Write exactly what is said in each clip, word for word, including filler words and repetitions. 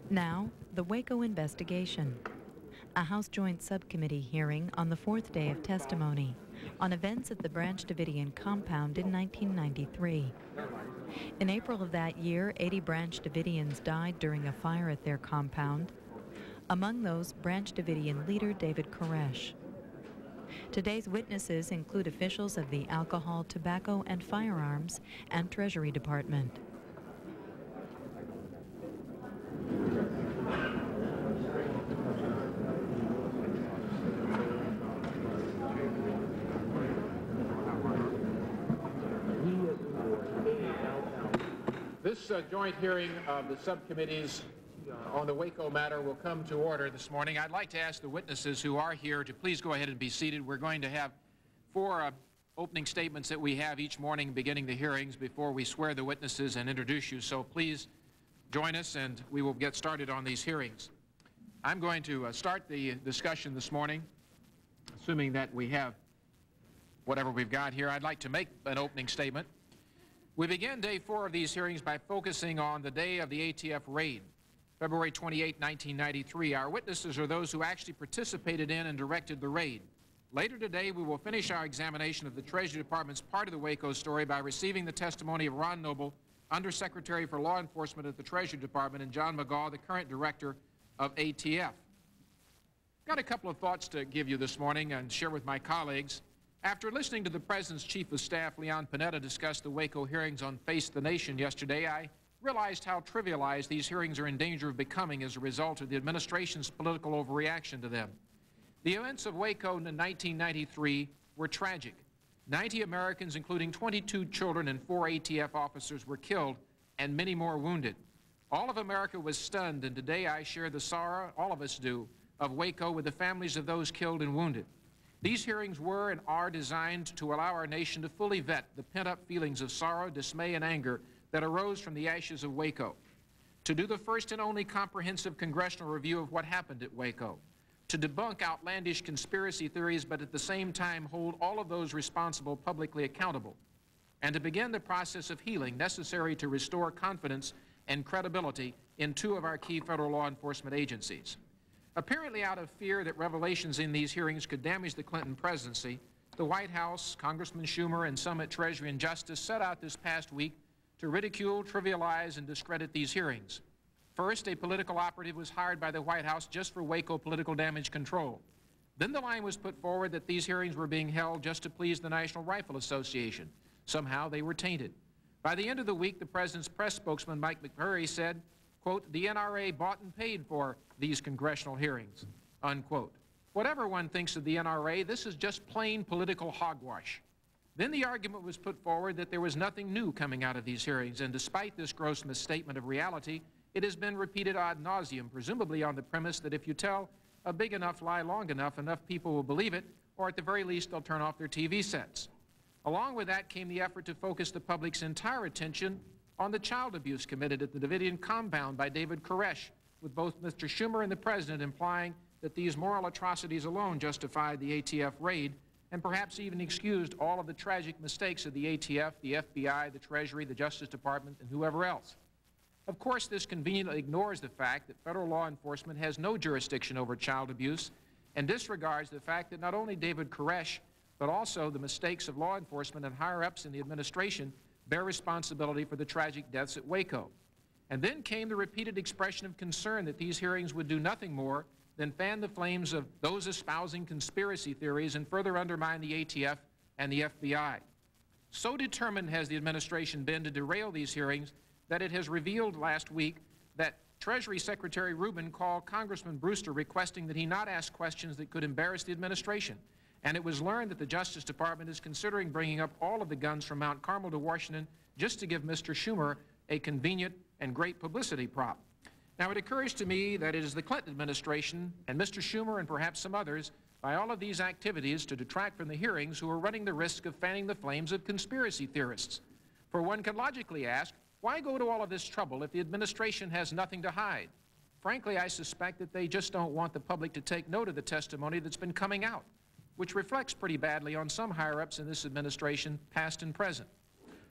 Now, the Waco investigation. A House Joint Subcommittee hearing on the fourth day of testimony on events at the Branch Davidian compound in nineteen ninety-three. In April of that year, eighty Branch Davidians died during a fire at their compound. Among those, Branch Davidian leader David Koresh. Today's witnesses include officials of the Alcohol, Tobacco, and Firearms and Treasury Department. This uh, joint hearing of the subcommittees uh, on the Waco matter will come to order this morning. I'd like to ask the witnesses who are here to please go ahead and be seated. We're going to have four uh, opening statements that we have each morning beginning the hearings before we swear the witnesses and introduce you. So please join us and we will get started on these hearings. I'm going to uh, start the discussion this morning, assuming that we have whatever we've got here. I'd like to make an opening statement. We begin day four of these hearings by focusing on the day of the A T F raid, February twenty-eighth, nineteen ninety-three. Our witnesses are those who actually participated in and directed the raid. Later today, we will finish our examination of the Treasury Department's part of the Waco story by receiving the testimony of Ron Noble, Undersecretary for Law Enforcement at the Treasury Department, and John McGaugh, the current Director of A T F. Got a couple of thoughts to give you this morning and share with my colleagues. After listening to the President's Chief of Staff, Leon Panetta, discuss the Waco hearings on Face the Nation yesterday, I realized how trivialized these hearings are in danger of becoming as a result of the administration's political overreaction to them. The events of Waco in nineteen ninety-three were tragic. ninety Americans, including twenty-two children and four A T F officers, were killed and many more wounded. All of America was stunned, and today I share the sorrow, all of us do, of Waco with the families of those killed and wounded. These hearings were and are designed to allow our nation to fully vet the pent-up feelings of sorrow, dismay, and anger that arose from the ashes of Waco, to do the first and only comprehensive congressional review of what happened at Waco, to debunk outlandish conspiracy theories, but at the same time hold all of those responsible publicly accountable, and to begin the process of healing necessary to restore confidence and credibility in two of our key federal law enforcement agencies. Apparently out of fear that revelations in these hearings could damage the Clinton presidency, the White House, Congressman Schumer, and some at Treasury and Justice set out this past week to ridicule, trivialize, and discredit these hearings. First, a political operative was hired by the White House just for Waco political damage control. Then the line was put forward that these hearings were being held just to please the National Rifle Association. Somehow they were tainted. By the end of the week, the President's press spokesman, Mike McMurray, said, quote, the N R A bought and paid for these congressional hearings, unquote. Whatever one thinks of the N R A, this is just plain political hogwash. Then the argument was put forward that there was nothing new coming out of these hearings, and despite this gross misstatement of reality, it has been repeated ad nauseum, presumably on the premise that if you tell a big enough lie long enough, enough people will believe it, or at the very least they'll turn off their T V sets. Along with that came the effort to focus the public's entire attention on the child abuse committed at the Davidian compound by David Koresh, with both Mister Schumer and the President implying that these moral atrocities alone justified the A T F raid and perhaps even excused all of the tragic mistakes of the A T F, the F B I, the Treasury, the Justice Department, and whoever else. Of course, this conveniently ignores the fact that federal law enforcement has no jurisdiction over child abuse and disregards the fact that not only David Koresh, but also the mistakes of law enforcement and higher-ups in the administration bear responsibility for the tragic deaths at Waco. And then came the repeated expression of concern that these hearings would do nothing more than fan the flames of those espousing conspiracy theories and further undermine the A T F and the F B I. So determined has the administration been to derail these hearings that it has revealed last week that Treasury Secretary Rubin called Congressman Brewster requesting that he not ask questions that could embarrass the administration. And it was learned that the Justice Department is considering bringing up all of the guns from Mount Carmel to Washington just to give Mister Schumer a convenient and great publicity prop. Now, it occurs to me that it is the Clinton administration and Mister Schumer and perhaps some others, by all of these activities to detract from the hearings, who are running the risk of fanning the flames of conspiracy theorists. For one can logically ask, why go to all of this trouble if the administration has nothing to hide? Frankly, I suspect that they just don't want the public to take note of the testimony that's been coming out, which reflects pretty badly on some higher-ups in this administration, past and present.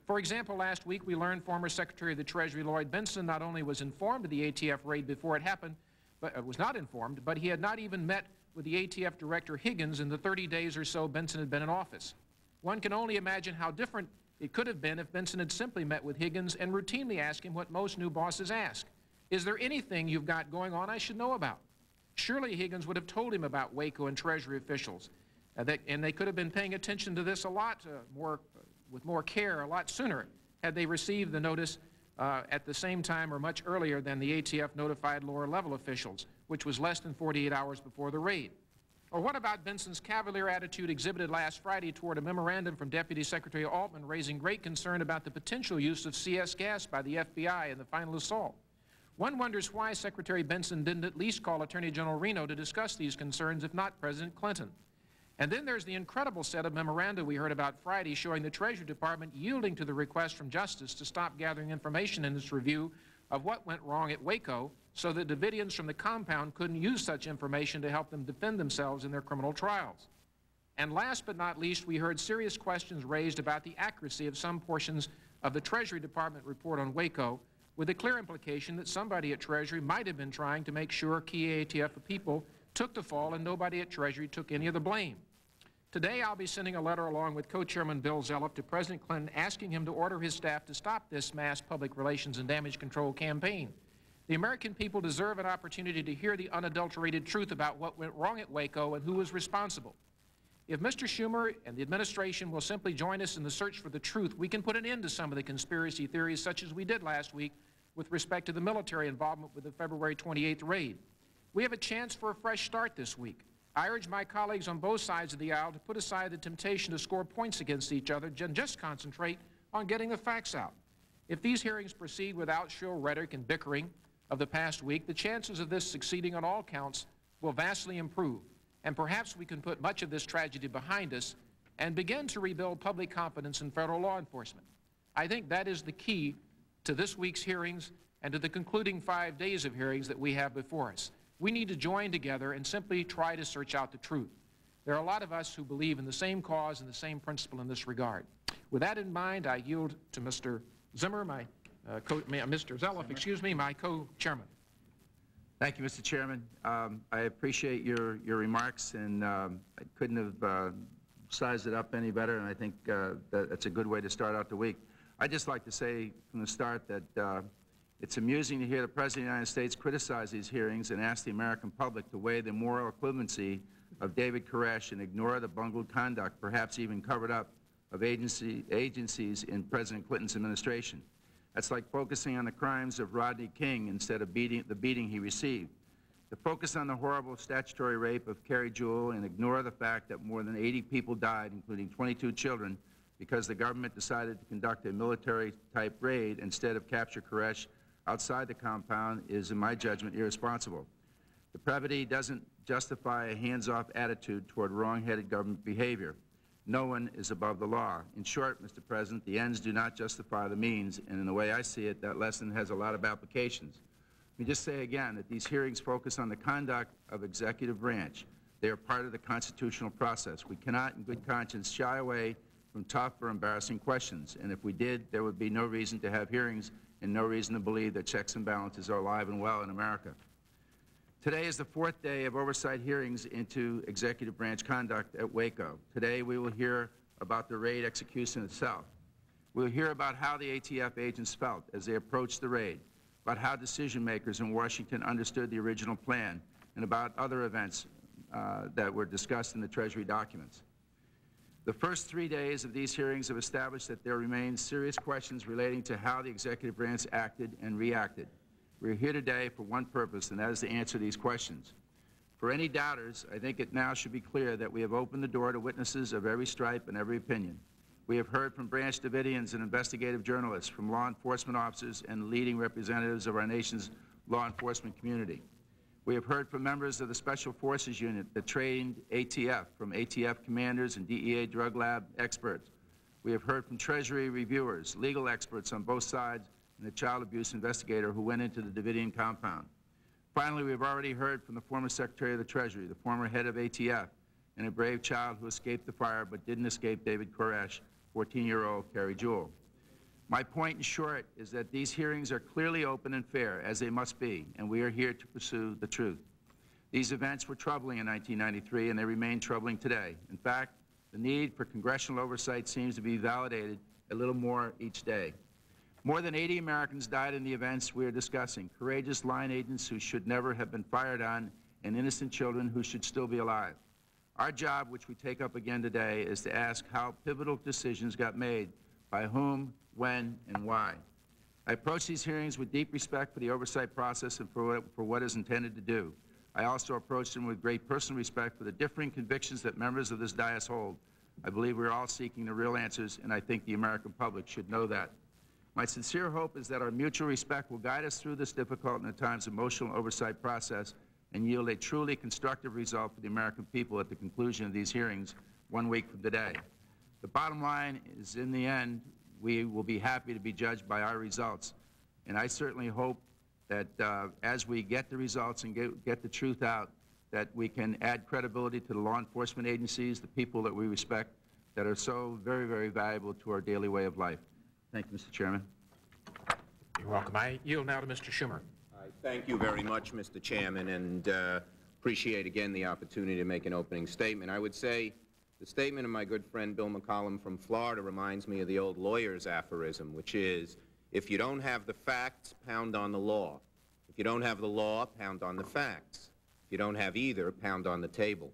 For example, last week we learned former Secretary of the Treasury Lloyd Bentsen not only was informed of the A T F raid before it happened, but uh, was not informed, but he had not even met with the A T F Director Higgins in the thirty days or so Bentsen had been in office. One can only imagine how different it could have been if Bentsen had simply met with Higgins and routinely asked him what most new bosses ask. Is there anything you've got going on I should know about? Surely Higgins would have told him about Waco and Treasury officials, uh, that, and they could have been paying attention to this a lot uh, more, uh, with more care a lot sooner had they received the notice uh, at the same time or much earlier than the A T F notified lower level officials, which was less than forty-eight hours before the raid. Or what about Bentsen's cavalier attitude exhibited last Friday toward a memorandum from Deputy Secretary Altman raising great concern about the potential use of C S gas by the F B I in the final assault? One wonders why Secretary Bentsen didn't at least call Attorney General Reno to discuss these concerns, if not President Clinton. And then there's the incredible set of memoranda we heard about Friday showing the Treasury Department yielding to the request from Justice to stop gathering information in its review of what went wrong at Waco so that Davidians from the compound couldn't use such information to help them defend themselves in their criminal trials. And last but not least, we heard serious questions raised about the accuracy of some portions of the Treasury Department report on Waco, with the clear implication that somebody at Treasury might have been trying to make sure key A T F people took the fall and nobody at Treasury took any of the blame. Today I'll be sending a letter along with co-chairman Bill Zelloff to President Clinton asking him to order his staff to stop this mass public relations and damage control campaign. The American people deserve an opportunity to hear the unadulterated truth about what went wrong at Waco and who was responsible. If Mister Schumer and the administration will simply join us in the search for the truth, we can put an end to some of the conspiracy theories such as we did last week with respect to the military involvement with the February twenty-eighth raid. We have a chance for a fresh start this week. I urge my colleagues on both sides of the aisle to put aside the temptation to score points against each other and just concentrate on getting the facts out. If these hearings proceed without shrill rhetoric and bickering of the past week, the chances of this succeeding on all counts will vastly improve, and perhaps we can put much of this tragedy behind us and begin to rebuild public confidence in federal law enforcement. I think that is the key to this week's hearings and to the concluding five days of hearings that we have before us. We need to join together and simply try to search out the truth. There are a lot of us who believe in the same cause and the same principle in this regard. With that in mind, I yield to Mister Zimmer, my uh, co Mister Zelloff, excuse me, my co-chairman. Thank you, Mister Chairman. Um, I appreciate your, your remarks, and um, I couldn't have uh, sized it up any better, and I think uh, that that's a good way to start out the week. I'd just like to say from the start that uh, it's amusing to hear the President of the United States criticize these hearings and ask the American public to weigh the moral equivalency of David Koresh and ignore the bungled conduct, perhaps even covered up, of agency, agencies in President Clinton's administration. That's like focusing on the crimes of Rodney King instead of beating, the beating he received. To focus on the horrible statutory rape of Carrie Jewell and ignore the fact that more than eighty people died, including twenty-two children, because the government decided to conduct a military-type raid instead of capture Koresh outside the compound is, in my judgment, irresponsible. Depravity doesn't justify a hands-off attitude toward wrong-headed government behavior. No one is above the law. In short, Mister President, the ends do not justify the means, and in the way I see it, that lesson has a lot of applications. Let me just say again that these hearings focus on the conduct of executive branch. They are part of the constitutional process. We cannot, in good conscience, shy away from tough or embarrassing questions, and if we did, there would be no reason to have hearings and no reason to believe that checks and balances are alive and well in America. Today is the fourth day of oversight hearings into executive branch conduct at Waco. Today we will hear about the raid execution itself. We'll hear about how the A T F agents felt as they approached the raid, about how decision makers in Washington understood the original plan, and about other events uh, that were discussed in the Treasury documents. The first three days of these hearings have established that there remain serious questions relating to how the executive branch acted and reacted. We're here today for one purpose, and that is to answer these questions. For any doubters, I think it now should be clear that we have opened the door to witnesses of every stripe and every opinion. We have heard from Branch Davidians and investigative journalists, from law enforcement officers and leading representatives of our nation's law enforcement community. We have heard from members of the Special Forces Unit that trained A T F, from A T F commanders and D E A drug lab experts. We have heard from Treasury reviewers, legal experts on both sides, and the child abuse investigator who went into the Davidian compound. Finally, we have already heard from the former Secretary of the Treasury, the former head of A T F, and a brave child who escaped the fire but didn't escape David Koresh, fourteen-year-old Carrie Jewell. My point, in short, is that these hearings are clearly open and fair, as they must be, and we are here to pursue the truth. These events were troubling in nineteen ninety-three, and they remain troubling today. In fact, the need for congressional oversight seems to be validated a little more each day. More than eighty Americans died in the events we are discussing, courageous line agents who should never have been fired on, and innocent children who should still be alive. Our job, which we take up again today, is to ask how pivotal decisions got made, by whom, when, and why. I approach these hearings with deep respect for the oversight process and for what, for what it is intended to do. I also approach them with great personal respect for the differing convictions that members of this dais hold. I believe we are all seeking the real answers, and I think the American public should know that. My sincere hope is that our mutual respect will guide us through this difficult and at times emotional oversight process and yield a truly constructive result for the American people at the conclusion of these hearings one week from today. The bottom line is, in the end, we will be happy to be judged by our results. And I certainly hope that uh, as we get the results and get, get the truth out, that we can add credibility to the law enforcement agencies, the people that we respect, that are so very, very valuable to our daily way of life. Thank you, Mister Chairman. You're welcome. I yield now to Mister Schumer. I thank you very much, Mister Chairman, and uh, appreciate again the opportunity to make an opening statement. I would say the statement of my good friend Bill McCollum from Florida reminds me of the old lawyer's aphorism, which is, if you don't have the facts, pound on the law. If you don't have the law, pound on the facts. If you don't have either, pound on the table.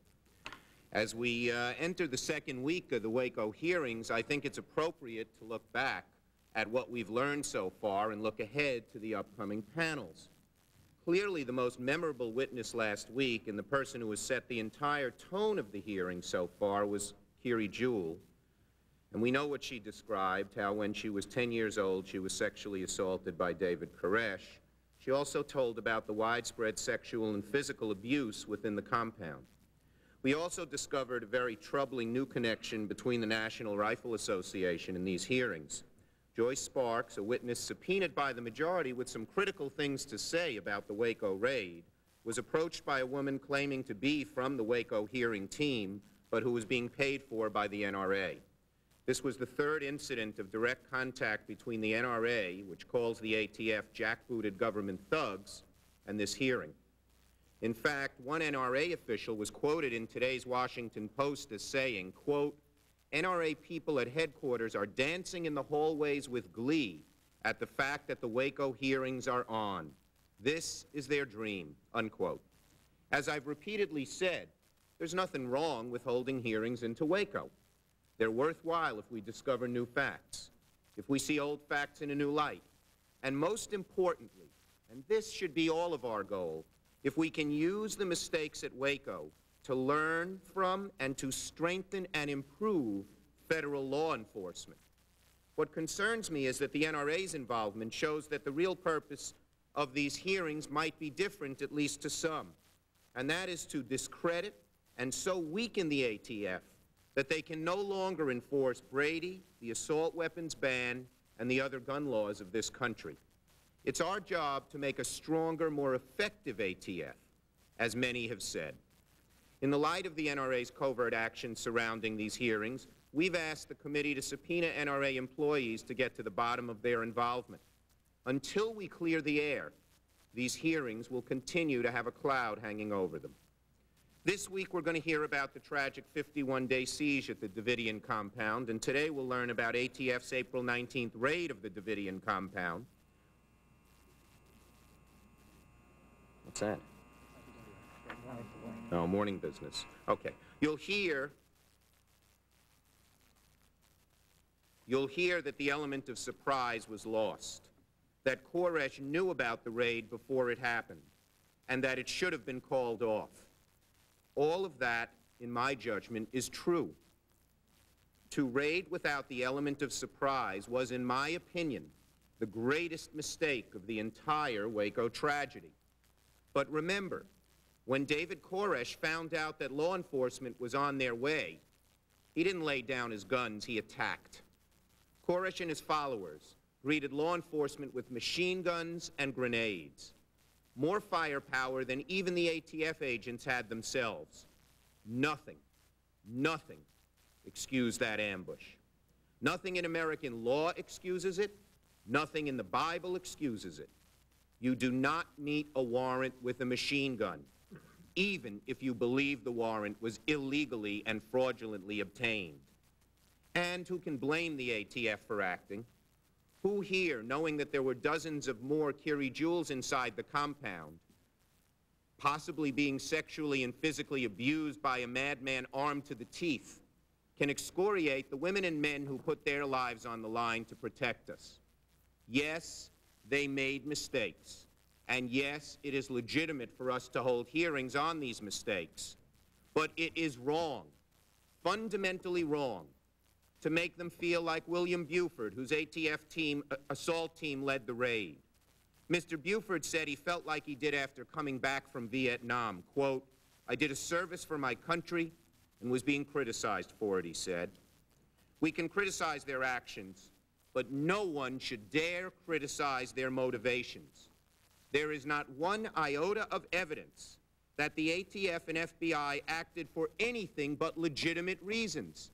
As we uh, enter the second week of the Waco hearings, I think it's appropriate to look back at what we've learned so far and look ahead to the upcoming panels. Clearly, the most memorable witness last week, and the person who has set the entire tone of the hearing so far, was Kiri Jewell. And we know what she described, how when she was ten years old, she was sexually assaulted by David Koresh. She also told about the widespread sexual and physical abuse within the compound. We also discovered a very troubling new connection between the National Rifle Association and these hearings. Joyce Sparks, a witness subpoenaed by the majority with some critical things to say about the Waco raid, was approached by a woman claiming to be from the Waco hearing team, but who was being paid for by the N R A. This was the third incident of direct contact between the N R A, which calls the A T F jackbooted government thugs, and this hearing. In fact, one N R A official was quoted in today's Washington Post as saying, quote, N R A people at headquarters are dancing in the hallways with glee at the fact that the Waco hearings are on. This is their dream, unquote. As I've repeatedly said, there's nothing wrong with holding hearings into Waco. They're worthwhile if we discover new facts, if we see old facts in a new light, and most importantly, and this should be all of our goal, if we can use the mistakes at Waco to learn from and to strengthen and improve federal law enforcement. What concerns me is that the N R A's involvement shows that the real purpose of these hearings might be different, at least to some, and that is to discredit and so weaken the A T F that they can no longer enforce Brady, the assault weapons ban, and the other gun laws of this country. It's our job to make a stronger, more effective A T F, as many have said. In the light of the N R A's covert actions surrounding these hearings, we've asked the committee to subpoena N R A employees to get to the bottom of their involvement. Until we clear the air, these hearings will continue to have a cloud hanging over them. This week we're going to hear about the tragic fifty-one day siege at the Davidian compound, and today we'll learn about A T F's April nineteenth raid of the Davidian compound. What's that? Oh, morning business. Okay. You'll hear, you'll hear that the element of surprise was lost, that Koresh knew about the raid before it happened, and that it should have been called off. All of that, in my judgment, is true. To raid without the element of surprise was, in my opinion, the greatest mistake of the entire Waco tragedy. But remember, when David Koresh found out that law enforcement was on their way, he didn't lay down his guns, he attacked. Koresh and his followers greeted law enforcement with machine guns and grenades. More firepower than even the A T F agents had themselves. Nothing, nothing excused that ambush. Nothing in American law excuses it, Nothing in the Bible excuses it. You do not meet a warrant with a machine gun, even if you believe the warrant was illegally and fraudulently obtained. And who can blame the A T F for acting? Who here, knowing that there were dozens of more Kiri jewels inside the compound, possibly being sexually and physically abused by a madman armed to the teeth, can excoriate the women and men who put their lives on the line to protect us? Yes, they made mistakes. And yes, it is legitimate for us to hold hearings on these mistakes. But it is wrong, fundamentally wrong, to make them feel like William Buford, whose A T F team, uh, assault team led the raid. Mister Buford said he felt like he did after coming back from Vietnam. Quote, "I did a service for my country and was being criticized for it," he said. We can criticize their actions, but no one should dare criticize their motivations. There is not one iota of evidence that the A T F and F B I acted for anything but legitimate reasons.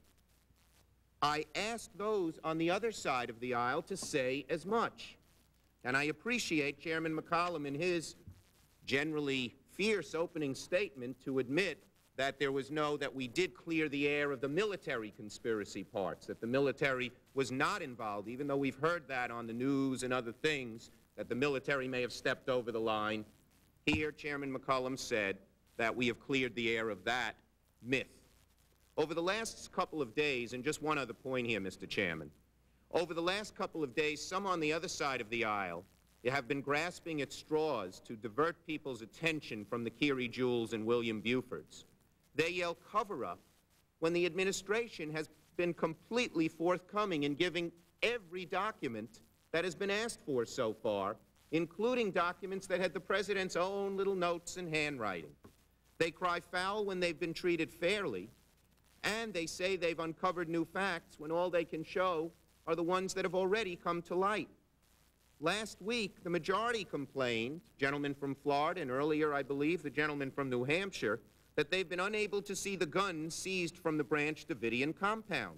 I asked those on the other side of the aisle to say as much. And I appreciate Chairman McCollum in his generally fierce opening statement to admit that there was no, that we did clear the air of the military conspiracy parts, that the military was not involved, even though we've heard that on the news and other things, that the military may have stepped over the line. Here, Chairman McCollum said that we have cleared the air of that myth. Over the last couple of days, and just one other point here, Mister Chairman, over the last couple of days, some on the other side of the aisle have been grasping at straws to divert people's attention from the Kiri jewels and William Buford's. They yell cover-up when the administration has been completely forthcoming in giving every document that has been asked for so far, including documents that had the President's own little notes and handwriting. They cry foul when they've been treated fairly, and they say they've uncovered new facts when all they can show are the ones that have already come to light. Last week, the majority complained, gentleman from Florida, and earlier, I believe, the gentleman from New Hampshire, that they've been unable to see the guns seized from the Branch Davidian compound.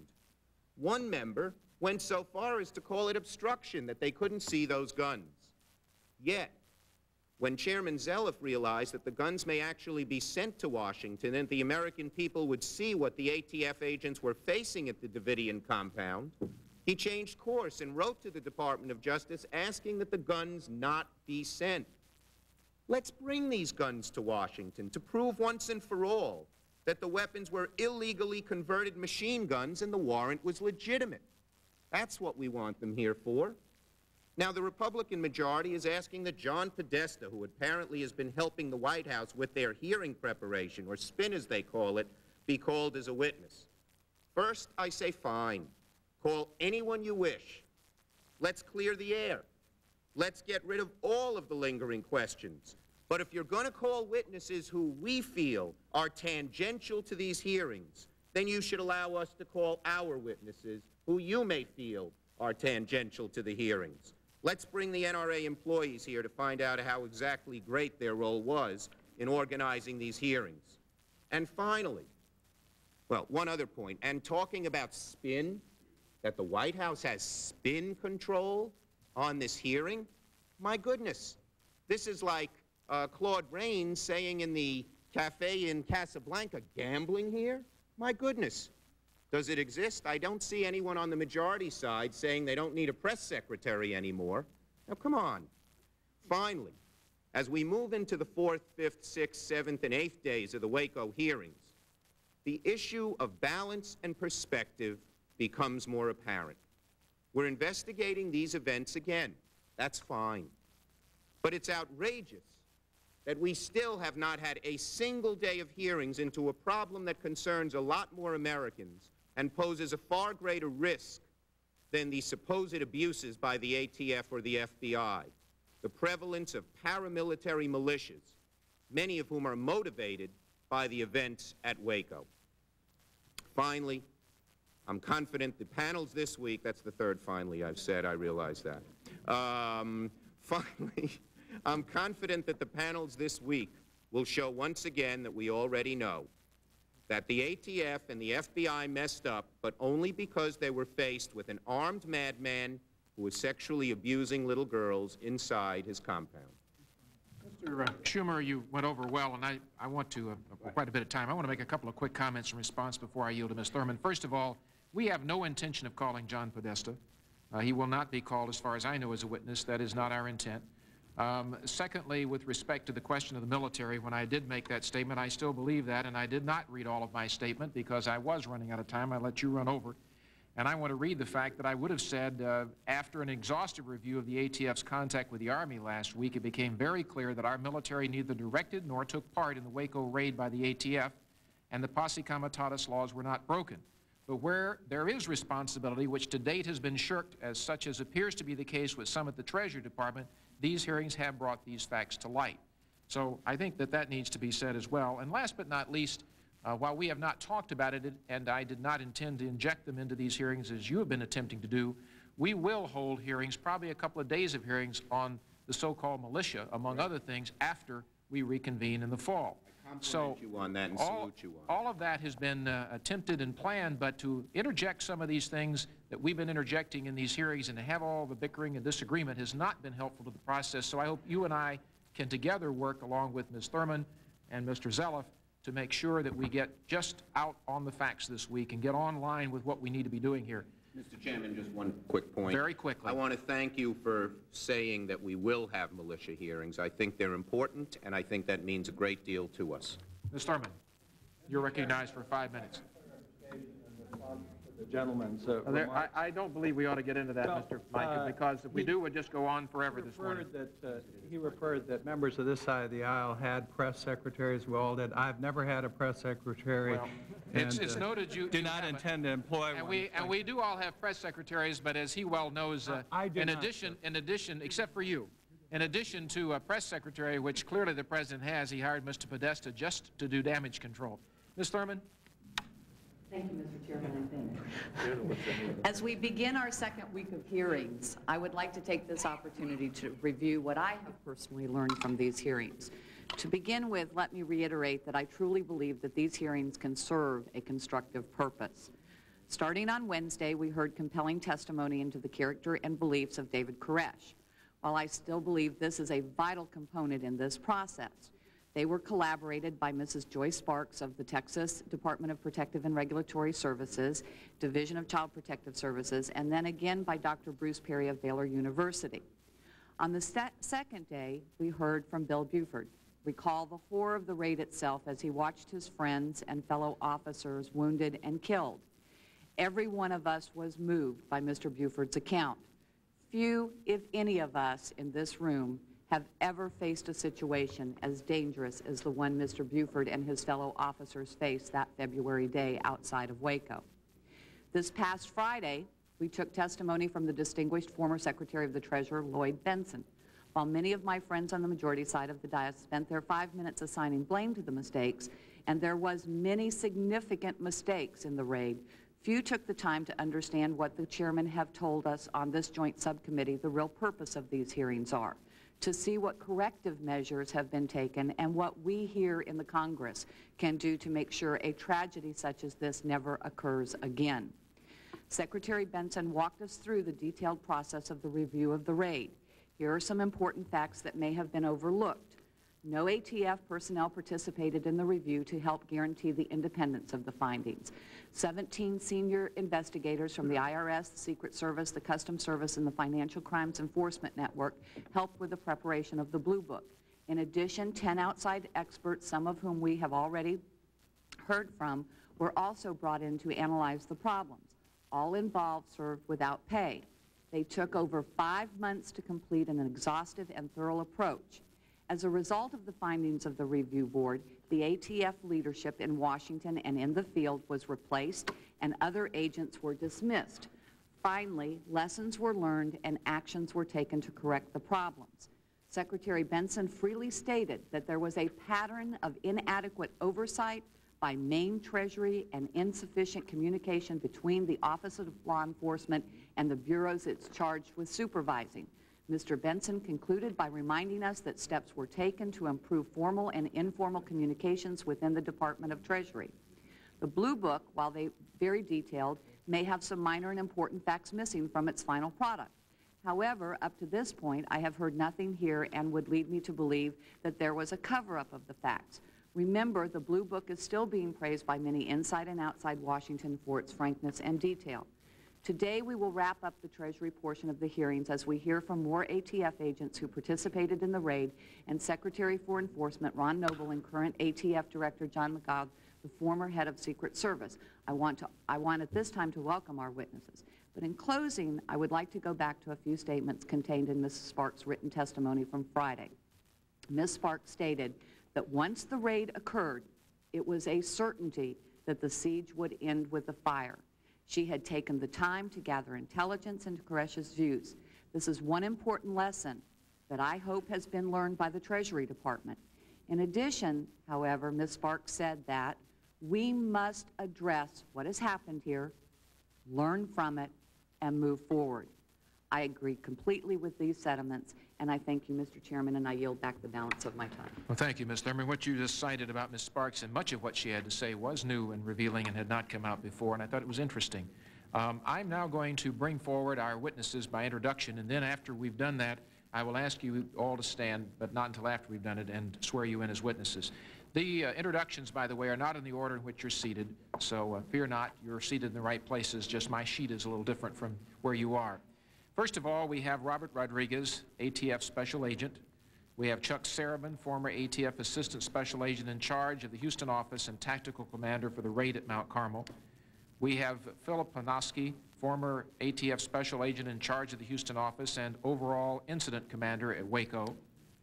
One member went so far as to call it obstruction, that they couldn't see those guns. Yet, when Chairman Zeliff realized that the guns may actually be sent to Washington and the American people would see what the A T F agents were facing at the Davidian compound, he changed course and wrote to the Department of Justice asking that the guns not be sent. Let's bring these guns to Washington to prove once and for all that the weapons were illegally converted machine guns and the warrant was legitimate. That's what we want them here for. Now, the Republican majority is asking that John Podesta, who apparently has been helping the White House with their hearing preparation, or spin as they call it, be called as a witness. First, I say fine. Call anyone you wish. Let's clear the air. Let's get rid of all of the lingering questions. But if you're going to call witnesses who we feel are tangential to these hearings, then you should allow us to call our witnesses who you may feel are tangential to the hearings. Let's bring the N R A employees here to find out how exactly great their role was in organizing these hearings. And finally, well, one other point, and talking about spin, that the White House has spin control on this hearing, my goodness, this is like uh, Claude Rains saying in the cafe in Casablanca, gambling here? My goodness. Does it exist? I don't see anyone on the majority side saying they don't need a press secretary anymore. Now, come on. Finally, as we move into the fourth, fifth, sixth, seventh, and eighth days of the Waco hearings, the issue of balance and perspective becomes more apparent. We're investigating these events again. That's fine. But it's outrageous that we still have not had a single day of hearings into a problem that concerns a lot more Americans and poses a far greater risk than the supposed abuses by the A T F or the F B I, the prevalence of paramilitary militias, many of whom are motivated by the events at Waco. Finally, I'm confident the panels this week, that's the third finally I've said, I realize that. Um, finally, I'm confident that the panels this week will show once again that we already know that the A T F and the F B I messed up, but only because they were faced with an armed madman who was sexually abusing little girls inside his compound. Mister Schumer, you went over well, and I, I want to, uh, quite a bit of time, I want to make a couple of quick comments in response before I yield to Miz Thurman. First of all, we have no intention of calling John Podesta. Uh, he will not be called, as far as I know, as a witness. That is not our intent. Um, secondly, with respect to the question of the military, when I did make that statement, I still believe that, and I did not read all of my statement because I was running out of time. I let you run over. And I want to read the fact that I would have said, uh, after an exhaustive review of the A T F's contact with the Army last week, it became very clear that our military neither directed nor took part in the Waco raid by the A T F, and the Posse Comitatus laws were not broken. But where there is responsibility, which to date has been shirked, as such as appears to be the case with some at the Treasury Department, these hearings have brought these facts to light. So I think that that needs to be said as well. And last but not least, uh, while we have not talked about it, and I did not intend to inject them into these hearings as you have been attempting to do, we will hold hearings, probably a couple of days of hearings, on the so-called militia, among other things, after we reconvene in the fall. So you on that and all, salute you on. all of that has been uh, attempted and planned, but to interject some of these things that we've been interjecting in these hearings and to have all the bickering and disagreement has not been helpful to the process. So I hope you and I can together work along with Miz Thurman and Mister Zeliff to make sure that we get just out on the facts this week and get online with what we need to be doing here. Mister Chairman, just one quick point. Very quickly. I want to thank you for saying that we will have militia hearings. I think they're important, and I think that means a great deal to us. Miz Thurman, you're recognized for five minutes. The gentleman's uh, There, I, I don't believe we ought to get into that, Well, Mister Micah, uh, because if we he- do, we'll just go on forever this morning. referred that, uh, he referred that members of this side of the aisle had press secretaries. We all did. I've never had a press secretary. Well, it's, and, it's uh, noted you do you not haven't. intend to employ And one. we and we do all have press secretaries, but as he well knows, uh, I do in not, addition, in addition, except for you, in addition to a press secretary, which clearly the president has, he hired Mister Podesta just to do damage control. Miz Thurman. Thank you, Mister Chairman, I think. As we begin our second week of hearings, I would like to take this opportunity to review what I have personally learned from these hearings. To begin with, let me reiterate that I truly believe that these hearings can serve a constructive purpose. Starting on Wednesday, we heard compelling testimony into the character and beliefs of David Koresh. While I still believe this is a vital component in this process, they were collaborated by Missus Joyce Sparks of the Texas Department of Protective and Regulatory Services, Division of Child Protective Services, and then again by Doctor Bruce Perry of Baylor University. On the se second day, we heard from Bill Buford. Recall the horror of the raid itself as he watched his friends and fellow officers wounded and killed. Every one of us was moved by Mister Buford's account. Few, if any of us in this room, have ever faced a situation as dangerous as the one Mister Buford and his fellow officers faced that February day outside of Waco. This past Friday, we took testimony from the distinguished former Secretary of the Treasury, Lloyd Benson. While many of my friends on the majority side of the dais spent their five minutes assigning blame to the mistakes, and there was many significant mistakes in the raid, few took the time to understand what the chairmen have told us on this joint subcommittee the real purpose of these hearings are. To see what corrective measures have been taken and what we here in the Congress can do to make sure a tragedy such as this never occurs again. Secretary Benson walked us through the detailed process of the review of the raid. Here are some important facts that may have been overlooked. No A T F personnel participated in the review to help guarantee the independence of the findings. seventeen senior investigators from the I R S, the Secret Service, the Customs Service, and the Financial Crimes Enforcement Network helped with the preparation of the Blue Book. In addition, ten outside experts, some of whom we have already heard from, were also brought in to analyze the problems. All involved served without pay. They took over five months to complete an exhaustive and thorough approach. As a result of the findings of the review board, the A T F leadership in Washington and in the field was replaced and other agents were dismissed. Finally, lessons were learned and actions were taken to correct the problems. Secretary Benson freely stated that there was a pattern of inadequate oversight by Maine Treasury and insufficient communication between the Office of Law Enforcement and the bureaus it's charged with supervising. Mister Benson concluded by reminding us that steps were taken to improve formal and informal communications within the Department of Treasury. The Blue Book, while they very detailed, may have some minor and important facts missing from its final product. However, up to this point, I have heard nothing here and would lead me to believe that there was a cover-up of the facts. Remember, the Blue Book is still being praised by many inside and outside Washington for its frankness and detail. Today, we will wrap up the Treasury portion of the hearings as we hear from more A T F agents who participated in the raid and Secretary for Enforcement Ron Noble and current A T F Director John McGough, the former head of Secret Service. I want, to, I want at this time to welcome our witnesses. But in closing, I would like to go back to a few statements contained in Missus Sparks' written testimony from Friday. Miz Sparks stated that once the raid occurred, it was a certainty that the siege would end with a fire. She had taken the time to gather intelligence into Koresh's views. This is one important lesson that I hope has been learned by the Treasury Department. In addition, however, Miz Sparks said that we must address what has happened here, learn from it, and move forward. I agree completely with these sentiments, and I thank you, Mister Chairman, and I yield back the balance of my time. Well, thank you, Miz Thurman. What you just cited about Miz Sparks and much of what she had to say was new and revealing and had not come out before, and I thought it was interesting. Um, I'm now going to bring forward our witnesses by introduction, and then after we've done that, I will ask you all to stand, but not until after we've done it, and swear you in as witnesses. The uh, introductions, by the way, are not in the order in which you're seated, so uh, fear not, you're seated in the right places, just my sheet is a little different from where you are. First of all, we have Robert Rodriguez, A T F Special Agent. We have Chuck Sarabin, former A T F Assistant Special Agent in charge of the Houston office and Tactical Commander for the raid at Mount Carmel. We have Philip Panoski, former A T F Special Agent in charge of the Houston office and overall Incident Commander at Waco.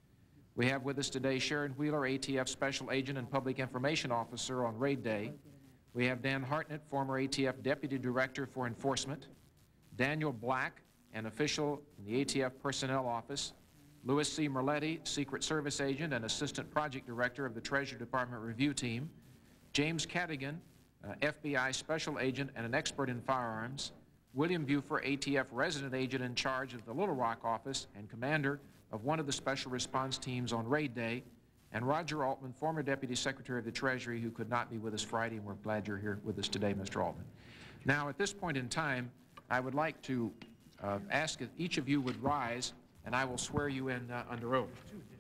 We have with us today Sharon Wheeler, A T F Special Agent and Public Information Officer on Raid Day. We have Dan Hartnett, former A T F Deputy Director for Enforcement. Daniel Black, an official in the A T F Personnel Office. Louis C. Merletti, Secret Service Agent and Assistant Project Director of the Treasury Department Review Team. James Cadigan, uh, F B I Special Agent and an expert in firearms. William Buford, A T F Resident Agent in charge of the Little Rock office and Commander of one of the Special Response Teams on Raid Day. And Roger Altman, former Deputy Secretary of the Treasury, who could not be with us Friday, and we're glad you're here with us today, Mister Altman. Now, at this point in time, I would like to uh, ask if each of you would rise, and I will swear you in uh, under oath.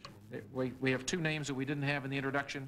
We, we have two names that we didn't have in the introduction.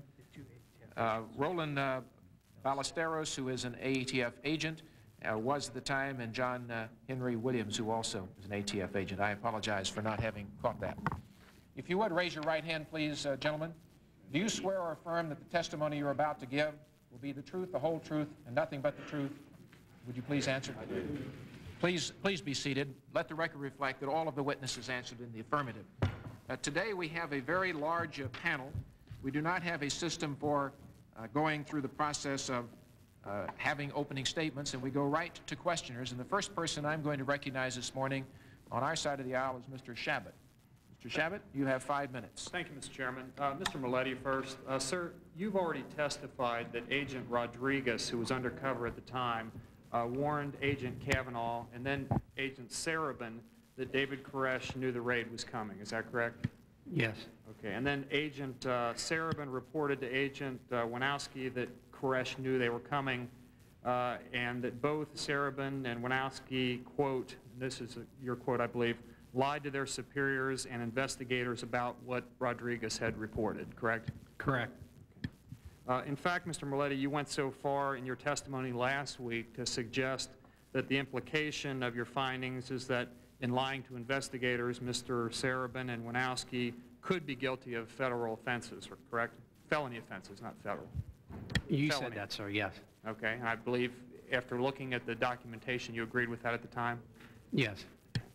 Uh, Roland uh, Ballesteros, who is an A T F agent, uh, was at the time, and John uh, Henry Williams, who also is an A T F agent. I apologize for not having caught that. If you would raise your right hand, please, uh, gentlemen. Do you swear or affirm that the testimony you're about to give will be the truth, the whole truth, and nothing but the truth? Would you please answer? I do. Please, please be seated. Let the record reflect that all of the witnesses answered in the affirmative. Uh, today we have a very large uh, panel. We do not have a system for uh, going through the process of uh, having opening statements, and we go right to questioners. And the first person I'm going to recognize this morning on our side of the aisle is Mister Shabbat. Mister Shabbat, you have five minutes. Thank you, Mister Chairman. Uh, Mister Merletti first. Uh, sir, you've already testified that Agent Rodriguez, who was undercover at the time, uh, warned Agent Kavanaugh and then Agent Sarabin that David Koresh knew the raid was coming. Is that correct? Yes. Okay. And then Agent uh, Sarabin reported to Agent uh, Winowski that Koresh knew they were coming, uh, and that both Sarabin and Winowski, quote, this is a, your quote, I believe, lied to their superiors and investigators about what Rodriguez had reported, correct? Correct. Uh, in fact, Mister Merletti, you went so far in your testimony last week to suggest that the implication of your findings is that in lying to investigators, Mister Sarabin and Winowski could be guilty of federal offenses, correct? Felony offenses, not federal. You Felony. said that, sir, yes. Okay, and I believe after looking at the documentation, you agreed with that at the time? Yes.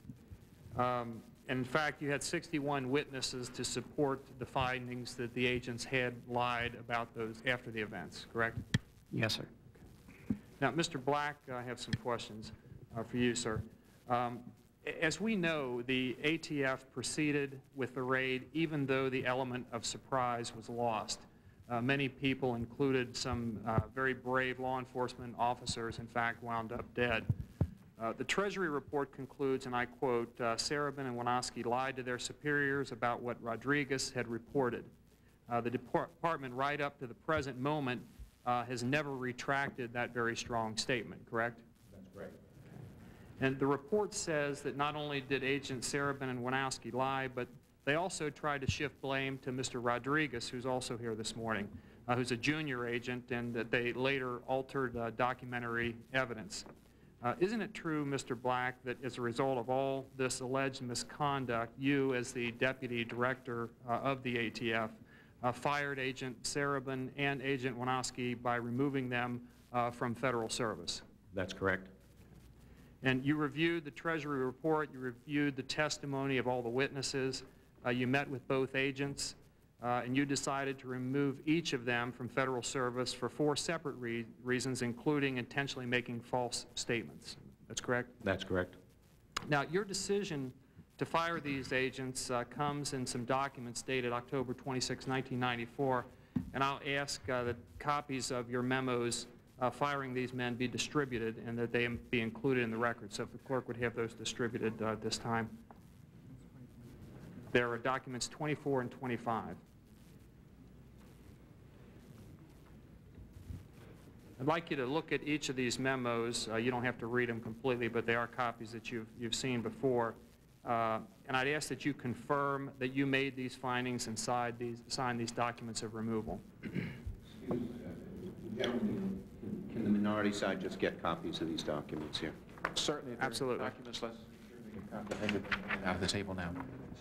Um, in fact, you had sixty-one witnesses to support the findings that the agents had lied about those after the events, correct? Yes, sir. Now, Mister Black, I have some questions uh, for you, sir. Um, as we know, the A T F proceeded with the raid even though the element of surprise was lost. Uh, many people, included some uh, very brave law enforcement officers, in fact, wound up dead. Uh, the Treasury report concludes, and I quote, uh, Sarabin and Winowski lied to their superiors about what Rodriguez had reported. Uh, the Depart department right up to the present moment uh, has never retracted that very strong statement, correct? That's correct. And the report says that not only did Agent Sarabin and Wanowski lie, but they also tried to shift blame to Mister Rodriguez, who's also here this morning, uh, who's a junior agent, and that they later altered uh, documentary evidence. Uh, isn't it true, Mister Black, that as a result of all this alleged misconduct, you, as the deputy director uh, of the A T F, uh, fired Agent Sarabin and Agent Wanowski by removing them uh, from federal service? That's correct. And you reviewed the Treasury report, you reviewed the testimony of all the witnesses, uh, you met with both agents, uh, and you decided to remove each of them from federal service for four separate re reasons, including intentionally making false statements. That's correct? That's correct. Now, your decision to fire these agents uh, comes in some documents dated October twenty-sixth, nineteen ninety-four, and I'll ask uh, that copies of your memos uh, firing these men be distributed and that they be included in the record. So if the clerk would have those distributed uh, at this time. There are documents twenty-four and twenty-five. I'd like you to look at each of these memos. Uh, you don't have to read them completely, but they are copies that you've, you've seen before. Uh, and I'd ask that you confirm that you made these findings and signed these, signed these documents of removal. Excuse me, can the minority side just get copies of these documents here? Certainly. If there are Absolutely. documents, let's take it out of the table now.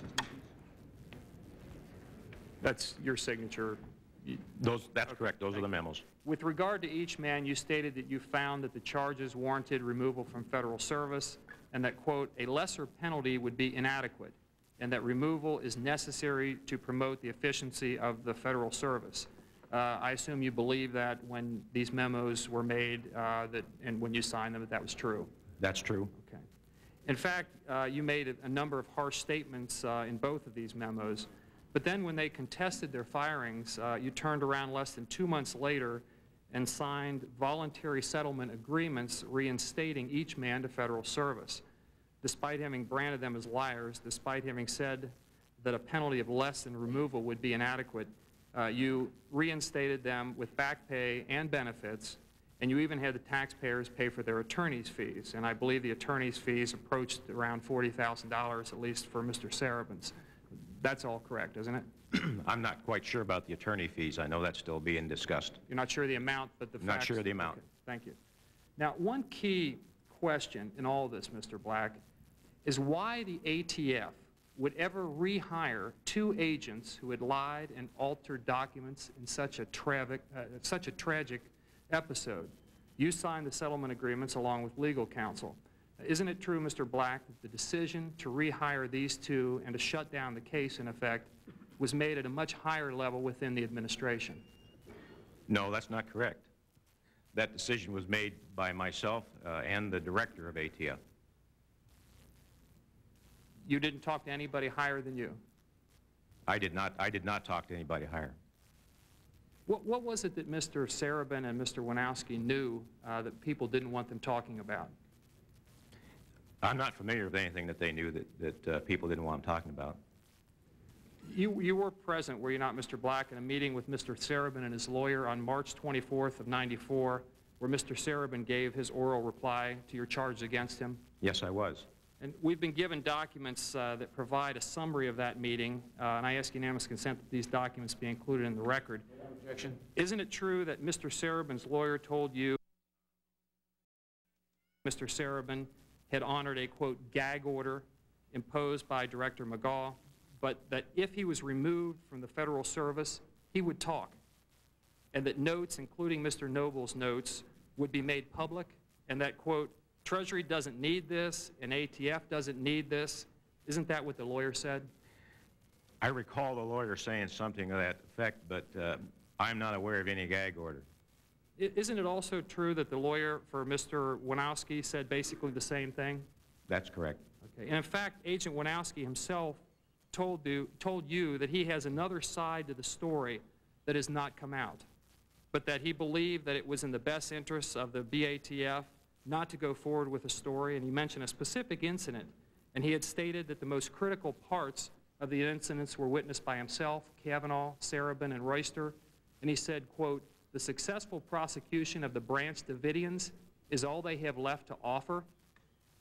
That's your signature. Those, that's correct. Those are the memos. With regard to each man, you stated that you found that the charges warranted removal from federal service and that, quote, a lesser penalty would be inadequate and that removal is necessary to promote the efficiency of the federal service. Uh, I assume you believe that when these memos were made uh, that, and when you signed them, that that was true. That's true. Okay. In fact, uh, you made a, a number of harsh statements uh, in both of these memos, but then when they contested their firings, uh, you turned around less than two months later and signed voluntary settlement agreements reinstating each man to federal service, despite having branded them as liars, despite having said that a penalty of less than removal would be inadequate. Uh, you reinstated them with back pay and benefits, and you even had the taxpayers pay for their attorney's fees. And I believe the attorney's fees approached around forty thousand dollars, at least for Mister Sarabin's. That's all correct, isn't it? I'm not quite sure about the attorney fees. I know that's still being discussed. You're not sure of the amount, but the Not facts. sure of the amount. Okay, thank you. Now, one key question in all this, Mister Black, is why the A T F would ever rehire two agents who had lied and altered documents in such a, tragic, uh, such a tragic episode. You signed the settlement agreements along with legal counsel. Isn't it true, Mister Black, that the decision to rehire these two and to shut down the case, in effect, was made at a much higher level within the administration? No, that's not correct. That decision was made by myself uh, and the director of A T F. You didn't talk to anybody higher than you? I did not, I did not talk to anybody higher. What, what was it that Mister Sarabin and Mister Wanowski knew uh, that people didn't want them talking about? I'm not familiar with anything that they knew that, that uh, people didn't want them talking about. You, you were present, were you not, Mister Black, in a meeting with Mister Sarabin and his lawyer on March twenty-fourth of ninety-four, where Mister Sarabin gave his oral reply to your charges against him? Yes, I was. And we've been given documents uh, that provide a summary of that meeting, uh, and I ask unanimous consent that these documents be included in the record. Objection. Isn't it true that Mister Sarabin's lawyer told you Mister Sarabin had honored a, quote, gag order imposed by Director McGaugh, but that if he was removed from the federal service, he would talk, and that notes, including Mister Noble's notes, would be made public, and that, quote, Treasury doesn't need this, and A T F doesn't need this? Isn't that what the lawyer said? I recall the lawyer saying something to that effect, but uh, I'm not aware of any gag order. I, isn't it also true that the lawyer for Mister Wanowski said basically the same thing? That's correct. Okay. And in fact, Agent Wanowski himself told you, told you that he has another side to the story that has not come out, but that he believed that it was in the best interests of the B A T F not to go forward with a story, and he mentioned a specific incident, and he had stated that the most critical parts of the incidents were witnessed by himself, Kavanaugh, Sarabin, and Royster, and he said, quote, the successful prosecution of the Branch Davidians is all they have left to offer.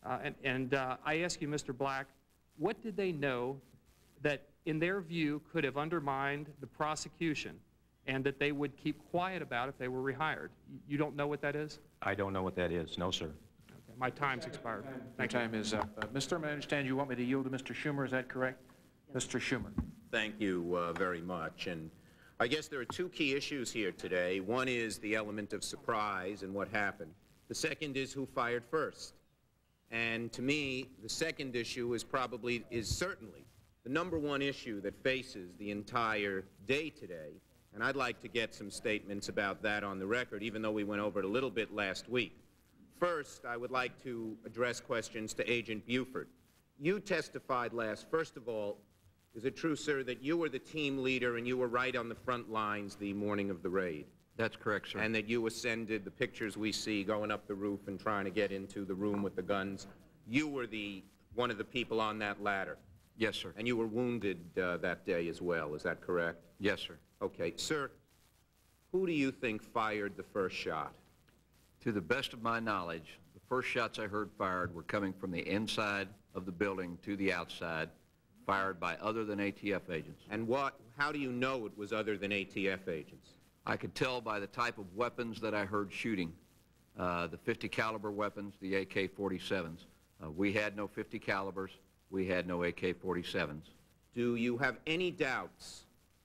Uh, and and uh, I ask you, Mister Black, what did they know that, in their view, could have undermined the prosecution and that they would keep quiet about if they were rehired? You don't know what that is? I don't know what that is. No, sir. Okay, my time's expired. Thank Your you. time is up. Uh, Miz Thurman, I understand you want me to yield to Mister Schumer. Is that correct? Yes. Mister Schumer. Thank you uh, very much. And I guess there are two key issues here today. One is the element of surprise and what happened. The second is who fired first. And to me, the second issue is probably, is certainly the number one issue that faces the entire day today. And I'd like to get some statements about that on the record, even though we went over it a little bit last week. First, I would like to address questions to Agent Buford. You testified last. First of all, is it true, sir, that you were the team leader and you were right on the front lines the morning of the raid? That's correct, sir. And that you ascended the pictures we see going up the roof and trying to get into the room with the guns? You were the one of the people on that ladder? Yes, sir. And you were wounded uh, that day as well, is that correct? Yes, sir. Okay. Sir, who do you think fired the first shot? To the best of my knowledge, the first shots I heard fired were coming from the inside of the building to the outside, fired by other than A T F agents. And what, how do you know it was other than A T F agents? I could tell by the type of weapons that I heard shooting, uh, the fifty caliber weapons, the A K forty-sevens. Uh, we had no fifty calibers. We had no A K forty-sevens. Do you have any doubts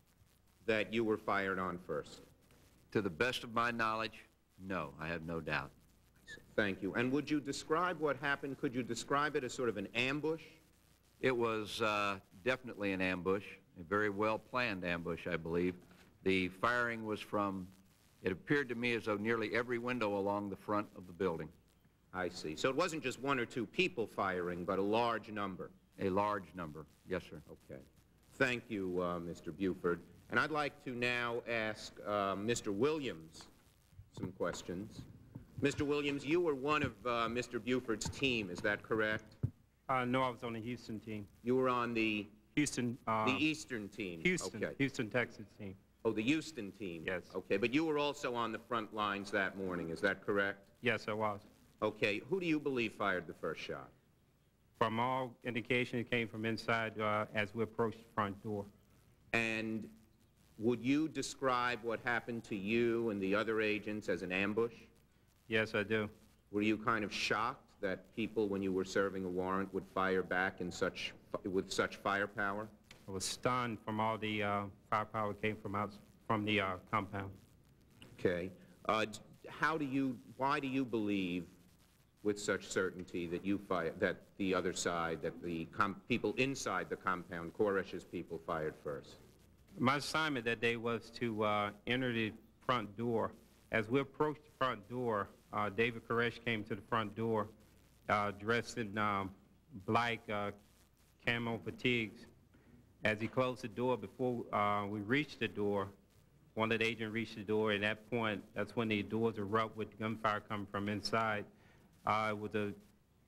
that you were fired on first? To the best of my knowledge, no, I have no doubt. Thank you. And would you describe what happened? Could you describe it as sort of an ambush? It was uh, definitely an ambush, a very well-planned ambush, I believe. The firing was from, it appeared to me as though nearly every window along the front of the building. I see. So it wasn't just one or two people firing, but a large number. A large number, yes, sir. Okay. Thank you, uh, Mister Buford. And I'd like to now ask uh, Mister Williams some questions. Mister Williams, you were one of uh, Mister Buford's team, is that correct? Uh, no, I was on the Houston team. You were on the Houston. Uh, the Eastern team. Houston. Okay. Houston, Texas team. Oh, the Houston team. Yes. Okay, but you were also on the front lines that morning, is that correct? Yes, I was. Okay, who do you believe fired the first shot? From all indication, it came from inside uh, as we approached the front door. And would you describe what happened to you and the other agents as an ambush? Yes, I do. Were you kind of shocked that people, when you were serving a warrant, would fire back in such, with such firepower? I was stunned from all the uh, firepower that came from out from the uh, compound. Okay. Uh, how do you, why do you believe with such certainty that you fired, that the other side, that the com people inside the compound, Koresh's people, fired first? My assignment that day was to uh, enter the front door. As we approached the front door, uh, David Koresh came to the front door uh, dressed in um, black uh, camo fatigues. As he closed the door, before uh, we reached the door, one of the agents reached the door. At that point, that's when the doors erupt with gunfire coming from inside. Uh, it was a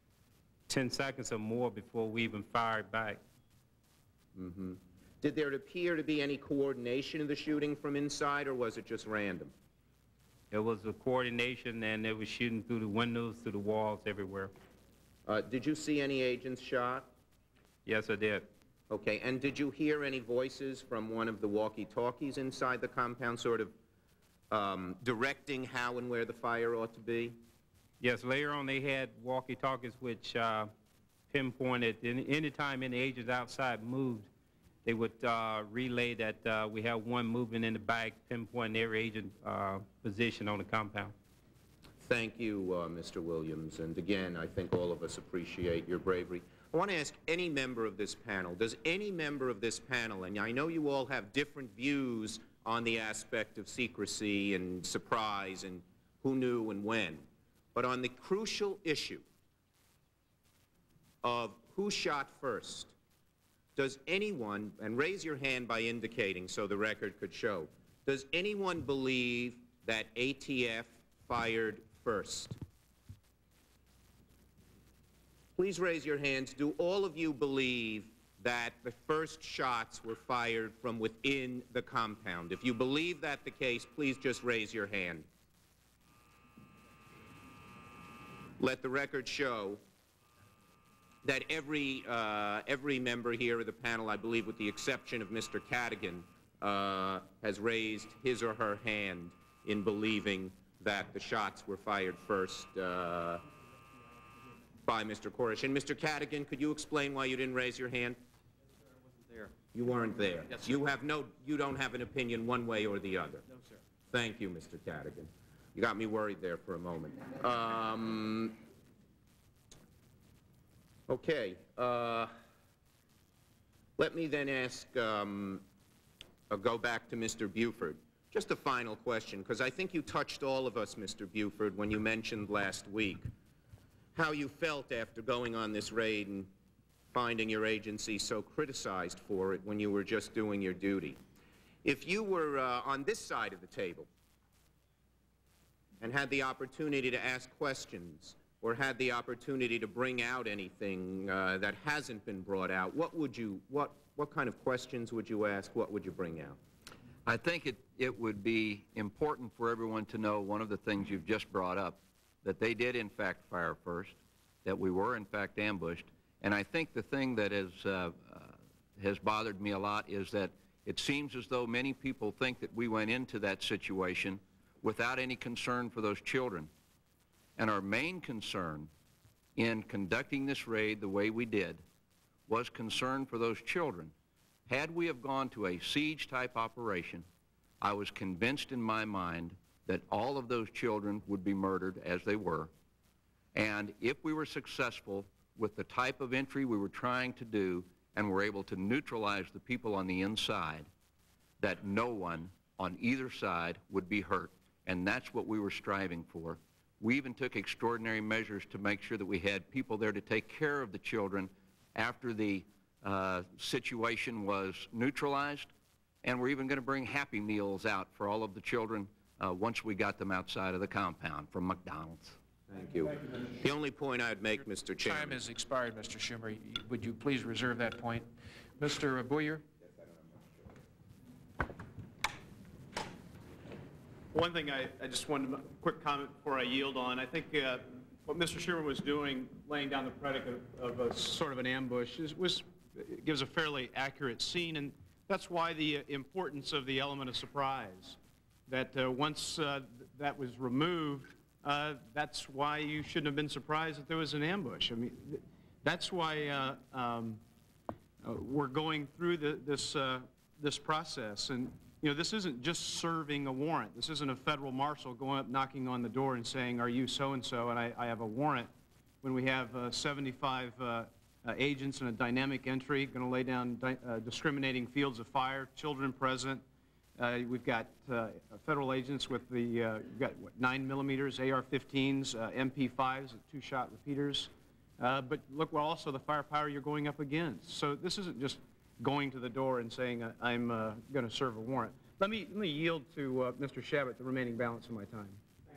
ten seconds or more before we even fired back. Mm-hmm. Did there appear to be any coordination of the shooting from inside, or was it just random? It was a coordination, and they were shooting through the windows, through the walls, everywhere. Uh, did you see any agents shot? Yes, I did. Okay, and did you hear any voices from one of the walkie-talkies inside the compound sort of um, directing how and where the fire ought to be? Yes, later on they had walkie-talkies which uh, pinpointed any, any time any agents outside moved, they would uh, relay that uh, we have one moving in the back, pinpointing every agent uh, position on the compound. Thank you, uh, Mister Williams, and again, I think all of us appreciate your bravery. I want to ask any member of this panel, does any member of this panel, and I know you all have different views on the aspect of secrecy and surprise and who knew and when, but on the crucial issue of who shot first, does anyone, and raise your hand by indicating so the record could show, does anyone believe that A T F fired first? Please raise your hands. Do all of you believe that the first shots were fired from within the compound? If you believe that the case, please just raise your hand. Let the record show that every, uh, every member here of the panel, I believe with the exception of Mister Cadigan, uh, has raised his or her hand in believing that the shots were fired first uh, by Mister Koresh. And Mister Cadigan, could you explain why you didn't raise your hand? There. You weren't there. Yes, sir. You have no, you don't have an opinion one way or the other. No, sir. Thank you, Mister Cadigan. You got me worried there for a moment. Um, okay. Uh, let me then ask, um, uh, go back to Mister Buford. Just a final question, because I think you touched all of us, Mister Buford, when you mentioned last week how you felt after going on this raid and finding your agency so criticized for it when you were just doing your duty. If you were uh, on this side of the table and had the opportunity to ask questions or had the opportunity to bring out anything uh, that hasn't been brought out, what would you, what, what kind of questions would you ask? What would you bring out? I think it, it would be important for everyone to know one of the things you've just brought up, that they did in fact fire first, that we were in fact ambushed. And I think the thing that is, uh, uh, has bothered me a lot is that it seems as though many people think that we went into that situation without any concern for those children. And our main concern in conducting this raid the way we did was concern for those children. Had we have gone to a siege-type operation, I was convinced in my mind that all of those children would be murdered, as they were. And if we were successful with the type of entry we were trying to do and were able to neutralize the people on the inside, that no one on either side would be hurt. And that's what we were striving for. We even took extraordinary measures to make sure that we had people there to take care of the children after the uh, situation was neutralized. And we're even going to bring Happy Meals out for all of the children uh, once we got them outside of the compound from McDonald's. Thank you. The only point I'd make, Mister Chairman. Time has expired, Mister Schumer. Would you please reserve that point? Mister Booyer? One thing I, I just wanted a quick comment before I yield on. I think uh, what Mister Schumer was doing, laying down the predicate of, of a sort of an ambush, is, was gives a fairly accurate scene, and that's why the uh, importance of the element of surprise. That uh, once uh, th that was removed, uh, that's why you shouldn't have been surprised that there was an ambush. I mean, th that's why uh, um, uh, we're going through the, this uh, this process. And you know, this isn't just serving a warrant. This isn't a federal marshal going up, knocking on the door and saying, "Are you so-and-so?" and I, I have a warrant. When we have uh, seventy-five uh, uh, agents in a dynamic entry, going to lay down di uh, discriminating fields of fire, children present. Uh, we've got uh, federal agents with the, uh, we've got what, nine millimeters, A R fifteens, uh, M P fives, two-shot repeaters. Uh, but look, well, also the firepower you're going up against. So this isn't just going to the door and saying, I'm uh, going to serve a warrant. Let me, let me yield to uh, Mister Shabbat the remaining balance of my time.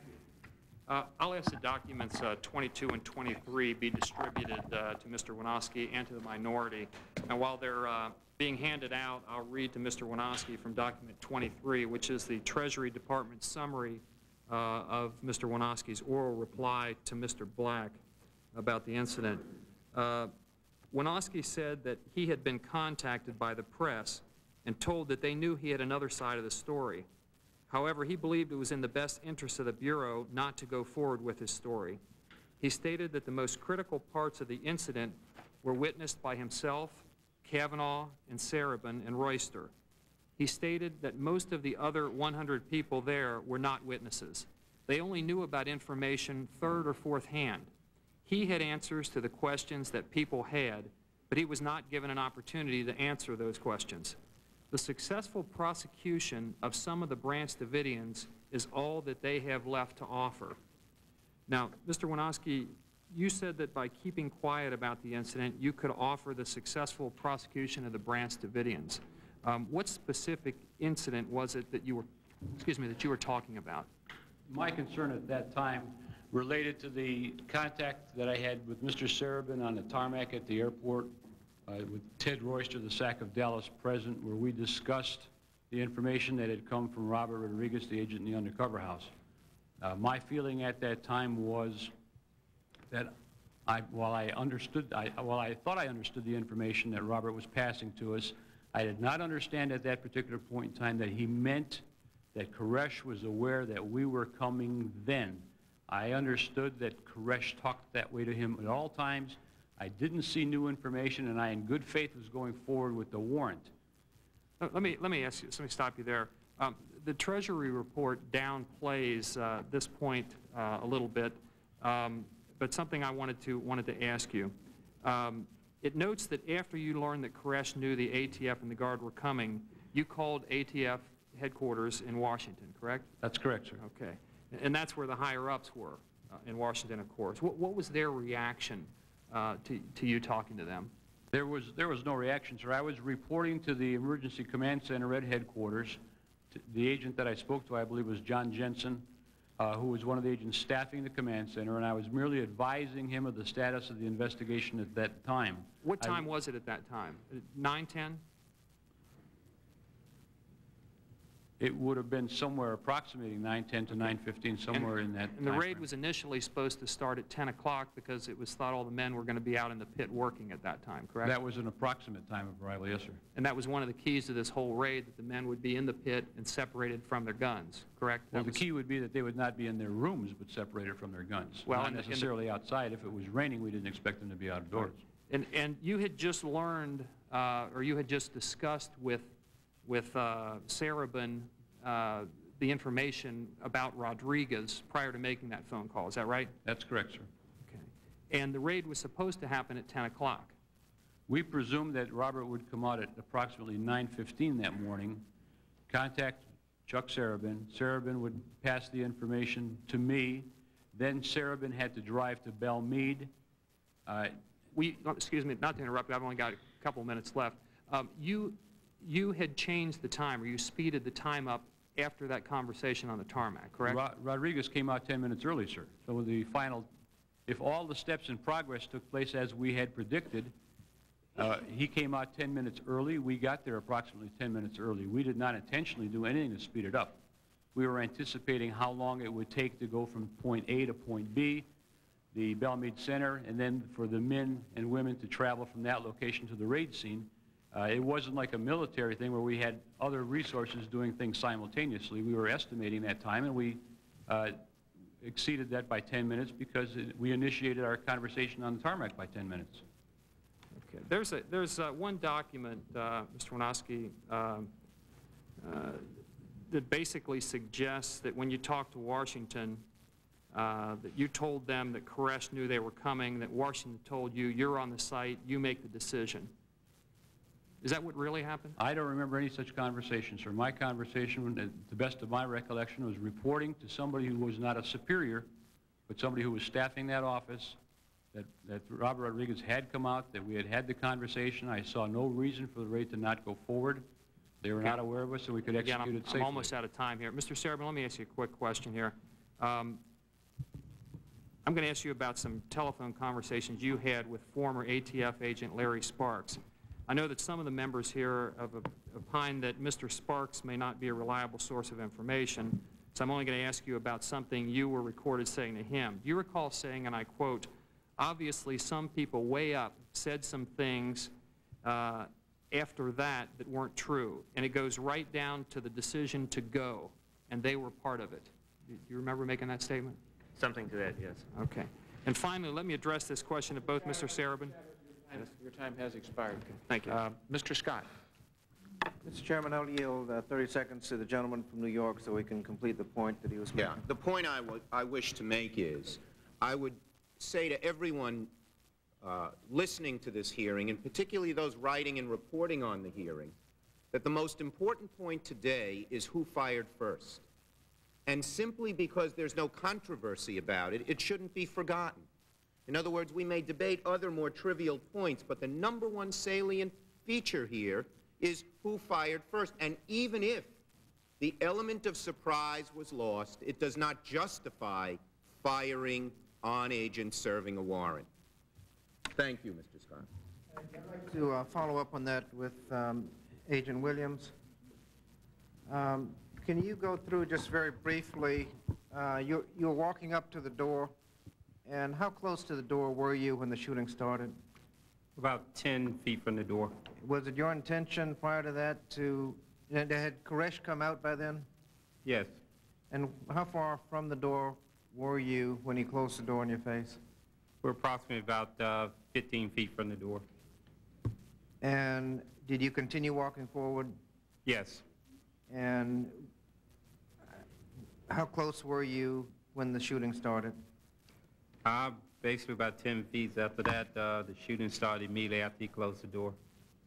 Uh, I'll ask the documents uh, twenty-two and twenty-three be distributed uh, to Mister Winoski and to the minority. And while they're uh, being handed out, I'll read to Mister Winoski from document twenty-three, which is the Treasury Department summary uh, of Mister Winoski's oral reply to Mister Black about the incident. Uh, Winoski said that he had been contacted by the press and told that they knew he had another side of the story. However, he believed it was in the best interest of the Bureau not to go forward with his story. He stated that the most critical parts of the incident were witnessed by himself, Kavanaugh, and Sarabin and Royster. He stated that most of the other one hundred people there were not witnesses. They only knew about information third or fourth hand. He had answers to the questions that people had, but he was not given an opportunity to answer those questions. The successful prosecution of some of the Branch Davidians is all that they have left to offer. Now, Mister Winoski, you said that by keeping quiet about the incident, you could offer the successful prosecution of the Branch Davidians. Um, what specific incident was it that you were, excuse me, that you were talking about? My concern at that time related to the contact that I had with Mister Sarabin on the tarmac at the airport, uh, with Ted Royster, the S A C of Dallas, present, where we discussed the information that had come from Robert Rodriguez, the agent in the undercover house. Uh, my feeling at that time was that I, while I understood, I, while I thought I understood the information that Robert was passing to us, I did not understand at that particular point in time that he meant that Koresh was aware that we were coming then. I understood that Koresh talked that way to him at all times. I didn't see new information, and I, in good faith, was going forward with the warrant. Let me, let me ask you, let me stop you there. Um, the Treasury report downplays uh, this point uh, a little bit, um, but something I wanted to, wanted to ask you. Um, it notes that after you learned that Koresh knew the A T F and the Guard were coming, you called A T F headquarters in Washington, correct? That's correct, sir. Okay. And that's where the higher-ups were, uh, in Washington, of course. What, what was their reaction uh, to, to you talking to them? There was, there was no reaction, sir. I was reporting to the Emergency Command Center at headquarters. T the agent that I spoke to, I believe, was John Jensen, uh, who was one of the agents staffing the command center, and I was merely advising him of the status of the investigation at that time. What time I, was it at that time? nine ten? It would have been somewhere approximating nine ten to nine fifteen, somewhere and, in that And the time raid frame. was initially supposed to start at ten o'clock because it was thought all the men were going to be out in the pit working at that time, correct? That was an approximate time of arrival, yes, sir. And that was one of the keys to this whole raid, that the men would be in the pit and separated from their guns, correct? Well, That the was- key would be that they would not be in their rooms, but separated from their guns. Well, Not and the- and the- necessarily outside. If it was raining, we didn't expect them to be outdoors. And, and you had just learned, uh, or you had just discussed with, with uh, Sarabin uh, the information about Rodriguez prior to making that phone call. Is that right? That's correct, sir. Okay. And the raid was supposed to happen at ten o'clock. We presumed that Robert would come out at approximately nine fifteen that morning, contact Chuck Sarabin. Sarabin would pass the information to me. Then Sarabin had to drive to Belmead. Uh, We, oh, excuse me, not to interrupt you, I've only got a couple minutes left. Um, you, you had changed the time, or you speeded the time up after that conversation on the tarmac, correct? Ro Rodriguez came out ten minutes early, sir. So the final, if all the steps in progress took place as we had predicted, uh, he came out ten minutes early. We got there approximately ten minutes early. We did not intentionally do anything to speed it up. We were anticipating how long it would take to go from point A to point B, the Belmead Center, and then for the men and women to travel from that location to the raid scene. Uh, it wasn't like a military thing where we had other resources doing things simultaneously. We were estimating that time, and we uh, exceeded that by ten minutes because it, we initiated our conversation on the tarmac by ten minutes. Okay. There's, a, there's uh, one document, uh, Mister Winoski, um, uh, that basically suggests that when you talked to Washington, uh, that you told them that Koresh knew they were coming, that Washington told you, you're on the site, you make the decision. Is that what really happened? I don't remember any such conversation, sir. My conversation, to the best of my recollection, was reporting to somebody who was not a superior, but somebody who was staffing that office, that, that Robert Rodriguez had come out, that we had had the conversation. I saw no reason for the raid to not go forward. They were Okay. not aware of us, so we could Again, execute I'm, it safely. I'm almost out of time here. Mister Sarabin, let me ask you a quick question here. Um, I'm going to ask you about some telephone conversations you had with former A T F agent Larry Sparks. I know that some of the members here have opined that Mister Sparks may not be a reliable source of information, so I'm only going to ask you about something you were recorded saying to him. Do you recall saying, and I quote, obviously some people way up said some things uh, after that that weren't true, and it goes right down to the decision to go, and they were part of it. Do you remember making that statement? Something to that, yes. Okay. And finally, let me address this question to both Mister Sarabin. Yes, your time has expired. Okay. Thank you. Uh, Mister Scott. Mister Chairman, I'll yield uh, thirty seconds to the gentleman from New York so we can complete the point that he was making. Yeah, the point I, I wish to make is, I would say to everyone uh, listening to this hearing, and particularly those writing and reporting on the hearing, that the most important point today is who fired first. And simply because there's no controversy about it, it shouldn't be forgotten. In other words, we may debate other more trivial points, but the number one salient feature here is who fired first. And even if the element of surprise was lost, it does not justify firing on agents serving a warrant. Thank you, Mister Scott. I'd like to uh, follow up on that with um, Agent Williams. Um, can you go through just very briefly, uh, you, you're walking up to the door And how close to the door were you when the shooting started? About ten feet from the door. Was it your intention prior to that to, and had Koresh come out by then? Yes. And how far from the door were you when he closed the door in your face? We're approximately about uh, fifteen feet from the door. And did you continue walking forward? Yes. And how close were you when the shooting started? Uh, basically about ten feet. After that, uh, the shooting started immediately after he closed the door.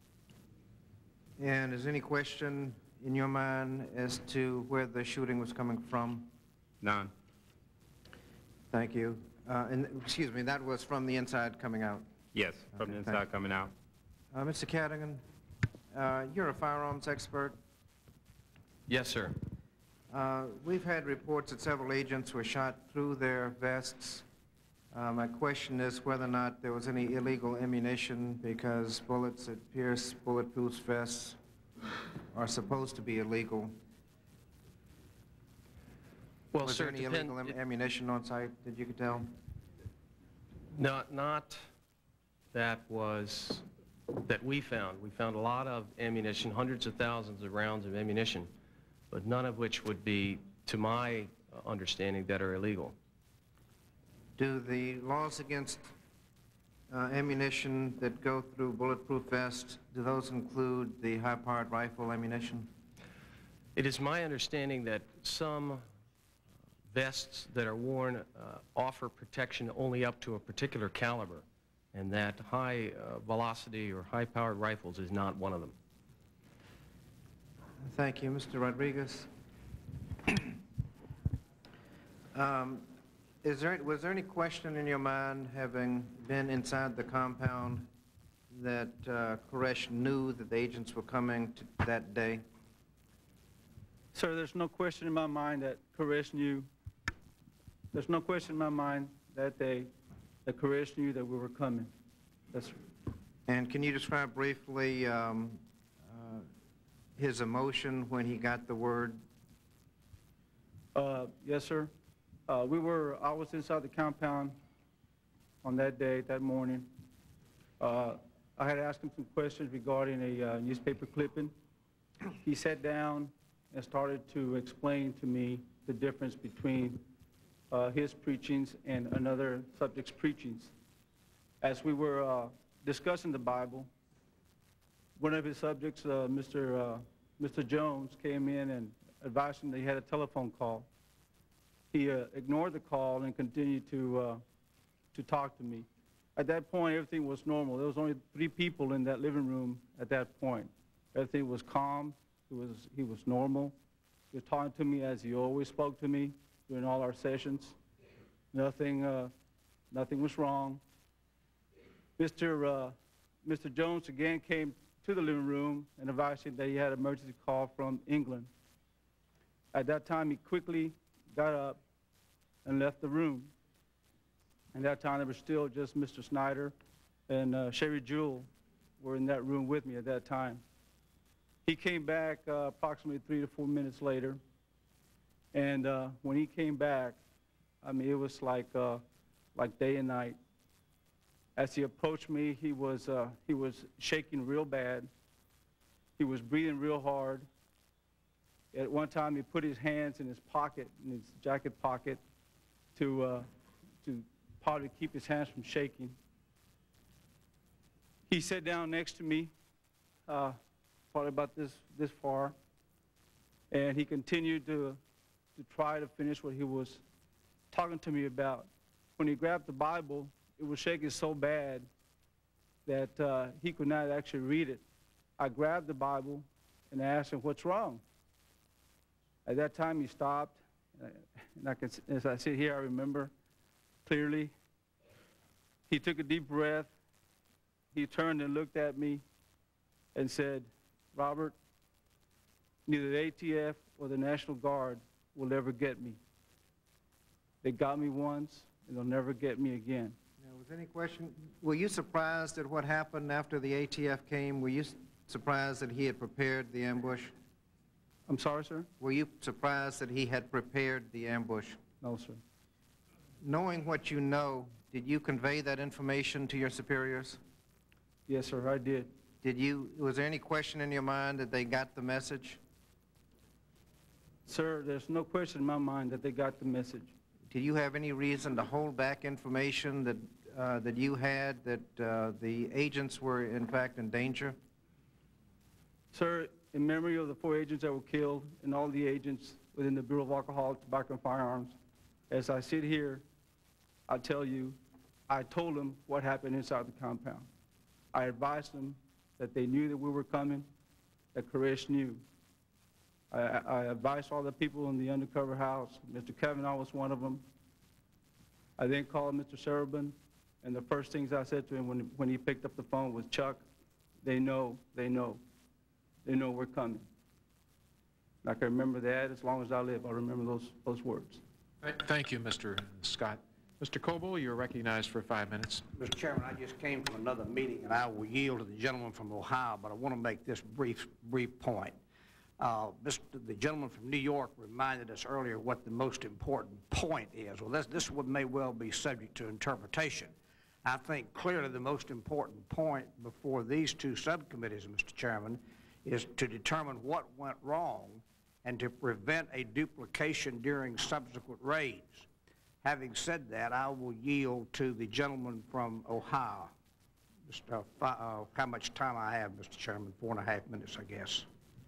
And is there any question in your mind as to where the shooting was coming from? None. Thank you. Uh, and, excuse me, that was from the inside coming out? Yes, from Okay, the thank inside you. coming out. Uh, Mister Cadigan, uh, you're a firearms expert. Yes, sir. Uh, we've had reports that several agents were shot through their vests. Uh, my question is whether or not there was any illegal ammunition, because bullets that pierce bulletproof vests are supposed to be illegal. Well, was sir, there any depend- illegal am it- ammunition on site that you could tell? Not, not that was, that we found. We found a lot of ammunition, hundreds of thousands of rounds of ammunition, but none of which would be, to my uh, understanding, that are illegal. Do the laws against uh, ammunition that go through bulletproof vests, do those include the high-powered rifle ammunition? It is my understanding that some vests that are worn uh, offer protection only up to a particular caliber, and that high uh, velocity or high-powered rifles is not one of them. Thank you. Mister Rodriguez. um, is there, was there any question in your mind, having been inside the compound, that uh, Koresh knew that the agents were coming to that day? Sir, there's no question in my mind that Koresh knew. There's no question in my mind that day that Koresh knew that we were coming. That's, And can you describe briefly um, uh, his emotion when he got the word? uh, yes, sir. Uh, we were, I was inside the compound on that day, that morning. Uh, I had asked him some questions regarding a uh, newspaper clipping. He sat down and started to explain to me the difference between uh, his preachings and another subject's preachings. As we were uh, discussing the Bible, one of his subjects, uh, Mister Uh, Mister Jones, came in and advised him that he had a telephone call. He uh, ignored the call and continued to, uh, to talk to me. At that point, everything was normal. There was only three people in that living room at that point. Everything was calm. He was, he was normal. He was talking to me as he always spoke to me during all our sessions. Nothing, uh, nothing was wrong. Mister Uh, Mister Jones again came to the living room and advised him that he had an emergency call from England. At that time, he quickly got up and left the room. At that time, there was still just Mister Snyder and uh, Sherry Jewell were in that room with me at that time. He came back uh, approximately three to four minutes later, and uh, when he came back, I mean, it was like, uh, like day and night. As he approached me, he was, uh, he was shaking real bad. He was breathing real hard. At one time, he put his hands in his pocket, in his jacket pocket, to, uh, to probably keep his hands from shaking. He sat down next to me, uh, probably about this, this far, and he continued to, to try to finish what he was talking to me about. When he grabbed the Bible, it was shaking so bad that uh, he could not actually read it. I grabbed the Bible and asked him, "What's wrong?" At that time, he stopped, and I can, as I sit here, I remember clearly. He took a deep breath. He turned and looked at me and said, "Robert, neither the A T F or the National Guard will ever get me. They got me once, and they'll never get me again." Now, was there any question, were you surprised at what happened after the A T F came? Were you surprised that he had prepared the ambush? I'm sorry, sir? Were you surprised that he had prepared the ambush? No, sir. knowing what you know, did you convey that information to your superiors? Yes, sir, I did. Did you, was there any question in your mind that they got the message? Sir, there's no question in my mind that they got the message. Did you have any reason to hold back information that, uh, that you had that uh, the agents were in fact in danger? Sir, in memory of the four agents that were killed and all the agents within the Bureau of Alcohol, Tobacco, and Firearms, as I sit here, I tell you, I told them what happened inside the compound. I advised them that they knew that we were coming, that Koresh knew. I, I advised all the people in the undercover house. Mister Kavanaugh was one of them. I then called Mister Serban, and the first things I said to him when, when he picked up the phone was, Chuck, they know, they know. They know we're coming. I can remember that as long as I live. I'll remember those, those words. Thank you, Mister Scott. Mister Coble, you're recognized for five minutes. Mister Chairman, I just came from another meeting, and I will yield to the gentleman from Ohio, but I want to make this brief, brief point. Uh, Mister The gentleman from New York reminded us earlier what the most important point is. Well, this, this one may well be subject to interpretation. I think clearly the most important point before these two subcommittees, Mister Chairman, is to determine what went wrong and to prevent a duplication during subsequent raids. Having said that, I will yield to the gentleman from Ohio. Just, uh, uh, how much time I have, Mister Chairman? Four and a half minutes, I guess.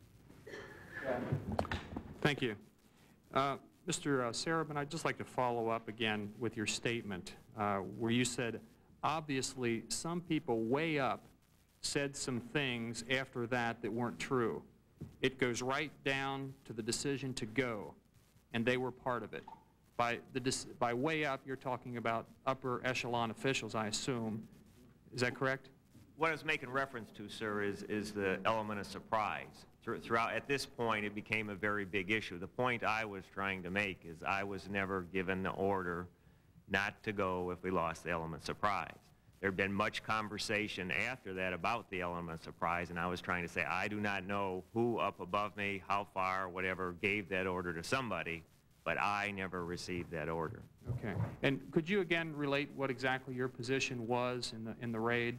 Thank you. Uh, Mister Uh, Serban, I'd just like to follow up again with your statement uh, where you said, obviously, some people way up said some things after that that weren't true. It goes right down to the decision to go, and they were part of it. By, the, by way up, you're talking about upper echelon officials, I assume. Is that correct? What I was making reference to, sir, is, is the element of surprise. Throughout, at this point, it became a very big issue. The point I was trying to make is I was never given the order not to go if we lost the element of surprise. There had been much conversation after that about the element of surprise, and I was trying to say I do not know who up above me, how far, whatever, gave that order to somebody, but I never received that order. Okay. And could you again relate what exactly your position was in the, in the raid?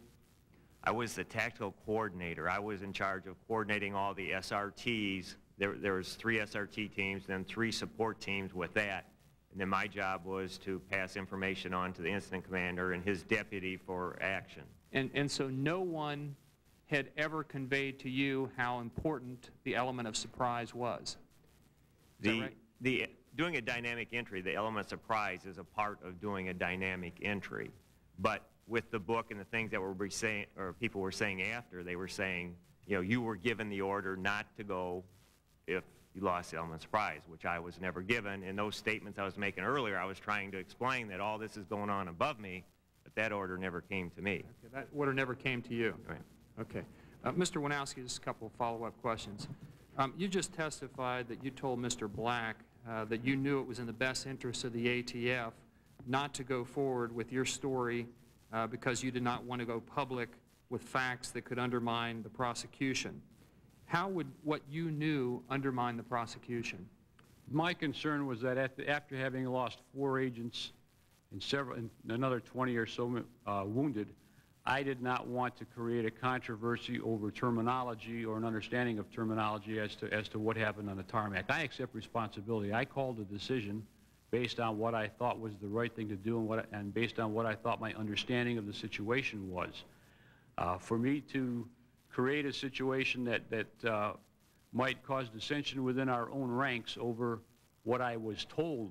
I was the tactical coordinator. I was in charge of coordinating all the S R Ts. There, there was three S R T teams, then three support teams with that. And then my job was to pass information on to the incident commander and his deputy for action. And, and so no one had ever conveyed to you how important the element of surprise was. Is the, that right? the, doing a dynamic entry, the element of surprise is a part of doing a dynamic entry. But with the book and the things that were saying, or people were saying after, they were saying, you know, you were given the order not to go if you lost the element of surprise, which I was never given. In those statements I was making earlier, I was trying to explain that all this is going on above me, but that order never came to me. Okay, that order never came to you. Right. Okay. Uh, Mister Winowski, just a couple of follow-up questions. Um, you just testified that you told Mister Black uh, that you knew it was in the best interest of the A T F not to go forward with your story uh, because you did not want to go public with facts that could undermine the prosecution. How would what you knew undermine the prosecution? My concern was that at the, after having lost four agents and several, and another twenty or so uh, wounded, I did not want to create a controversy over terminology or an understanding of terminology as to as to what happened on the tarmac. I accept responsibility. I called a decision based on what I thought was the right thing to do and what and based on what I thought my understanding of the situation was. Uh, for me to create a situation that, that uh, might cause dissension within our own ranks over what I was told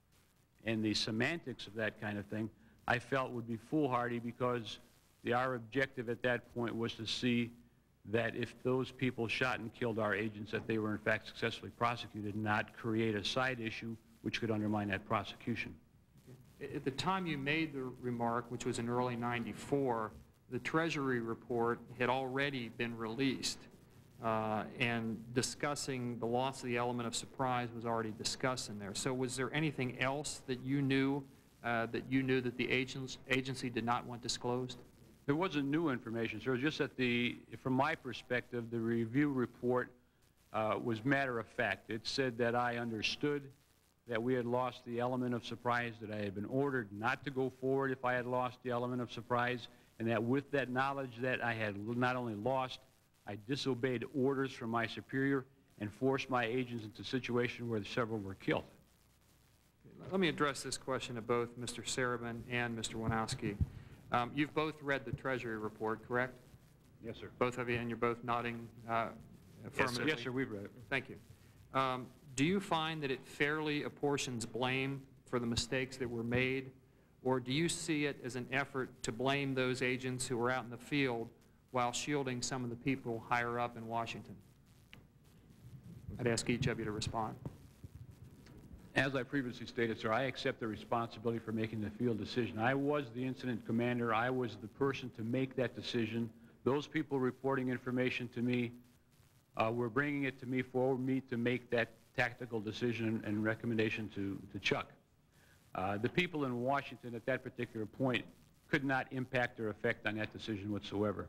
and the semantics of that kind of thing, I felt would be foolhardy because the, our objective at that point was to see that if those people shot and killed our agents, that they were in fact successfully prosecuted, not create a side issue which could undermine that prosecution. At the time you made the remark, which was in early ninety-four, the Treasury report had already been released, uh, and discussing the loss of the element of surprise was already discussed in there. So was there anything else that you knew uh, that you knew that the agents, agency did not want disclosed? There wasn't new information, sir. It was just that the, from my perspective, the review report uh, was matter of fact. It said that I understood that we had lost the element of surprise, that I had been ordered not to go forward if I had lost the element of surprise, and that with that knowledge that I had not only lost, I disobeyed orders from my superior and forced my agents into a situation where several were killed. Let me address this question to both Mister Serban and Mister Wanowski. Um, you've both read the Treasury report, correct? Yes, sir. Both of you, and you're both nodding uh, affirmatively? Yes, sir, we've read it. Thank you. Um, do you find that it fairly apportions blame for the mistakes that were made, or do you see it as an effort to blame those agents who were out in the field while shielding some of the people higher up in Washington? I'd ask each of you to respond. As I previously stated, sir, I accept the responsibility for making the field decision. I was the incident commander. I was the person to make that decision. Those people reporting information to me uh, were bringing it to me for me to make that tactical decision and recommendation to, to Chuck. Uh, the people in Washington at that particular point could not impact or affect on that decision whatsoever.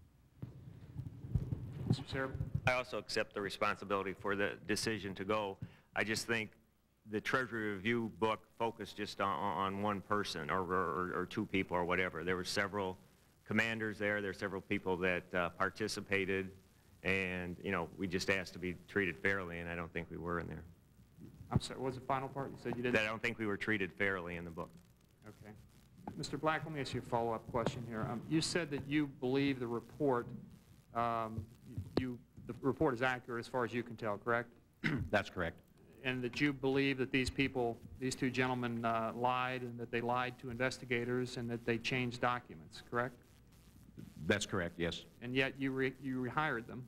Mister Serban? I also accept the responsibility for the decision to go. I just think the Treasury Review book focused just on, on one person or, or, or two people or whatever. There were several commanders there. There were several people that uh, participated, and, you know, we just asked to be treated fairly, and I don't think we were in there. I'm sorry, what was the final part? You said you didn't? That I don't think we were treated fairly in the book. Okay. Mister Black, let me ask you a follow-up question here. Um, you said that you believe the report, um, you, the report is accurate as far as you can tell, correct? That's correct. And that you believe that these people, these two gentlemen uh, lied, and that they lied to investigators, and that they changed documents, correct? That's correct, yes. And yet you, re you rehired them.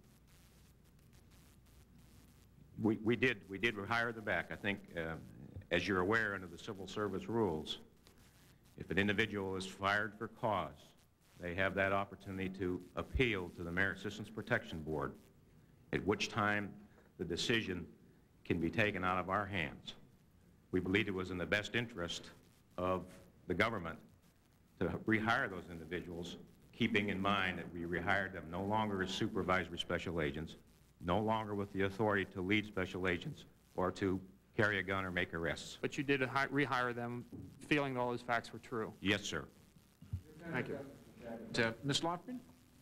We, we did, we did rehire them back. I think, uh, as you're aware, under the civil service rules, if an individual is fired for cause, they have that opportunity to appeal to the Merit Systems Protection Board, at which time the decision can be taken out of our hands. We believed it was in the best interest of the government to rehire those individuals, keeping in mind that we rehired them no longer as supervisory special agents, no longer with the authority to lead special agents or to carry a gun or make arrests. But you did rehire them feeling that all those facts were true. Yes, sir. Thank you. Uh, Miz Lofgren?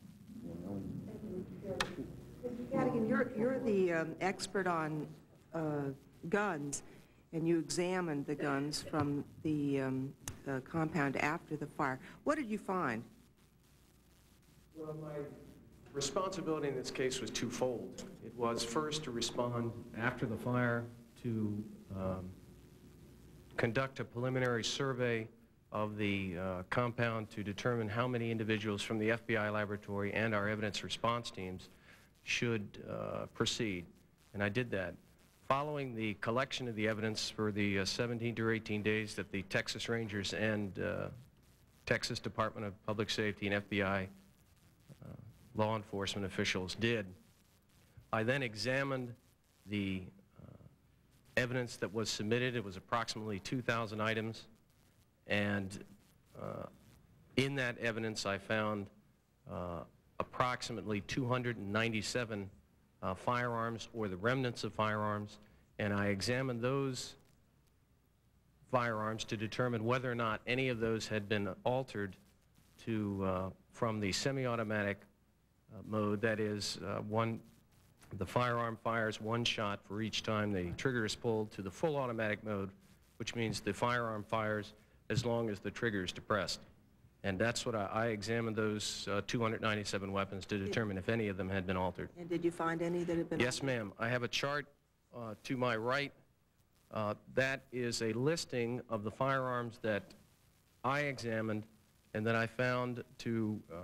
Mister Gadigan, you're, you're the um, expert on uh, guns, and you examined the guns from the um, uh, compound after the fire. What did you find? Well, my responsibility in this case was twofold. It was first to respond after the fire to um, conduct a preliminary survey of the uh, compound to determine how many individuals from the F B I laboratory and our evidence response teams should uh, proceed, and I did that. Following the collection of the evidence for the uh, seventeen to eighteen days that the Texas Rangers and uh, Texas Department of Public Safety and F B I uh, law enforcement officials did, I then examined the uh, evidence that was submitted. It was approximately two thousand items, and uh, in that evidence I found uh, approximately two hundred ninety-seven Uh, firearms or the remnants of firearms, and I examined those firearms to determine whether or not any of those had been altered to uh, from the semi-automatic uh, mode, that is, uh, one, the firearm fires one shot for each time the trigger is pulled, to the full automatic mode, which means the firearm fires as long as the trigger is depressed. And that's what I, I examined those uh, two hundred ninety-seven weapons to determine if any of them had been altered. And did you find any that had been Yes, ma'am. I have a chart uh, to my right. Uh, that is a listing of the firearms that I examined and that I found to uh,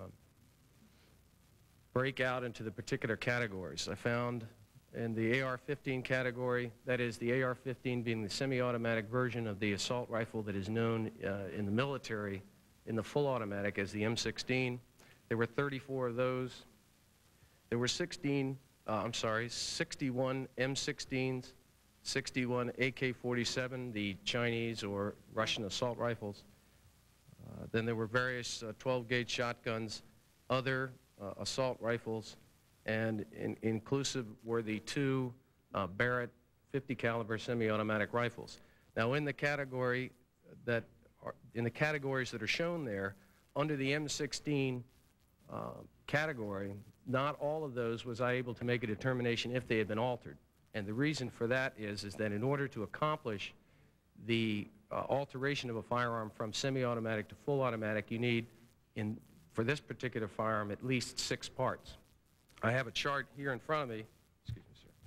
break out into the particular categories. I found in the A R fifteen category, that is the A R fifteen being the semi-automatic version of the assault rifle that is known uh, in the military in the full automatic as the M sixteen. There were thirty-four of those. There were sixteen, uh, I'm sorry, sixty-one M sixteens, sixty-one A K forty-seven, the Chinese or Russian assault rifles. Uh, then there were various uh, twelve gauge shotguns, other uh, assault rifles, and in inclusive were the two uh, Barrett fifty caliber semi-automatic rifles. Now, in the category that are, in the categories that are shown there, under the M sixteen uh, category, not all of those was I able to make a determination if they had been altered. And the reason for that is, is that in order to accomplish the uh, alteration of a firearm from semi-automatic to full automatic, you need, in, for this particular firearm, at least six parts. I have a chart here in front of me, excuse me, sir,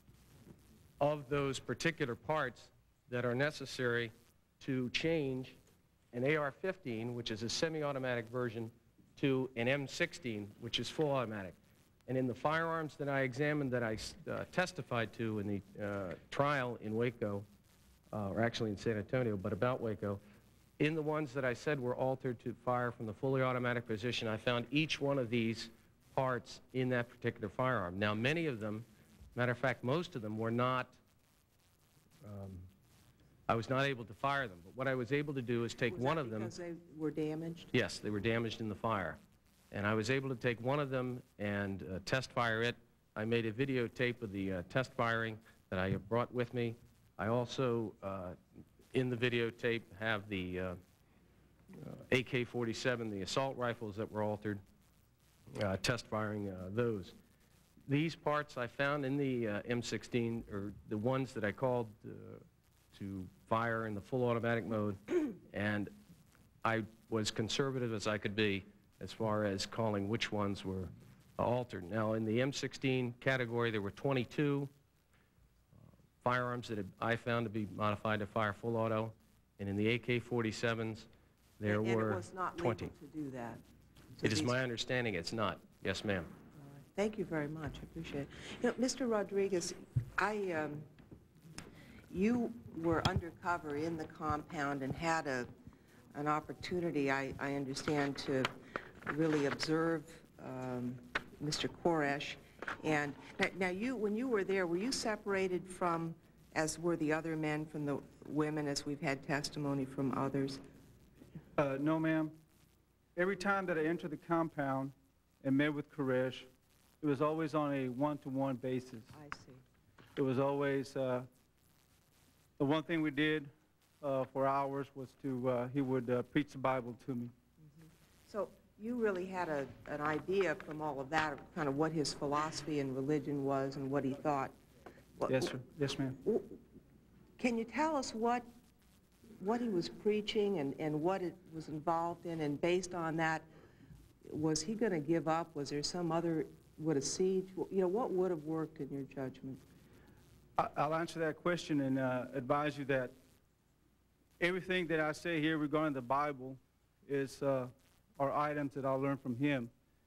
of those particular parts that are necessary to change an A R fifteen, which is a semi-automatic version, to an M sixteen, which is full automatic. And in the firearms that I examined, that I uh, testified to in the uh, trial in Waco, uh, or actually in San Antonio, but about Waco, in the ones that I said were altered to fire from the fully automatic position, I found each one of these parts in that particular firearm. Now, many of them, matter of fact, most of them were not, um, I was not able to fire them. But what I was able to do is take Was one that of them. because they were damaged? Yes, they were damaged in the fire. And I was able to take one of them and uh, test fire it. I made a videotape of the uh, test firing that I have brought with me. I also, uh, in the videotape, have the uh, uh, A K forty-seven, the assault rifles that were altered, uh, test firing uh, those. These parts I found in the uh, M sixteen, or the ones that I called uh, to fire in the full automatic mode, and I was conservative as I could be as far as calling which ones were uh, altered. Now, in the M sixteen category, there were twenty-two uh, firearms that had, I found to be modified to fire full auto, and in the A K forty-sevens, there and, and were it was not twenty. legal to do that? So It is these- my understanding it's not. Yes, ma'am. Thank you very much. I appreciate it. You know, Mister Rodriguez, I, um, you were undercover in the compound and had a, an opportunity, I, I understand, to really observe um, Mister Koresh. And now, now you, when you were there, were you separated from, as were the other men, from the women, as we've had testimony from others? Uh, no, ma'am. Every time that I entered the compound and met with Koresh, it was always on a one-to-one basis. I see. It was always, uh, the one thing we did uh, for hours was to, uh, he would uh, preach the Bible to me. Mm-hmm. So you really had a, an idea from all of that of kind of what his philosophy and religion was and what he thought. What, Yes, sir. Yes, ma'am. Can you tell us what, what he was preaching and, and what it was involved in, and based on that, was he going to give up? Was there some other, would a siege, you know, what would have worked in your judgment? I- I'll answer that question and uh, advise you that everything that I say here regarding the Bible is uh, are items that I learned from him.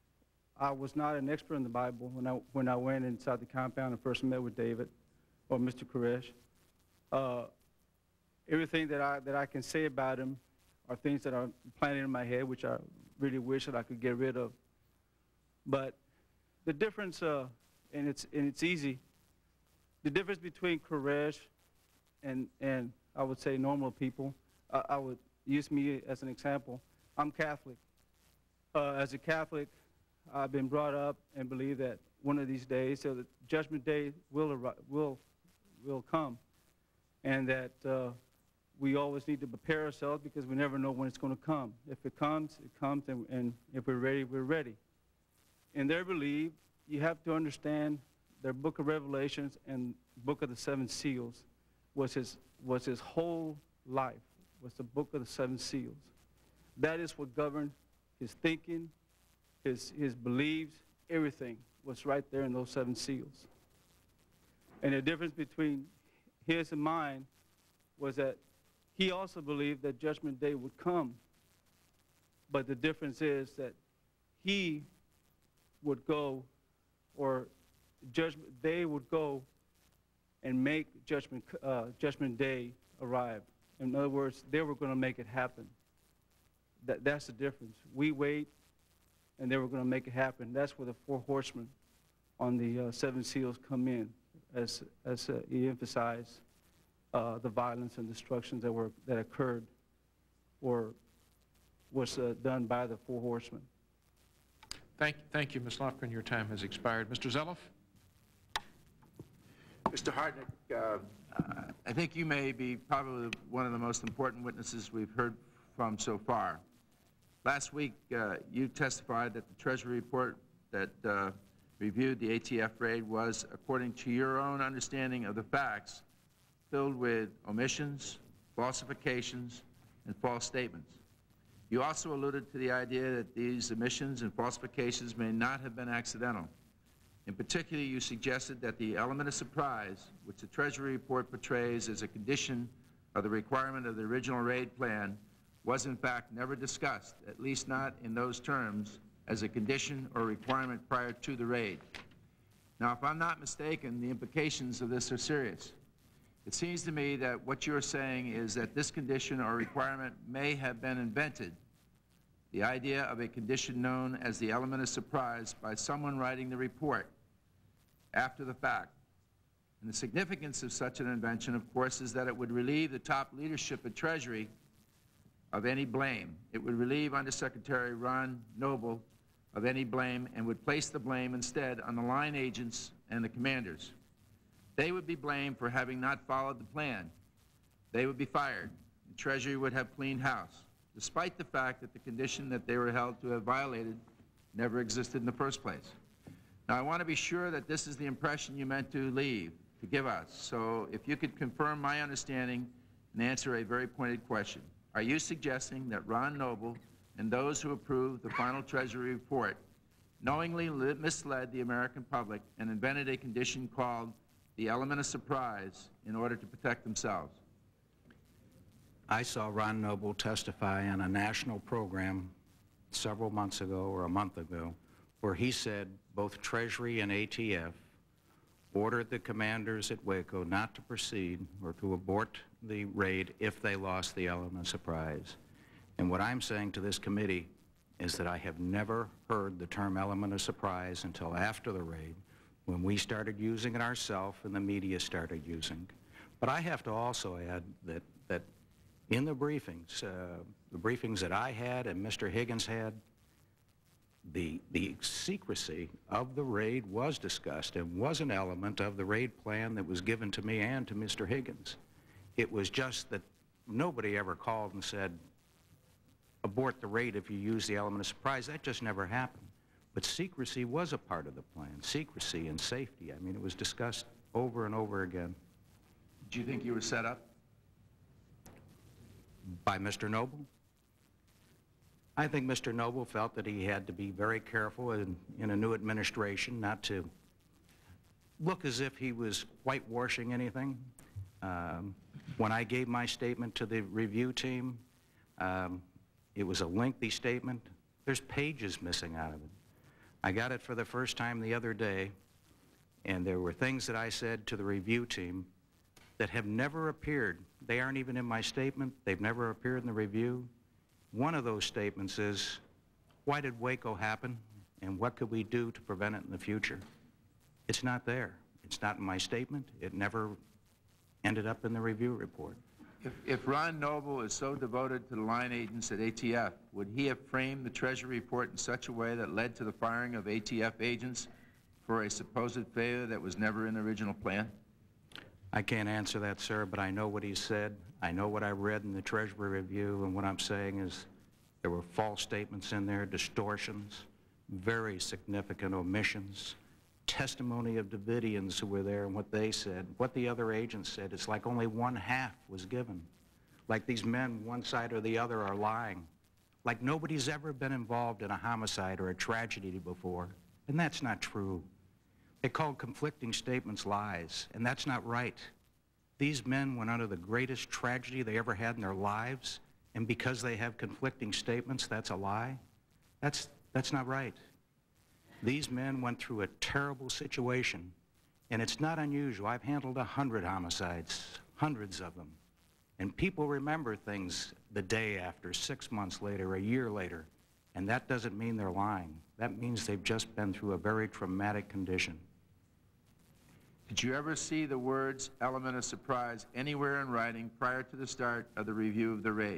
I was not an expert in the Bible when I when I went inside the compound and first met with David or Mister Koresh. Uh, everything that I that I can say about him are things that are planted in my head, which I really wish that I could get rid of. But the difference, uh, and it's and it's easy. The difference between Koresh and and I would say normal people. I, I would use me as an example. I'm Catholic. Uh, as a Catholic, I've been brought up and believe that one of these days, so the Judgment Day will arri- will will come, and that uh, we always need to prepare ourselves because we never know when it's going to come. If it comes, it comes, and, and if we're ready, we're ready. In their belief, you have to understand their book of Revelations and book of the seven seals was his, was his whole life, was the book of the seven seals. That is what governed his thinking, his, his beliefs, everything was right there in those seven seals. And the difference between his and mine was that he also believed that Judgment Day would come. But the difference is that he would go, or judgment, they would go and make judgment, uh, judgment Day arrive. In other words, they were going to make it happen. That, that's the difference. We wait, and they were going to make it happen. That's where the four horsemen on the uh, seven seals come in, as, as uh, he emphasized uh, the violence and destructions that, were, that occurred or was uh, done by the four horsemen. Thank, thank you, Miz Lofgren. Your time has expired. Mister Zeloff? Mister Hartnett, uh, I think you may be probably one of the most important witnesses we've heard from so far. Last week, uh, you testified that the Treasury report that uh, reviewed the A T F raid was, according to your own understanding of the facts, filled with omissions, falsifications, and false statements. You also alluded to the idea that these omissions and falsifications may not have been accidental. In particular, you suggested that the element of surprise, which the Treasury report portrays as a condition of the requirement of the original raid plan, was in fact never discussed, at least not in those terms, as a condition or requirement prior to the raid. Now, if I'm not mistaken, the implications of this are serious. It seems to me that what you're saying is that this condition or requirement may have been invented, the idea of a condition known as the element of surprise, by someone writing the report after the fact. And the significance of such an invention, of course, is that it would relieve the top leadership at Treasury of any blame. It would relieve Undersecretary Ron Noble of any blame and would place the blame instead on the line agents and the commanders. They would be blamed for having not followed the plan. They would be fired. The Treasury would have cleaned house, despite the fact that the condition that they were held to have violated never existed in the first place. Now, I want to be sure that this is the impression you meant to leave, to give us. So if you could confirm my understanding and answer a very pointed question. Are you suggesting that Ron Noble and those who approved the final Treasury report knowingly misled the American public and invented a condition called the element of surprise in order to protect themselves? I saw Ron Noble testify on a national program several months ago or a month ago where he said both Treasury and A T F ordered the commanders at Waco not to proceed or to abort the raid if they lost the element of surprise. And what I'm saying to this committee is that I have never heard the term element of surprise until after the raid, when we started using it ourselves and the media started using. But I have to also add that, that in the briefings, uh, the briefings that I had and Mister Higgins had, the, the secrecy of the raid was discussed and was an element of the raid plan that was given to me and to Mister Higgins. It was just that nobody ever called and said, abort the raid if you use the element of surprise. That just never happened. But secrecy was a part of the plan, secrecy and safety. I mean, it was discussed over and over again. Do you think you were set up? By Mister Noble? I think Mister Noble felt that he had to be very careful in, in a new administration not to look as if he was whitewashing anything. Um, when I gave my statement to the review team, um, it was a lengthy statement. There's pages missing out of it. I got it for the first time the other day, and there were things that I said to the review team that have never appeared. They aren't even in my statement. They've never appeared in the review. One of those statements is, why did Waco happen, and what could we do to prevent it in the future? It's not there. It's not in my statement. It never ended up in the review report. If, if Ron Noble is so devoted to the line agents at A T F, would he have framed the Treasury report in such a way that led to the firing of A T F agents for a supposed failure that was never in the original plan? I can't answer that, sir, but I know what he said. I know what I read in the Treasury review, and what I'm saying is there were false statements in there, distortions, very significant omissions, testimony of Davidians who were there and what they said, what the other agents said. It's like only one half was given. Like these men, one side or the other, are lying. Like nobody's ever been involved in a homicide or a tragedy before. And that's not true. They called conflicting statements lies, and that's not right. These men went under the greatest tragedy they ever had in their lives, and because they have conflicting statements, that's a lie? That's, that's not right. These men went through a terrible situation, and it's not unusual. I've handled a hundred homicides, hundreds of them, and people remember things the day after, six months later, a year later, and that doesn't mean they're lying. That means they've just been through a very traumatic condition. Did you ever see the words element of surprise anywhere in writing prior to the start of the review of the raid?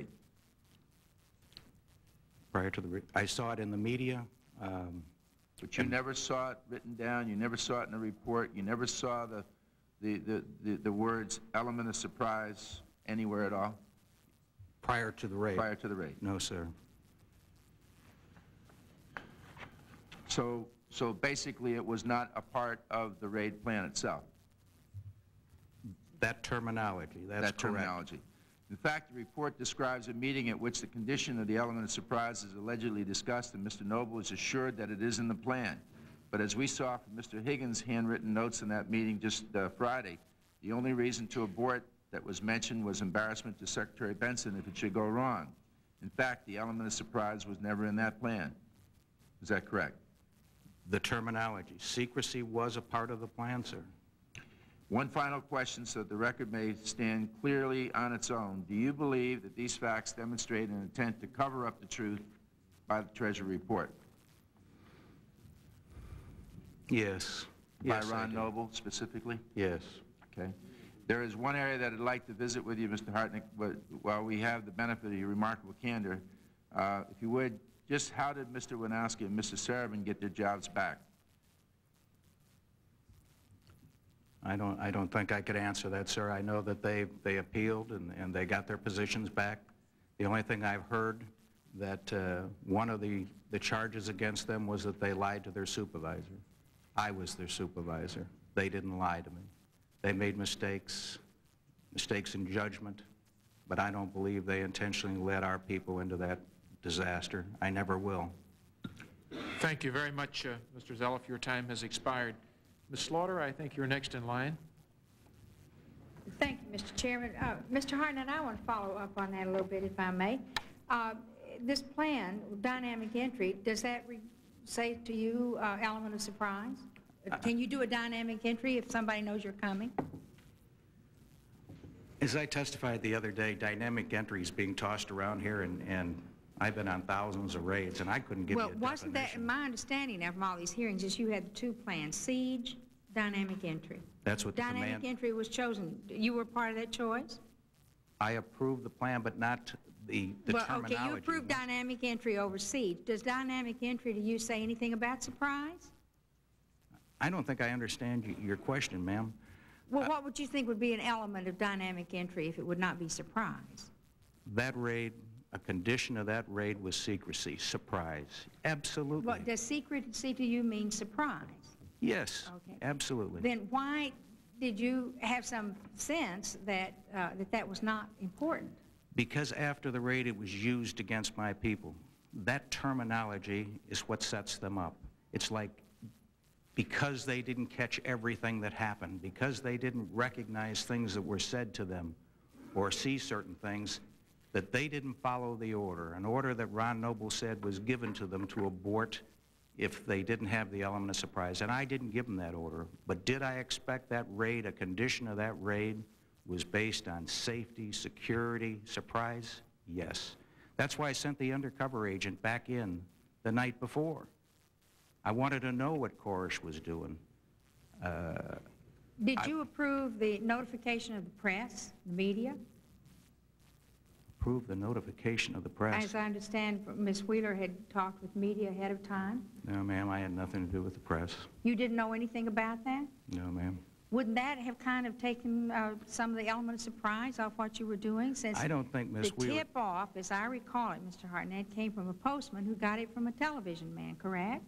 Prior to the raid? I saw it in the media. Um, But you never saw it written down, you never saw it in a report, you never saw the the, the, the, the words element of surprise anywhere at all? Prior to the raid? Prior to the raid? No, sir. So, so basically it was not a part of the raid plan itself? That terminology, that's That correct. terminology. In fact, the report describes a meeting at which the condition of the element of surprise is allegedly discussed, and Mister Noble is assured that it is in the plan. But as we saw from Mister Higgins' handwritten notes in that meeting just uh, Friday, the only reason to abort that was mentioned was embarrassment to Secretary Benson if it should go wrong. In fact, the element of surprise was never in that plan. Is that correct? The terminology. Secrecy was a part of the plan, sir. One final question so that the record may stand clearly on its own. Do you believe that these facts demonstrate an intent to cover up the truth by the Treasury report? Yes. By Yes, I Ron do. Noble specifically? Yes. Okay. There is one area that I'd like to visit with you, Mister Hartnick, but while we have the benefit of your remarkable candor, uh, if you would, just how did Mister Winowski and Mister Sarabin get their jobs back? I don't, I don't think I could answer that, sir. I know that they, they appealed and, and they got their positions back. The only thing I've heard that uh, one of the, the charges against them was that they lied to their supervisor. I was their supervisor. They didn't lie to me. They made mistakes, mistakes in judgment, but I don't believe they intentionally led our people into that disaster. I never will. Thank you very much, uh, Mister Zelliff. Your time has expired. Miz Slaughter, I think you're next in line. Thank you, Mister Chairman. Uh, Mister Hartnett, I want to follow up on that a little bit, if I may. Uh, this plan, dynamic entry, does that re say to you uh, element of surprise? Can you do a dynamic entry if somebody knows you're coming? As I testified the other day, dynamic entry is being tossed around here, and, and I've been on thousands of raids, and I couldn't give Well, you a wasn't definition. that, my understanding now from all these hearings is you had the two plans, siege, dynamic entry. That's what the Dynamic command... entry was chosen. You were part of that choice? I approved the plan, but not the, the Well, terminology. okay, you approved dynamic entry over siege. Does dynamic entry to you say anything about surprise? I don't think I understand you, your question, ma'am. Well, what would you think would be an element of dynamic entry if it would not be surprise? That raid, a condition of that raid was secrecy, surprise. Absolutely. What, does secrecy to you mean surprise? Yes, Okay. absolutely. Then why did you have some sense that, uh, that that was not important? Because after the raid, it was used against my people. That terminology is what sets them up. It's like because they didn't catch everything that happened, because they didn't recognize things that were said to them or see certain things, that they didn't follow the order, an order that Ron Noble said was given to them to abort if they didn't have the element of surprise. And I didn't give them that order. But did I expect that raid, a condition of that raid, was based on safety, security, surprise? Yes. That's why I sent the undercover agent back in the night before. I wanted to know what Koresh was doing. Uh, Did I you approve the notification of the press, the media? Approve the notification of the press. As I understand, Miz Wheeler had talked with media ahead of time. No, ma'am, I had nothing to do with the press. You didn't know anything about that? No, ma'am. Wouldn't that have kind of taken uh, some of the element of surprise off what you were doing? Since I don't think, Miss the Wheeler... tip-off, as I recall it, Mister Hartnett, came from a postman who got it from a television man, correct?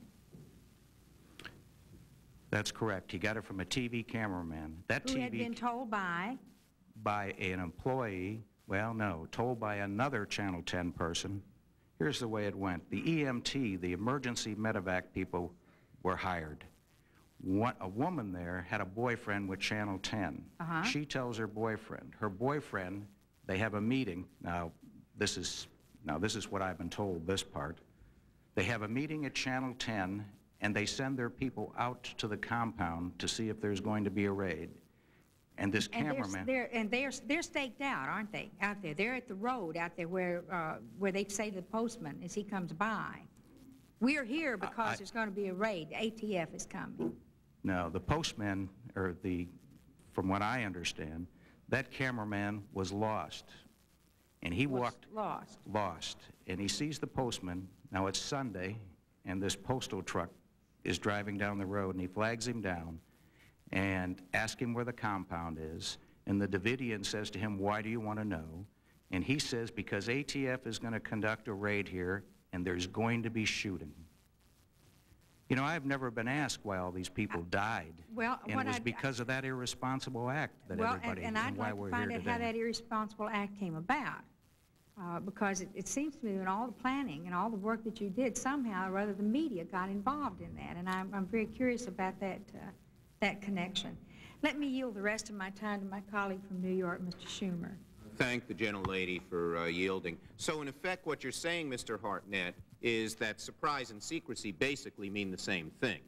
That's correct. He got it from a T V cameraman. That Who T V had been told by? by an employee, well, no, told by another Channel ten person. Here's the way it went. The E M T, the emergency medevac people, were hired. One, a woman there had a boyfriend with Channel ten. Uh-huh. She tells her boyfriend. Her boyfriend, they have a meeting. Now, this is, now this is what I've been told, this part. They have a meeting at Channel ten, and they send their people out to the compound to see if there's going to be a raid. And this And they're, cameraman... they're, and they're, they're staked out, aren't they, out there? They're at the road out there where, uh, where they say to the postman as he comes by, we're here because I- there's going to be a raid. The A T F is coming. No, the postman, or the, from what I understand, that cameraman was lost. And he Was walked... lost. Lost. And he sees the postman. Now, it's Sunday, and this postal truck is driving down the road, and he flags him down. and ask him where the compound is. And the Davidian says to him, why do you want to know? And he says, because A T F is going to conduct a raid here, and there's going to be shooting. You know, I've never been asked why all these people died. Well, and what it was I'd- because of that irresponsible act that Well, everybody, and, and I'd why like we're to find here out how today. that irresponsible act came about. Uh, because it, it seems to me that all the planning and all the work that you did, somehow or other, the media got involved in that. And I'm, I'm very curious about that, uh, that connection. Let me yield the rest of my time to my colleague from New York, Mister Schumer. Thank the gentlelady for uh, yielding. So in effect, what you're saying, Mister Hartnett, is that surprise and secrecy basically mean the same thing.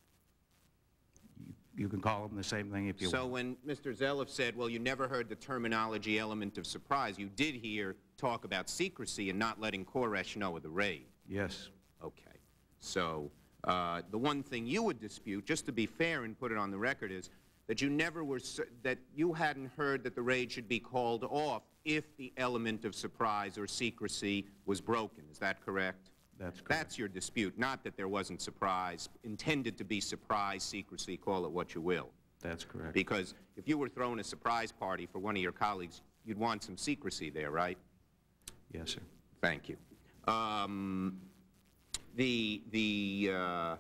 You can call them the same thing if you So want. when Mister Zeliff said, well, you never heard the terminology element of surprise, you did hear talk about secrecy and not letting Koresh know of the raid. Yes. Okay. So uh, the one thing you would dispute, just to be fair and put it on the record, is that you never were, that you hadn't heard that the raid should be called off if the element of surprise or secrecy was broken. Is that correct? That's correct. That's your dispute, not that there wasn't surprise, intended to be surprise, secrecy, call it what you will. That's correct. Because if you were throwing a surprise party for one of your colleagues, you'd want some secrecy there, right? Yes, sir. Thank you. Um, the the uh,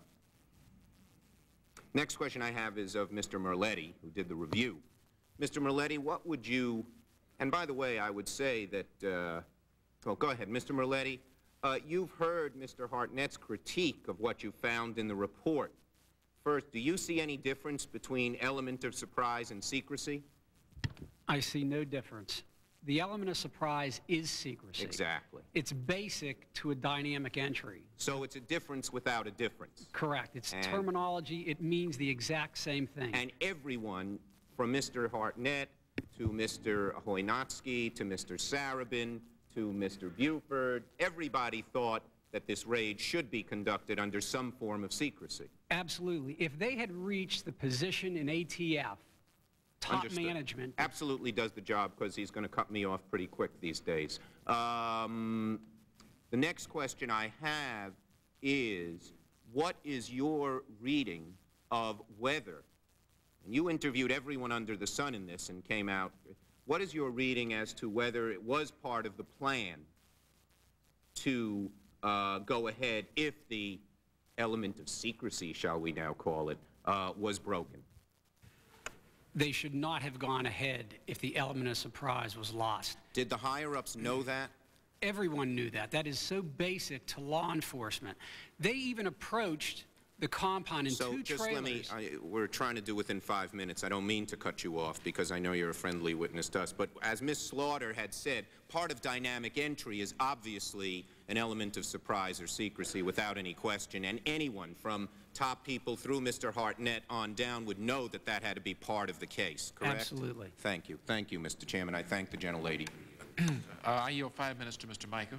next question I have is of Mister Merletti, who did the review. Mister Merletti, what would you, and by the way, I would say that, uh, well, go ahead, Mister Merletti, uh, you've heard Mister Hartnett's critique of what you found in the report. First, do you see any difference between element of surprise and secrecy? I see no difference. The element of surprise is secrecy. Exactly. It's basic to a dynamic entry. So it's a difference without a difference. Correct. It's And- terminology. It means the exact same thing. And everyone, from Mister Hartnett to Mister Hoynatsky to Mister Sarabin to Mister Buford, everybody thought that this raid should be conducted under some form of secrecy. Absolutely. If they had reached the position in A T F, top Understood. management, Absolutely does the job, because he's going to cut me off pretty quick these days. Um, the next question I have is, what is your reading of whether, and you interviewed everyone under the sun in this and came out, what is your reading as to whether it was part of the plan to uh, go ahead if the element of secrecy, shall we now call it, uh, was broken? they should not have gone ahead if the element of surprise was lost. Did the higher-ups know that? Everyone knew that. That is so basic to law enforcement. They even approached the compound in so two just trailers. let me, I, we're trying to do within five minutes. I don't mean to cut you off because I know you're a friendly witness to us. But as Miz Slaughter had said, part of dynamic entry is obviously an element of surprise or secrecy without any question. And anyone from top people through Mister Hartnett on down would know that that had to be part of the case, correct? Absolutely. Thank you. Thank you, Mister Chairman. I thank the gentlelady. uh, I yield five minutes to Mister Micah.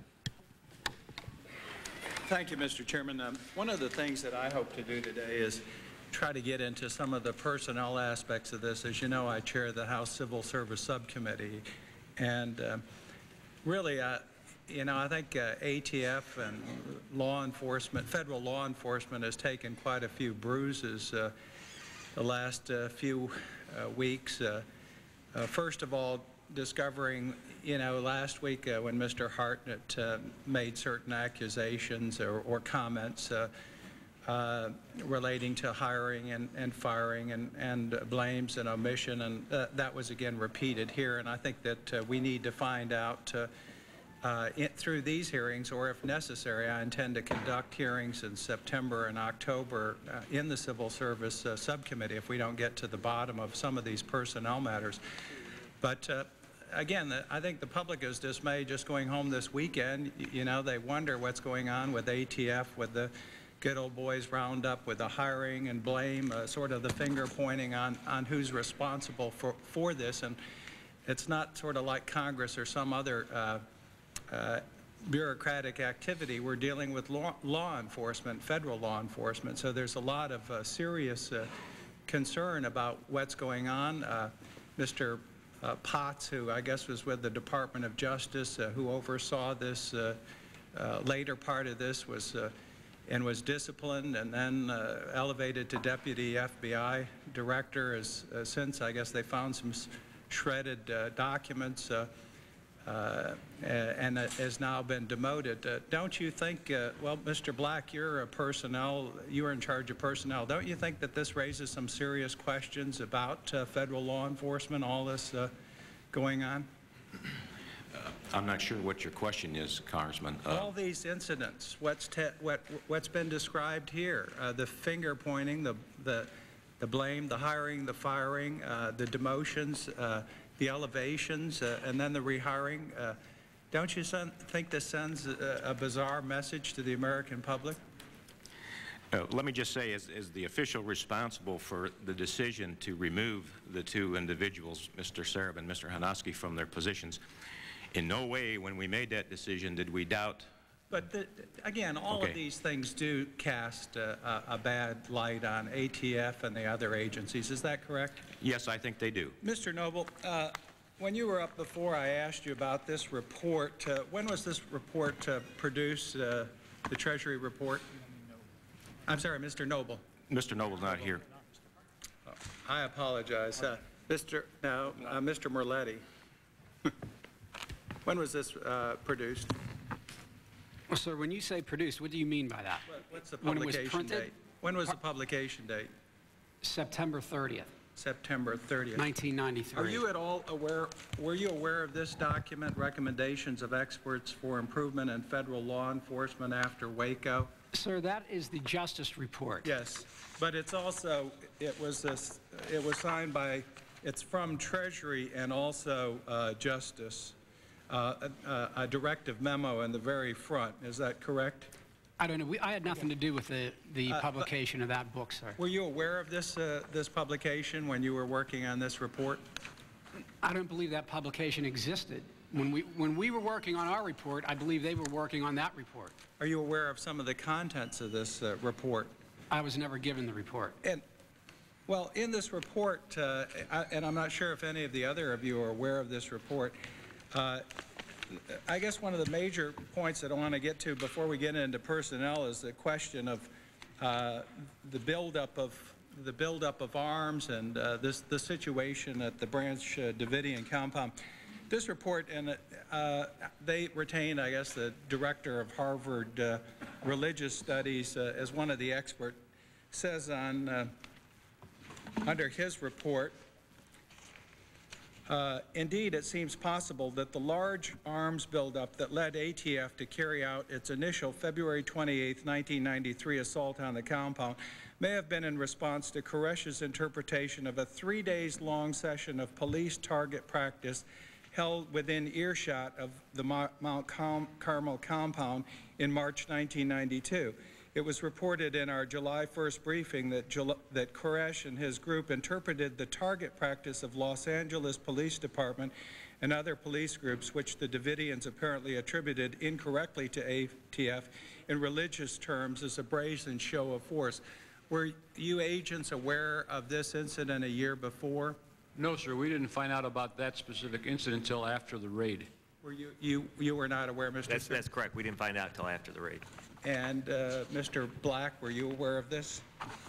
Thank you, Mister Chairman. Um, one of the things that I hope to do today is try to get into some of the personnel aspects of this. As you know, I chair the House Civil Service Subcommittee, and uh, really, uh, you know, I think uh, A T F and law enforcement, federal law enforcement, has taken quite a few bruises uh, the last uh, few uh, weeks. Uh, uh, first of all, discovering, you know, last week uh, when Mister Hartnett uh, made certain accusations or, or comments uh, uh, relating to hiring and, and firing and, and blames and omission, and uh, that was again repeated here. And I think that uh, we need to find out uh, uh, it, through these hearings, or if necessary, I intend to conduct hearings in September and October uh, in the Civil Service uh, Subcommittee if we don't get to the bottom of some of these personnel matters. But uh, again, the, I think the public is dismayed just going home this weekend. You, you know, they wonder what's going on with A T F, with the good old boys roundup, with the hiring and blame, uh, sort of the finger pointing on, on who's responsible for, for this. And it's not sort of like Congress or some other uh, uh, bureaucratic activity. We're dealing with law, law enforcement, federal law enforcement. So there's a lot of uh, serious uh, concern about what's going on. Uh, Mister Uh, Potts, who I guess was with the Department of Justice, uh, who oversaw this uh, uh, later part of this, was uh, and was disciplined and then uh, elevated to deputy F B I director has uh, since, I guess, they found some shredded uh, documents uh, uh, and uh, has now been demoted. Uh, don't you think, uh, well, Mister Black, you're a personnel, you're in charge of personnel. Don't you think that this raises some serious questions about uh, federal law enforcement, all this uh, going on? Uh, I'm not sure what your question is, Congressman. Uh, All these incidents, what's, te what, what's been described here, uh, the finger pointing, the, the, the blame, the hiring, the firing, uh, the demotions, uh, the elevations, uh, and then the rehiring. Uh, don't you son think this sends a, a bizarre message to the American public? Uh, let me just say, as, as the official responsible for the decision to remove the two individuals, Mister Sereb and Mister Hanoski, from their positions, in no way when we made that decision did we doubt. But the, again, all okay. of these things do cast uh, a, a bad light on A T F and the other agencies. Is that correct? Yes, I think they do. Mister Noble, uh, when you were up before, I asked you about this report. Uh, when was this report uh, produced, uh, the Treasury report? I'm sorry, Mister Noble. Mister Noble's not here. Oh, I apologize. Uh, Mister No, uh, Mister Merletti. When was this uh, produced? Well, sir, when you say produced, what do you mean by that? What, what's the When it was publication printed? date? When was the publication date? September thirtieth. September thirtieth. nineteen ninety-three. Are you at all aware, were you aware of this document, recommendations of experts for improvement in federal law enforcement after Waco? Sir, that is the Justice Report. Yes, but it's also, it was this, it was signed by, it's from Treasury and also uh, Justice, uh, a, a directive memo in the very front. Is that correct? I don't know. We, I had nothing to do with the, the Uh, publication of that book, sir. Were you aware of this, uh, this publication when you were working on this report? I don't believe that publication existed. When we, when we were working on our report, I believe they were working on that report. Are you aware of some of the contents of this uh, report? I was never given the report. And, well, in this report, uh, I, and I'm not sure if any of the other of you are aware of this report, uh, I guess one of the major points that I want to get to before we get into personnel is the question of uh, the buildup of the buildup of arms and uh, this the situation at the Branch uh, Davidian compound. This report, and uh, they retain, I guess, the director of Harvard uh, Religious Studies uh, as one of the experts, says on uh, under his report. Uh, indeed, it seems possible that the large arms buildup that led A T F to carry out its initial February twenty-eighth, nineteen ninety-three assault on the compound may have been in response to Koresh's interpretation of a three days long session of police target practice held within earshot of the Mount Carmel compound in March nineteen ninety-two. It was reported in our July first briefing that, Jul that Koresh and his group interpreted the target practice of Los Angeles Police Department and other police groups, which the Davidians apparently attributed incorrectly to A T F, in religious terms as a brazen show of force. Were you agents aware of this incident a year before? No, sir. We didn't find out about that specific incident until after the raid. Were you, you, you were not aware, Mister That's, that's correct. We didn't find out until after the raid. And uh, Mister Black, were you aware of this?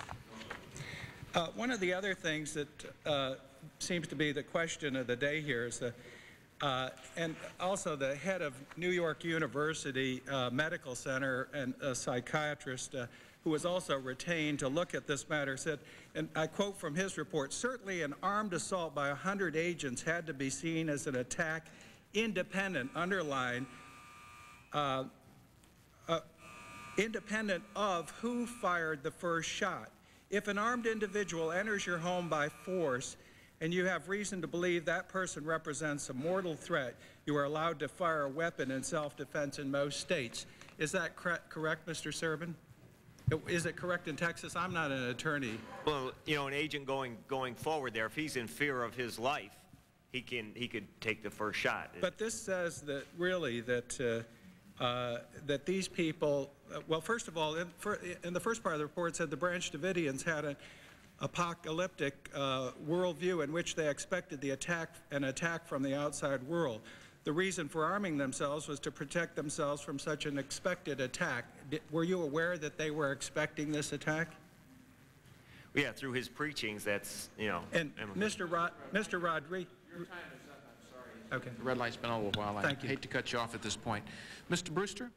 Uh, one of the other things that uh, seems to be the question of the day here is the, uh, and also the head of New York University uh, Medical Center and a psychiatrist uh, who was also retained to look at this matter said, and I quote from his report, certainly an armed assault by one hundred agents had to be seen as an attack independent, underline, uh, uh, independent of who fired the first shot. If an armed individual enters your home by force and you have reason to believe that person represents a mortal threat, you are allowed to fire a weapon in self-defense in most states. Is that cor correct, Mister Serban? Is it correct in Texas? I'm not an attorney. Well, you know, an agent going going forward there, if he's in fear of his life, he can he could take the first shot. But this says that really that uh, uh, that these people, uh, well, first of all, in, for, in the first part of the report, it said the Branch Davidians had an apocalyptic uh, worldview in which they expected the attack an attack from the outside world. The reason for arming themselves was to protect themselves from such an expected attack. Did, were you aware that they were expecting this attack? Yeah, through his preachings, that's, you know. And Mister Rod, Mister Rodriguez. Your time is up, I'm sorry. Okay. The red light's been on a little while. Thank I you. hate to cut you off at this point. Mister Brewster?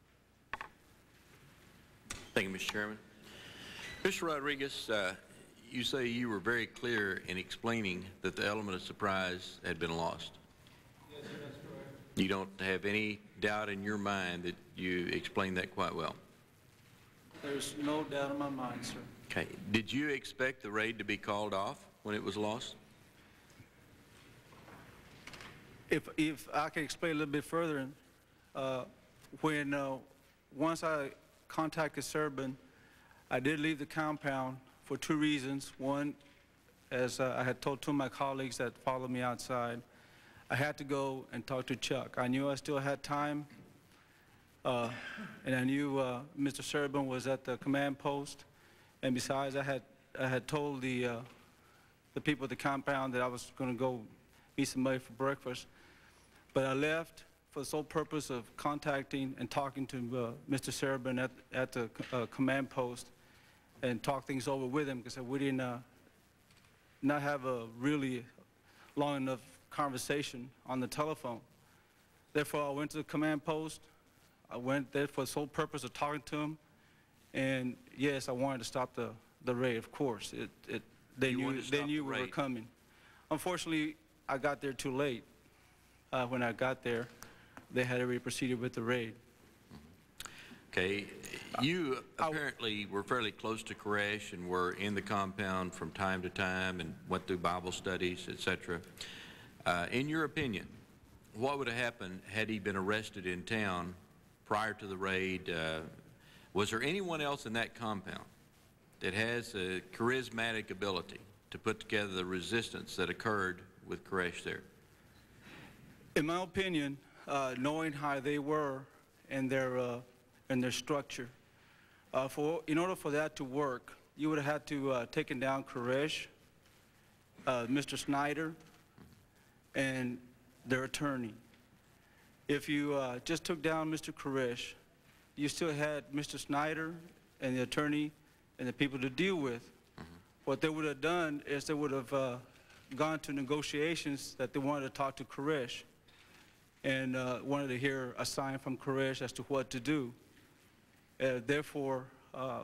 Thank you, Mister Chairman. Mister Rodriguez, uh, you say you were very clear in explaining that the element of surprise had been lost. Yes, sir, that's correct. You don't have any doubt in your mind that you explained that quite well. There's no doubt in my mind, sir. Okay. Did you expect the raid to be called off when it was lost? If, if I can explain a little bit further, uh, when, uh, once I contacted Serban, I did leave the compound for two reasons. One, as uh, I had told two of my colleagues that followed me outside, I had to go and talk to Chuck. I knew I still had time, uh, and I knew uh, Mister Serban was at the command post. And besides, I had, I had told the, uh, the people at the compound that I was going to go meet somebody for breakfast. But I left for the sole purpose of contacting and talking to uh, Mister Serban at, at the uh, command post and talk things over with him, because we didn't uh, not have a really long enough conversation on the telephone. Therefore, I went to the command post. I went there for the sole purpose of talking to him. And yes, I wanted to stop the, the raid, of course. It, it, they You knew, wanted to they stop knew the we were raid. coming. Unfortunately, I got there too late. Uh, when I got there, they had already proceeded with the raid. Okay. You apparently were fairly close to Koresh and were in the compound from time to time and went through Bible studies, et cetera. Uh, in your opinion, what would have happened had he been arrested in town prior to the raid? Uh, was there anyone else in that compound that has a charismatic ability to put together the resistance that occurred with Koresh there? In my opinion, uh, knowing how they were and their uh, and their structure, uh, for in order for that to work, you would have had to uh, taken down Koresh, uh, Mister Snyder, and their attorney. If you uh, just took down Mister Koresh, you still had Mister Snyder and the attorney and the people to deal with. Mm-hmm. What they would have done is they would have uh, gone to negotiations that they wanted to talk to Koresh and uh, wanted to hear a sign from Koresh as to what to do. Uh, therefore, uh,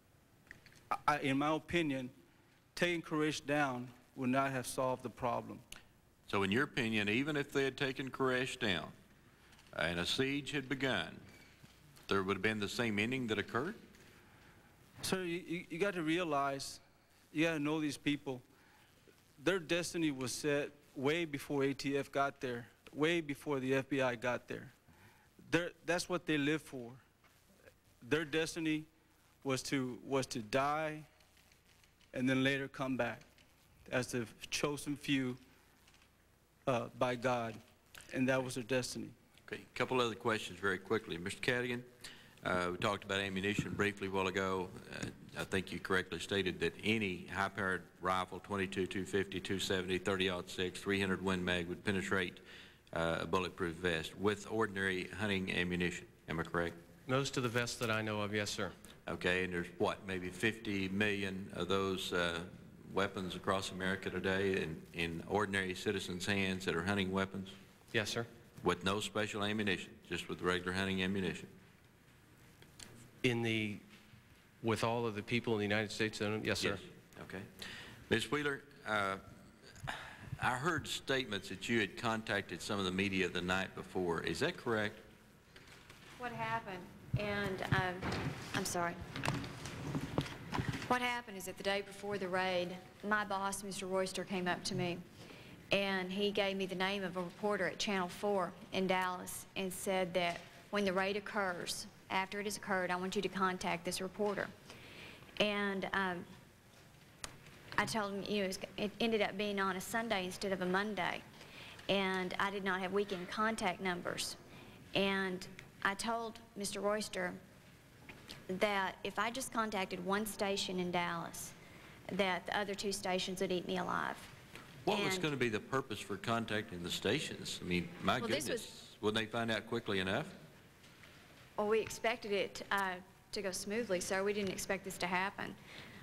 I, in my opinion, taking Koresh down would not have solved the problem. So in your opinion, even if they had taken Koresh down and a siege had begun, there would have been the same ending that occurred? Sir, you, you, you got to realize, you got to know these people. Their destiny was set way before A T F got there, way before the F B I got there. They're, that's what they live for. Their destiny was to, was to die and then later come back as the chosen few uh, by God, and that was their destiny. Okay, a couple other questions very quickly. Mister Cadigan, uh, we talked about ammunition briefly a while ago. Uh, I think you correctly stated that any high-powered rifle, twenty-two, two fifty, two seventy, thirty aught six, three hundred Win Mag would penetrate uh, a bulletproof vest with ordinary hunting ammunition. Am I correct? Most of the vests that I know of, yes, sir. Okay, and there's what, maybe fifty million of those uh, weapons across America today in, in ordinary citizens' hands that are hunting weapons? Yes, sir. With no special ammunition, just with regular hunting ammunition? In the, with all of the people in the United States, that own- yes, sir. Yes. Okay. Miz Wheeler, uh, I heard statements that you had contacted some of the media the night before. Is that correct? What happened, and um, I'm sorry. What happened is that the day before the raid, my boss, Mister Royster, came up to me, and he gave me the name of a reporter at Channel four in Dallas and said that when the raid occurs, after it has occurred, I want you to contact this reporter. And um, I told him, you know, it ended up being on a Sunday instead of a Monday, and I did not have weekend contact numbers. And I told Mister Royster that if I just contacted one station in Dallas, that the other two stations would eat me alive. What and was going to be the purpose for contacting the stations? I mean, my Well, this goodness, was- wouldn't they find out quickly enough? Well, we expected it uh, to go smoothly, sir. We didn't expect this to happen.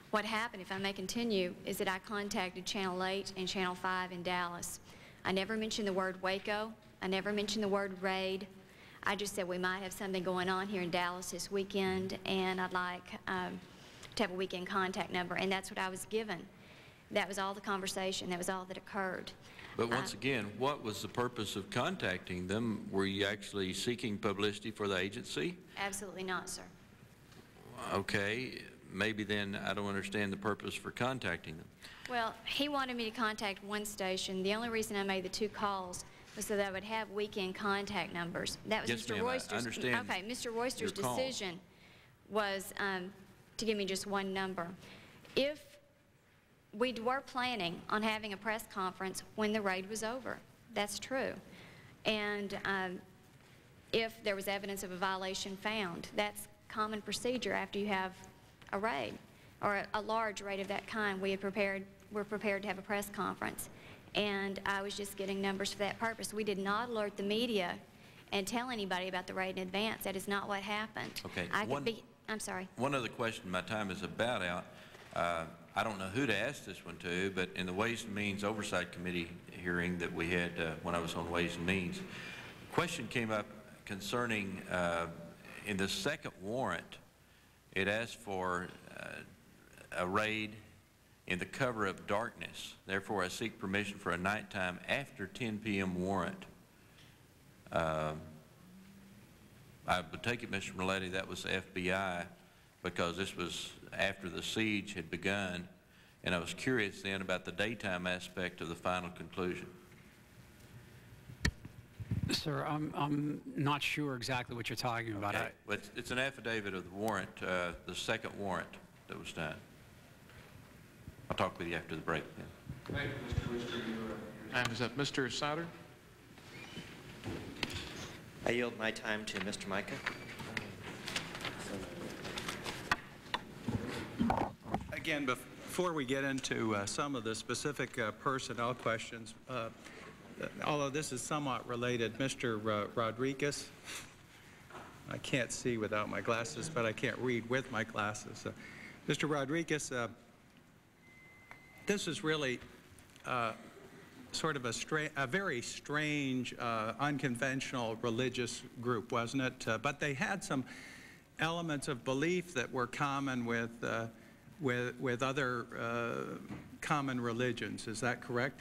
What happened, if I may continue, is that I contacted Channel eight and Channel five in Dallas. I never mentioned the word Waco. I never mentioned the word raid. I just said we might have something going on here in Dallas this weekend, and I'd like um, to have a weekend contact number, and that's what I was given. That was all the conversation. That was all that occurred. But once Uh, again, what was the purpose of contacting them? Were you actually seeking publicity for the agency? Absolutely not, sir. Okay, maybe then I don't understand the purpose for contacting them. Well, he wanted me to contact one station. The only reason I made the two calls was so that I would have weekend contact numbers. That was Yes, Mister ma'am, I Royster's. understand Okay, Mister Royster's your call. decision was um, to give me just one number. If we were planning on having a press conference when the raid was over, that's true. And um, if there was evidence of a violation found, that's common procedure after you have a raid or a, a large raid of that kind. We had prepared, we're prepared to have a press conference. And I was just getting numbers for that purpose. We did not alert the media and tell anybody about the raid in advance. That is not what happened. Okay, I could one- be, I'm sorry. One other question, my time is about out. Uh, I don't know who to ask this one to, but in the Ways and Means Oversight Committee hearing that we had uh, when I was on Ways and Means, a question came up concerning, uh, in the second warrant, it asked for uh, a raid in the cover of darkness. Therefore, I seek permission for a nighttime after ten p m warrant. Uh, I would take it, Mister Milletti, that was the F B I, because this was after the siege had begun, and I was curious then about the daytime aspect of the final conclusion. Sir, I'm, I'm not sure exactly what you're talking about. Okay. I, Well, it's, it's an affidavit of the warrant, uh, the second warrant that was done. I'll talk with you after the break then. Thank you, Mister Royster. Your time is up. Mister Sauter? I yield my time to Mister Micah. Again, before we get into uh, some of the specific uh, personnel questions, uh, although this is somewhat related, Mister Uh, Rodriguez, I can't see without my glasses, but I can't read with my glasses. Uh, Mister Rodriguez, uh, this is really uh, sort of a, stra a very strange, uh, unconventional religious group, wasn't it? Uh, but they had some elements of belief that were common with, uh, with, with other uh, common religions. Is that correct?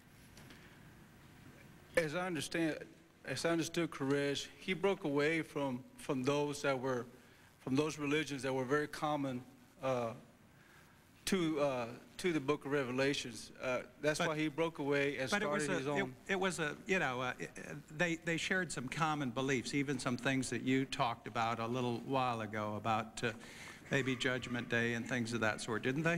As I understand, as I understood Koresh, he broke away from, from those that were, from those religions that were very common uh, to, uh, to the book of Revelations. Uh, that's But- why he broke away and But it was started a, his it, own. it was a, you know, uh, it- uh, they, they shared some common beliefs, even some things that you talked about a little while ago about uh, maybe Judgment Day and things of that sort, didn't they?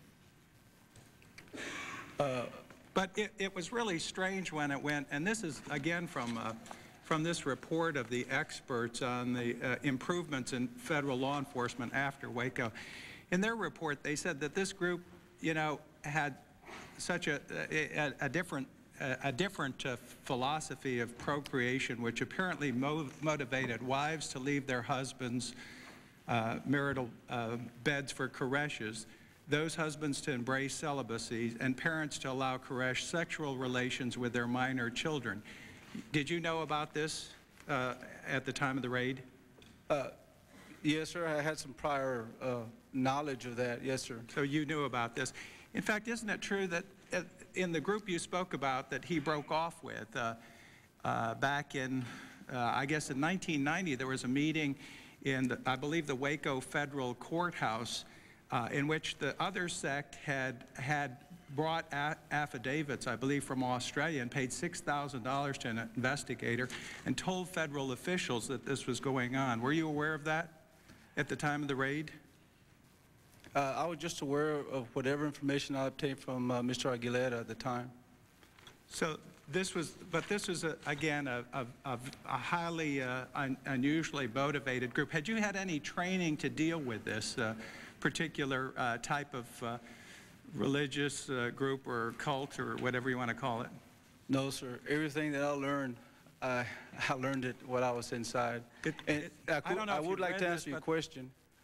Uh, but it, it was really strange when it went, and this is again from, uh, from this report of the experts on the uh, improvements in federal law enforcement after Waco. In their report, they said that this group, you know, had such a, a, a different, a, a different uh, philosophy of procreation, which apparently mo motivated wives to leave their husbands' uh, marital uh, beds for Koreshes, those husbands to embrace celibacy, and parents to allow Koresh sexual relations with their minor children. Did you know about this uh, at the time of the raid? Uh, yes, sir. I had some prior uh, knowledge of that. Yes, sir. So you knew about this. In fact, isn't it true that uh, in the group you spoke about that he broke off with, uh, uh, back in, uh, I guess in nineteen ninety, there was a meeting in, the, I believe, the Waco Federal Courthouse uh, in which the other sect had, had brought a affidavits, I believe, from Australia and paid six thousand dollars to an investigator and told federal officials that this was going on. Were you aware of that at the time of the raid? Uh, I was just aware of whatever information I obtained from uh, Mister Aguilera at the time. So this was, but this was, a, again, a, a, a highly uh, un, unusually motivated group. Had you had any training to deal with this uh, particular uh, type of uh, religious uh, group or cult or whatever you want to call it? No, sir. Everything that I learned, I, I learned it while I was inside. It, and it, I, could, I don't know I if would you've like read to this, answer your but question.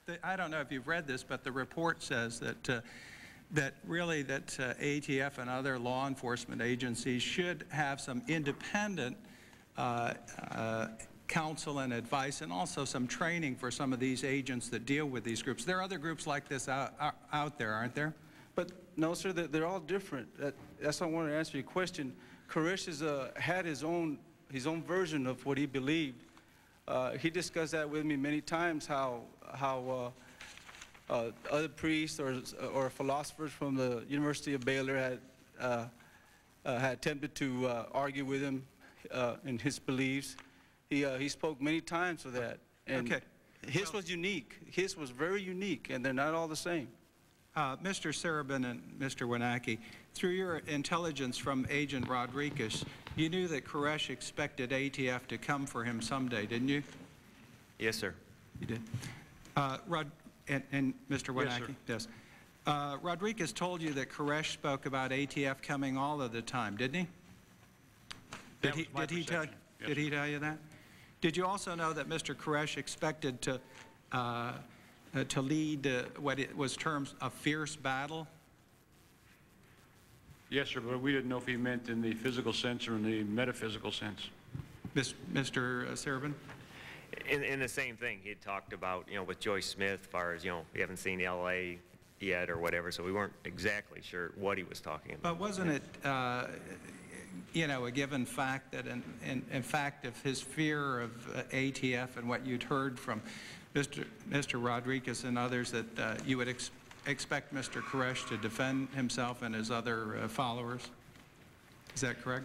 the, I don't know if you've read this, but the report says that uh, that really that uh, A T F and other law enforcement agencies should have some independent uh, uh, counsel and advice, and also some training for some of these agents that deal with these groups. There are other groups like this out, out there, aren't there? But no, sir, they're, they're all different. That, that's why I wanted to answer your question. Koresh has uh, had his own his own version of what he believed. Uh, he discussed that with me many times. How how uh, uh, other priests or or philosophers from the University of Baylor had uh, uh, had attempted to uh, argue with him uh, in his beliefs. He uh, he spoke many times of that. And okay. His was unique. His was very unique, and they're not all the same. Uh, Mister Serban and Mister Winacki, through your intelligence from Agent Rodriguez, you knew that Koresh expected A T F to come for him someday, didn't you? Yes, sir. You did. Uh, Rod and, and Mister Winacki? Yes, Yes. sir. Uh, Rodriguez told you that Koresh spoke about A T F coming all of the time, didn't he? Did That he, was my did he tell, perception. Yes, did he sir. tell you that? Did you also know that Mister Koresh expected to uh, uh, to lead uh, what it was termed a fierce battle? Yes, sir, but we didn't know if he meant in the physical sense or in the metaphysical sense. Mister Serban? In, in the same thing, he had talked about, you know, with Joyce Smith, as far as, you know, we haven't seen L A yet or whatever, so we weren't exactly sure what he was talking about. But wasn't it, uh, you know, a given fact that, in, in, in fact, if his fear of uh, A T F and what you'd heard from Mister Mister Rodriguez and others, that uh, you would ex expect Mister Koresh to defend himself and his other uh, followers? Is that correct?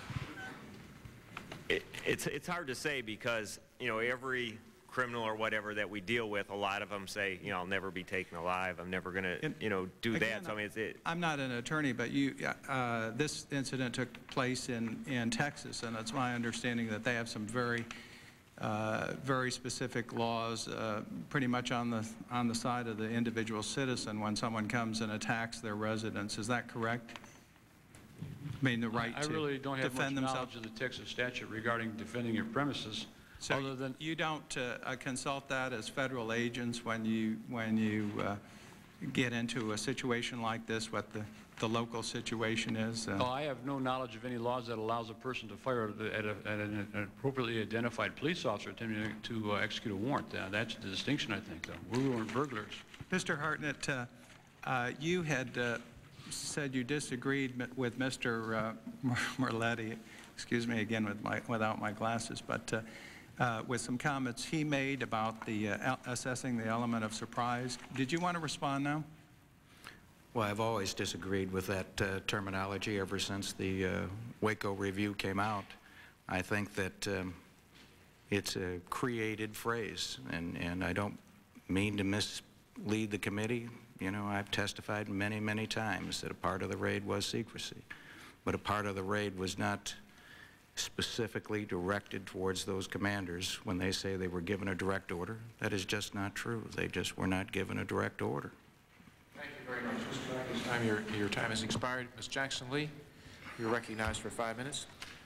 It, it's, it's hard to say because, you know, every criminal or whatever that we deal with, a lot of them say, you know, I'll never be taken alive. I'm never going to, you know, do Again, that. So, I mean, it's, it, I'm not an attorney, but you, uh, this incident took place in, in Texas, and it's my understanding that they have some very, uh, very specific laws, uh, pretty much on the, on the side of the individual citizen when someone comes and attacks their residence. Is that correct? I mean, the right I to really don't have much defend themselves. knowledge of the Texas statute regarding defending your premises. So other than you don't uh, consult that as federal agents when you when you uh, get into a situation like this, what the, the local situation is? Uh, oh, I have no knowledge of any laws that allows a person to fire at, a, at, a, at an, an appropriately identified police officer attempting to uh, execute a warrant. Uh, that's the distinction, I think, though. We weren't burglars. Mister Hartnett, uh, uh, you had uh, said you disagreed with Mister Uh, Merletti, excuse me again with my, without my glasses, but uh, uh, with some comments he made about the uh, assessing the element of surprise. Did you want to respond now? Well, I've always disagreed with that uh, terminology ever since the uh, Waco review came out. I think that um, it's a created phrase, and, and I don't mean to mislead the committee. You know, I've testified many, many times that a part of the raid was secrecy, but a part of the raid was not specifically directed towards those commanders when they say they were given a direct order. That is just not true. They just were not given a direct order. Thank you very much, Mister Black. This time your, your time has expired. Miz Jackson-Lee, you're recognized for five minutes.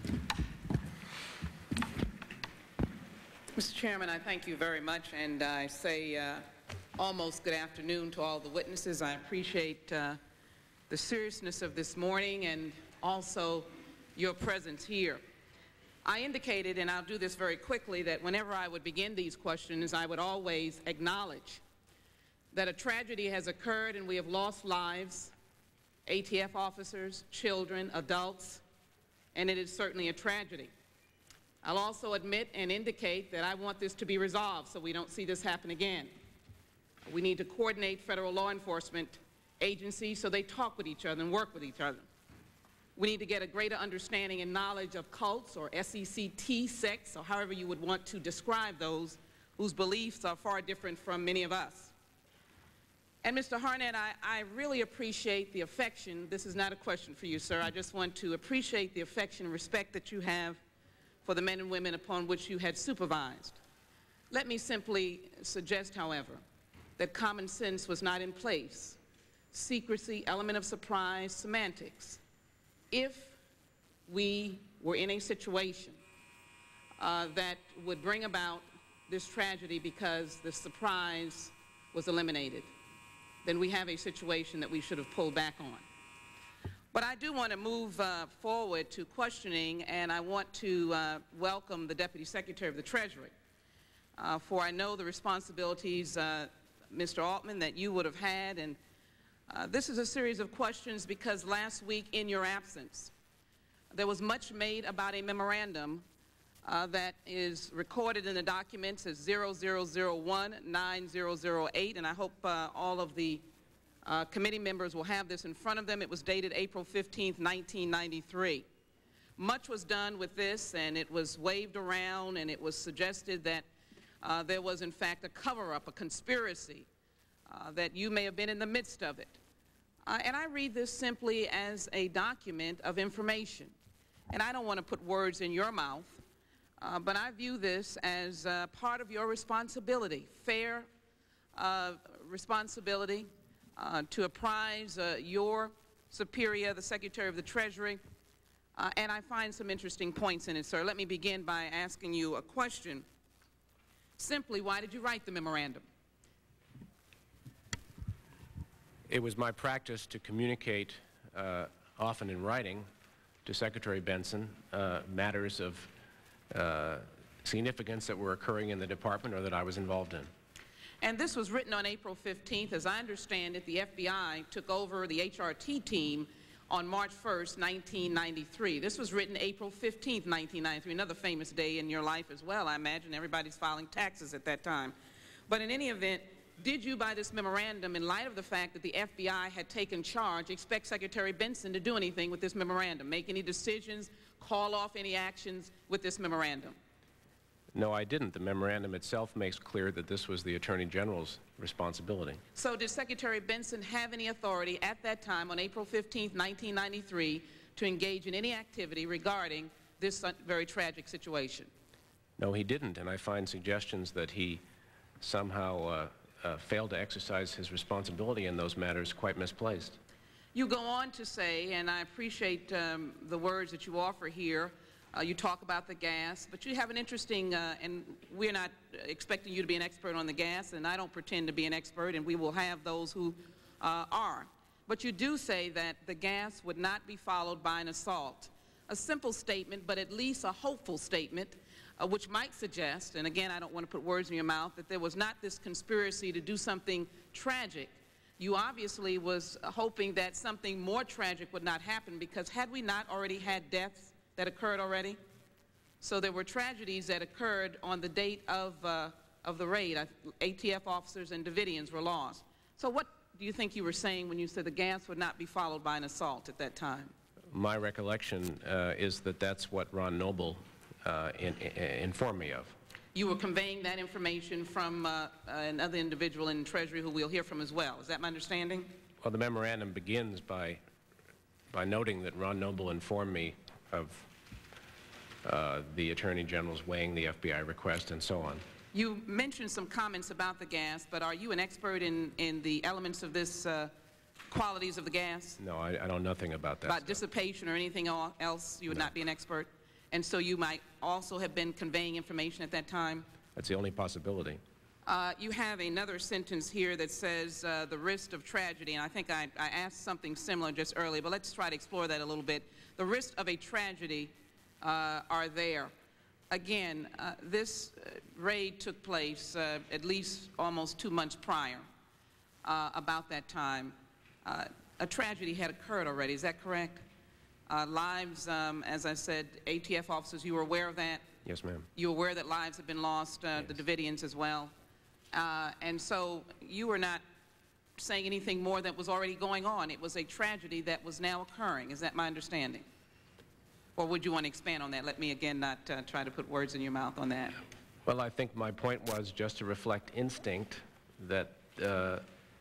Mister Chairman, I thank you very much, and I say uh, almost good afternoon to all the witnesses. I appreciate uh, the seriousness of this morning and also your presence here. I indicated, and I'll do this very quickly, that whenever I would begin these questions, I would always acknowledge that a tragedy has occurred and we have lost lives, A T F officers, children, adults, and it is certainly a tragedy. I'll also admit and indicate that I want this to be resolved so we don't see this happen again. We need to coordinate federal law enforcement agencies so they talk with each other and work with each other. We need to get a greater understanding and knowledge of cults or S E C T sects, or however you would want to describe those, whose beliefs are far different from many of us. And Mister Harnett, I, I really appreciate the affection. This is not a question for you, sir. I just want to appreciate the affection and respect that you have for the men and women upon which you had supervised. Let me simply suggest, however, that common sense was not in place. Secrecy, element of surprise, semantics. If we were in a situation uh, that would bring about this tragedy because the surprise was eliminated, then we have a situation that we should have pulled back on. But I do want to move uh, forward to questioning, and I want to uh, welcome the Deputy Secretary of the Treasury, uh, for I know the responsibilities, uh, Mister Altman, that you would have had, and uh, this is a series of questions because last week in your absence, there was much made about a memorandum uh, that is recorded in the documents as zero zero zero one nine zero zero eight, and I hope uh, all of the uh, committee members will have this in front of them. It was dated April fifteenth, nineteen ninety-three. Much was done with this, and it was waved around, and it was suggested that uh, there was, in fact, a cover-up, a conspiracy, uh, that you may have been in the midst of it. Uh, and I read this simply as a document of information. And I don't want to put words in your mouth, uh, but I view this as uh, part of your responsibility, fair uh, responsibility uh, to apprise uh, your superior, the Secretary of the Treasury, uh, and I find some interesting points in it, sir. Let me begin by asking you a question. Simply, why did you write the memorandum? It was my practice to communicate, uh, often in writing, to Secretary Benson uh, matters of uh, significance that were occurring in the department or that I was involved in. And this was written on April fifteenth. As I understand it, the F B I took over the H R T team on March first, nineteen ninety-three. This was written April fifteenth, nineteen ninety-three, another famous day in your life as well. I imagine everybody's filing taxes at that time. But in any event, did you, by this memorandum, in light of the fact that the F B I had taken charge, expect Secretary Benson to do anything with this memorandum, make any decisions, call off any actions with this memorandum? No, I didn't. The memorandum itself makes clear that this was the Attorney General's responsibility. So did Secretary Benson have any authority at that time, on April fifteenth, nineteen ninety-three, to engage in any activity regarding this very tragic situation? No, he didn't, and I find suggestions that he somehow uh, Uh, failed to exercise his responsibility in those matters quite misplaced. You go on to say, and I appreciate um, the words that you offer here, uh, you talk about the gas, but you have an interesting, uh, and we're not expecting you to be an expert on the gas, and I don't pretend to be an expert, and we will have those who uh, are. But you do say that the gas would not be followed by an assault. A simple statement, but at least a hopeful statement, Uh, which might suggest, and again, I don't want to put words in your mouth, that there was not this conspiracy to do something tragic. You obviously was hoping that something more tragic would not happen, because had we not already had deaths that occurred already? So there were tragedies that occurred on the date of, uh, of the raid. A T F officers and Davidians were lost. So what do you think you were saying when you said the gas would not be followed by an assault at that time? My recollection uh, is that that's what Ron Noble Uh, in, in, informed me of. You were conveying that information from uh, uh, another individual in Treasury who we'll hear from as well. Is that my understanding? Well, the memorandum begins by, by noting that Ron Noble informed me of uh, the Attorney General's weighing the F B I request and so on. You mentioned some comments about the gas, but are you an expert in, in the elements of this, uh, qualities of the gas? No, I, I know nothing about that About stuff. dissipation or anything else, you would No. not be an expert? And so you might also have been conveying information at that time? That's the only possibility. Uh, you have another sentence here that says uh, the risk of tragedy, and I think I, I asked something similar just earlier, but let's try to explore that a little bit. The risks of a tragedy uh, are there. Again, uh, this uh, raid took place uh, at least almost two months prior, uh, about that time. Uh, a tragedy had occurred already, is that correct? Uh, lives, um, as I said, A T F officers, you were aware of that? Yes, ma'am. You were aware that lives have been lost, uh, yes. The Davidians as well. Uh, and so you were not saying anything more that was already going on. It was a tragedy that was now occurring. Is that my understanding? Or would you want to expand on that? Let me again not uh, try to put words in your mouth on that. Well, I think my point was just to reflect instinct that uh,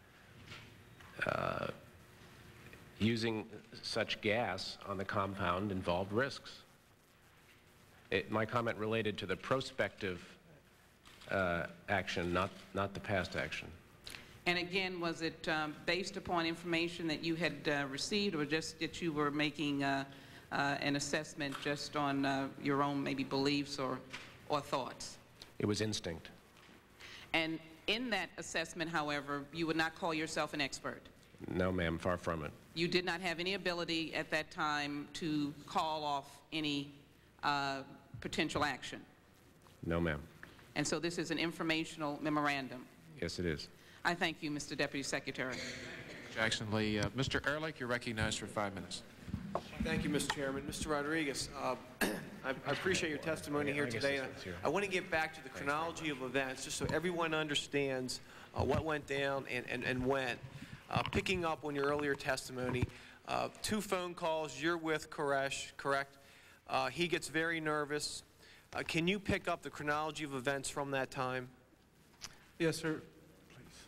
uh, using such gas on the compound involved risks. It, my comment related to the prospective uh, action, not, not the past action. And again, was it um, based upon information that you had uh, received, or just that you were making uh, uh, an assessment just on uh, your own maybe beliefs or, or thoughts? It was instinct. And In that assessment, however, you would not call yourself an expert. No, ma'am, far from it. You did not have any ability at that time to call off any uh, potential action. No, ma'am. And so this is an informational memorandum. Yes, it is. I thank you, Mister Deputy Secretary. Jackson Lee. Uh, Mister Ehrlich, you're recognized for five minutes. Thank you, Mister Chairman. Mister Rodriguez, uh, I, I appreciate your testimony here today. And I, I want to get back to the chronology of events, just so everyone understands uh, what went down and, and, and when. Uh, picking up on your earlier testimony, uh, two phone calls, you're with Koresh, correct? Uh, he gets very nervous. Uh, can you pick up the chronology of events from that time? Yes, sir. Please.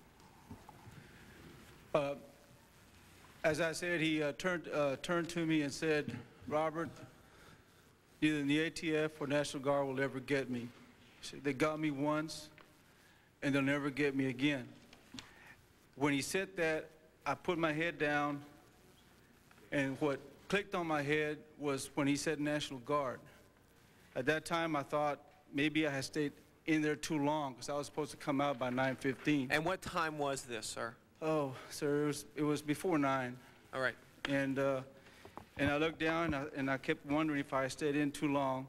Uh, as I said, he uh, turned, uh, turned to me and said, Robert, neither the A T F or National Guard will ever get me. He said, they got me once, and they'll never get me again. When he said that, I put my head down, and what clicked on my head was when he said National Guard. At that time, I thought maybe I had stayed in there too long because I was supposed to come out by nine fifteen. And what time was this, sir? Oh, sir, it was, it was before nine. All right. And, uh, and I looked down, and I, and I kept wondering if I stayed in too long.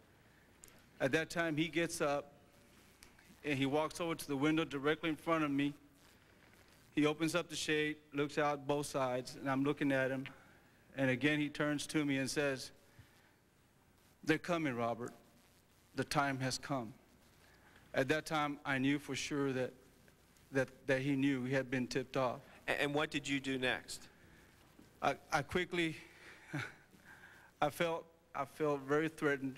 At that time, he gets up, and he walks over to the window directly in front of me. He opens up the shade, looks out both sides, and I'm looking at him. And again, he turns to me and says, they're coming, Robert. The time has come. At that time, I knew for sure that, that, that he knew he had been tipped off. And, and what did you do next? I, I quickly, I felt, I felt very threatened.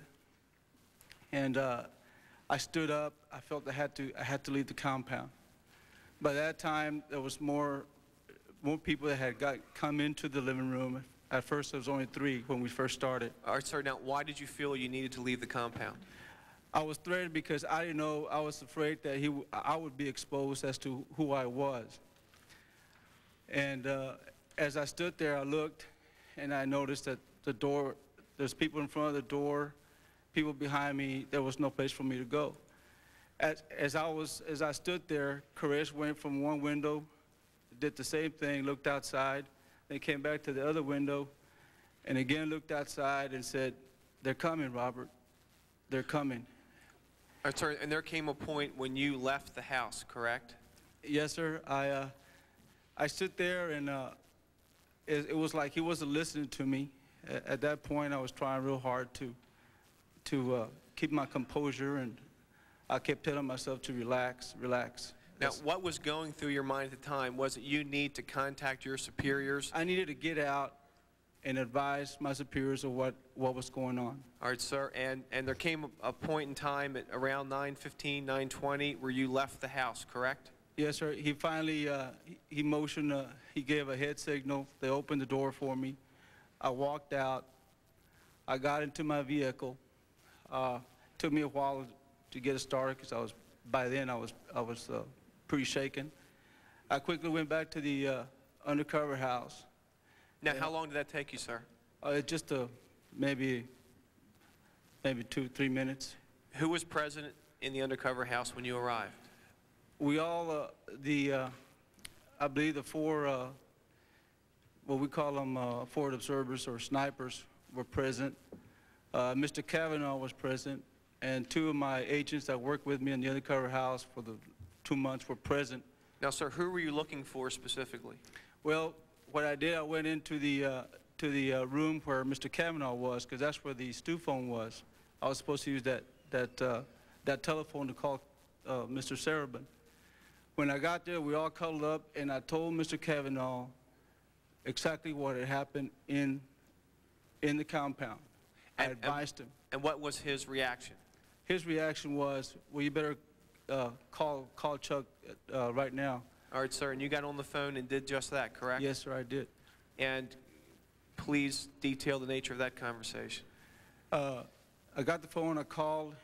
And uh, I stood up. I felt I had to, I had to leave the compound. By that time, there was more, more people that had got, come into the living room. At first, there was only three when we first started. All right, sir. Now, why did you feel you needed to leave the compound? I was threatened because I didn't know. I was afraid that he, I would be exposed as to who I was. And uh, as I stood there, I looked, and I noticed that the door, there's people in front of the door, people behind me. There was no place for me to go. As, as I was, as I stood there, Koresh went from one window, did the same thing, looked outside, then came back to the other window, and again looked outside and said, they're coming, Robert. They're coming. All right, sir, and there came a point when you left the house, correct? Yes, sir. I, uh, I stood there, and uh, it, it was like he wasn't listening to me. At, at that point, I was trying real hard to, to uh, keep my composure, and I kept telling myself to relax, relax. Now, what was going through your mind at the time? Was it you need to contact your superiors? I needed to get out and advise my superiors of what, what was going on. All right, sir, and, and there came a, a point in time at around nine fifteen, nine twenty where you left the house, correct? Yes, sir. He finally, uh, he, he motioned, uh, he gave a head signal. They opened the door for me. I walked out. I got into my vehicle. Uh, took me a while to get it started because I was, by then I was, I was uh, pretty shaken. I quickly went back to the uh, undercover house. Now, how long did that take you, sir? Uh, just uh, maybe, maybe two, three minutes. Who was present in the undercover house when you arrived? We all, uh, the, uh, I believe the four, uh, what we call them uh, forward observers or snipers were present. Uh, Mister Kavanaugh was present, and two of my agents that worked with me in the undercover house for the two months were present. Now, sir, who were you looking for specifically? Well, what I did, I went into the, uh, to the uh, room where Mister Kavanaugh was, because that's where the stew phone was. I was supposed to use that, that, uh, that telephone to call uh, Mister Serabin. When I got there, we all cuddled up, and I told Mister Kavanaugh exactly what had happened in, in the compound. I advised him. And what was his reaction? His reaction was, well, you better uh, call, call Chuck uh, right now. All right, sir, and you got on the phone and did just that, correct? Yes, sir, I did. And please detail the nature of that conversation. Uh, I got the phone, I called.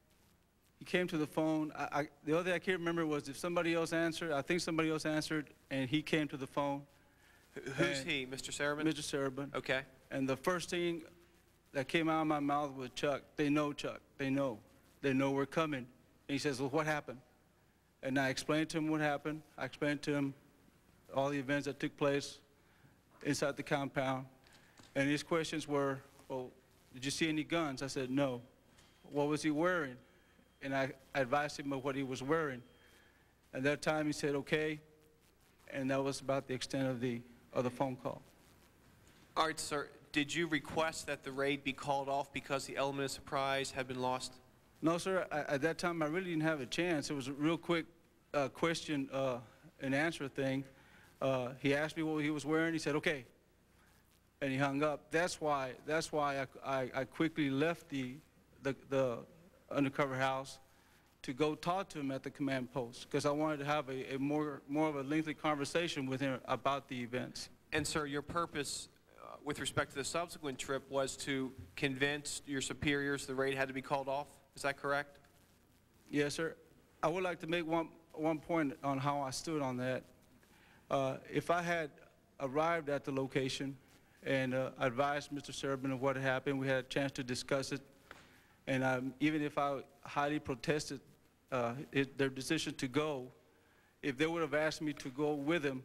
He came to the phone. I, I, the other thing I can't remember was if somebody else answered. I think somebody else answered, and he came to the phone. Who's he, Mister Serabin? Mister Serabin. Okay. And the first thing that came out of my mouth was, Chuck, they know, Chuck, they know. They know we're coming. And he says, well, what happened? and I explained to him what happened. I explained to him all the events that took place inside the compound. And his questions were, well, did you see any guns? I said, no. What was he wearing? And I advised him of what he was wearing. At that time, he said, okay. And that was about the extent of the, of the phone call. All right, sir. Did you request that the raid be called off because the element of surprise had been lost? No, sir. I, at that time, I really didn't have a chance. It was a real quick uh, question uh, and answer thing. Uh, he asked me what he was wearing. He said, okay. And he hung up. That's why, that's why I, I, I quickly left the, the, the undercover house to go talk to him at the command post, because I wanted to have a, a more, more of a lengthy conversation with him about the events. And, sir, your purpose uh, with respect to the subsequent trip was to convince your superiors the raid had to be called off? Is that correct? Yes, sir. I would like to make one, one point on how I stood on that. Uh, if I had arrived at the location and uh, advised Mister Serban of what had happened, we had a chance to discuss it, and um, even if I highly protested uh, it, their decision to go, if they would have asked me to go with them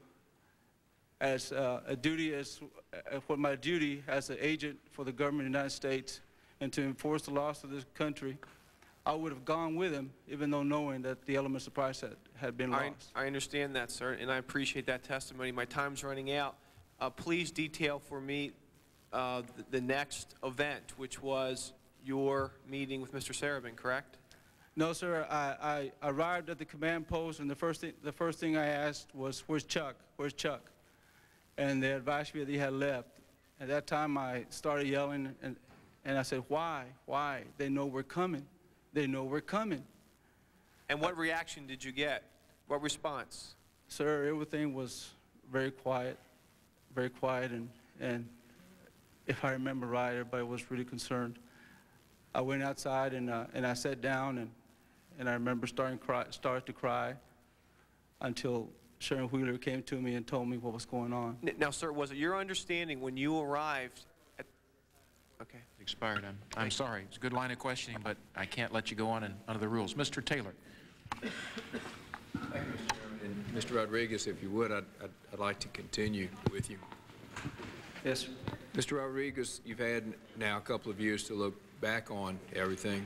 as uh, a duty, as uh, for my duty as an agent for the government of the United States and to enforce the laws of this country, I would have gone with him, even though knowing that the element of surprise had, had been I, lost. I understand that, sir, and I appreciate that testimony. My time's running out. Uh, please detail for me uh, the, the next event, which was your meeting with Mister Serban, correct? No, sir. I, I arrived at the command post, and the first thing, the first thing I asked was, "Where's Chuck? Where's Chuck?" And they advised me that he had left. At that time, I started yelling, and, and I said, "Why? Why? They know we're coming. They know we're coming." And what reaction did you get? What response? Sir, everything was very quiet, very quiet, and, and if I remember right, everybody was really concerned. I went outside and, uh, and I sat down, and, and I remember starting cry, start to cry until Sharon Wheeler came to me and told me what was going on. Now, sir, was it your understanding when you arrived at... Okay. Expired. I'm, I'm sorry. It's a good line of questioning, but I can't let you go on in, under the rules. Mister Taylor. Thank you, Mister Chairman. And Mister Rodriguez, if you would, I'd, I'd, I'd like to continue with you. Yes, sir. Mister Rodriguez, you've had now a couple of years to look back on everything.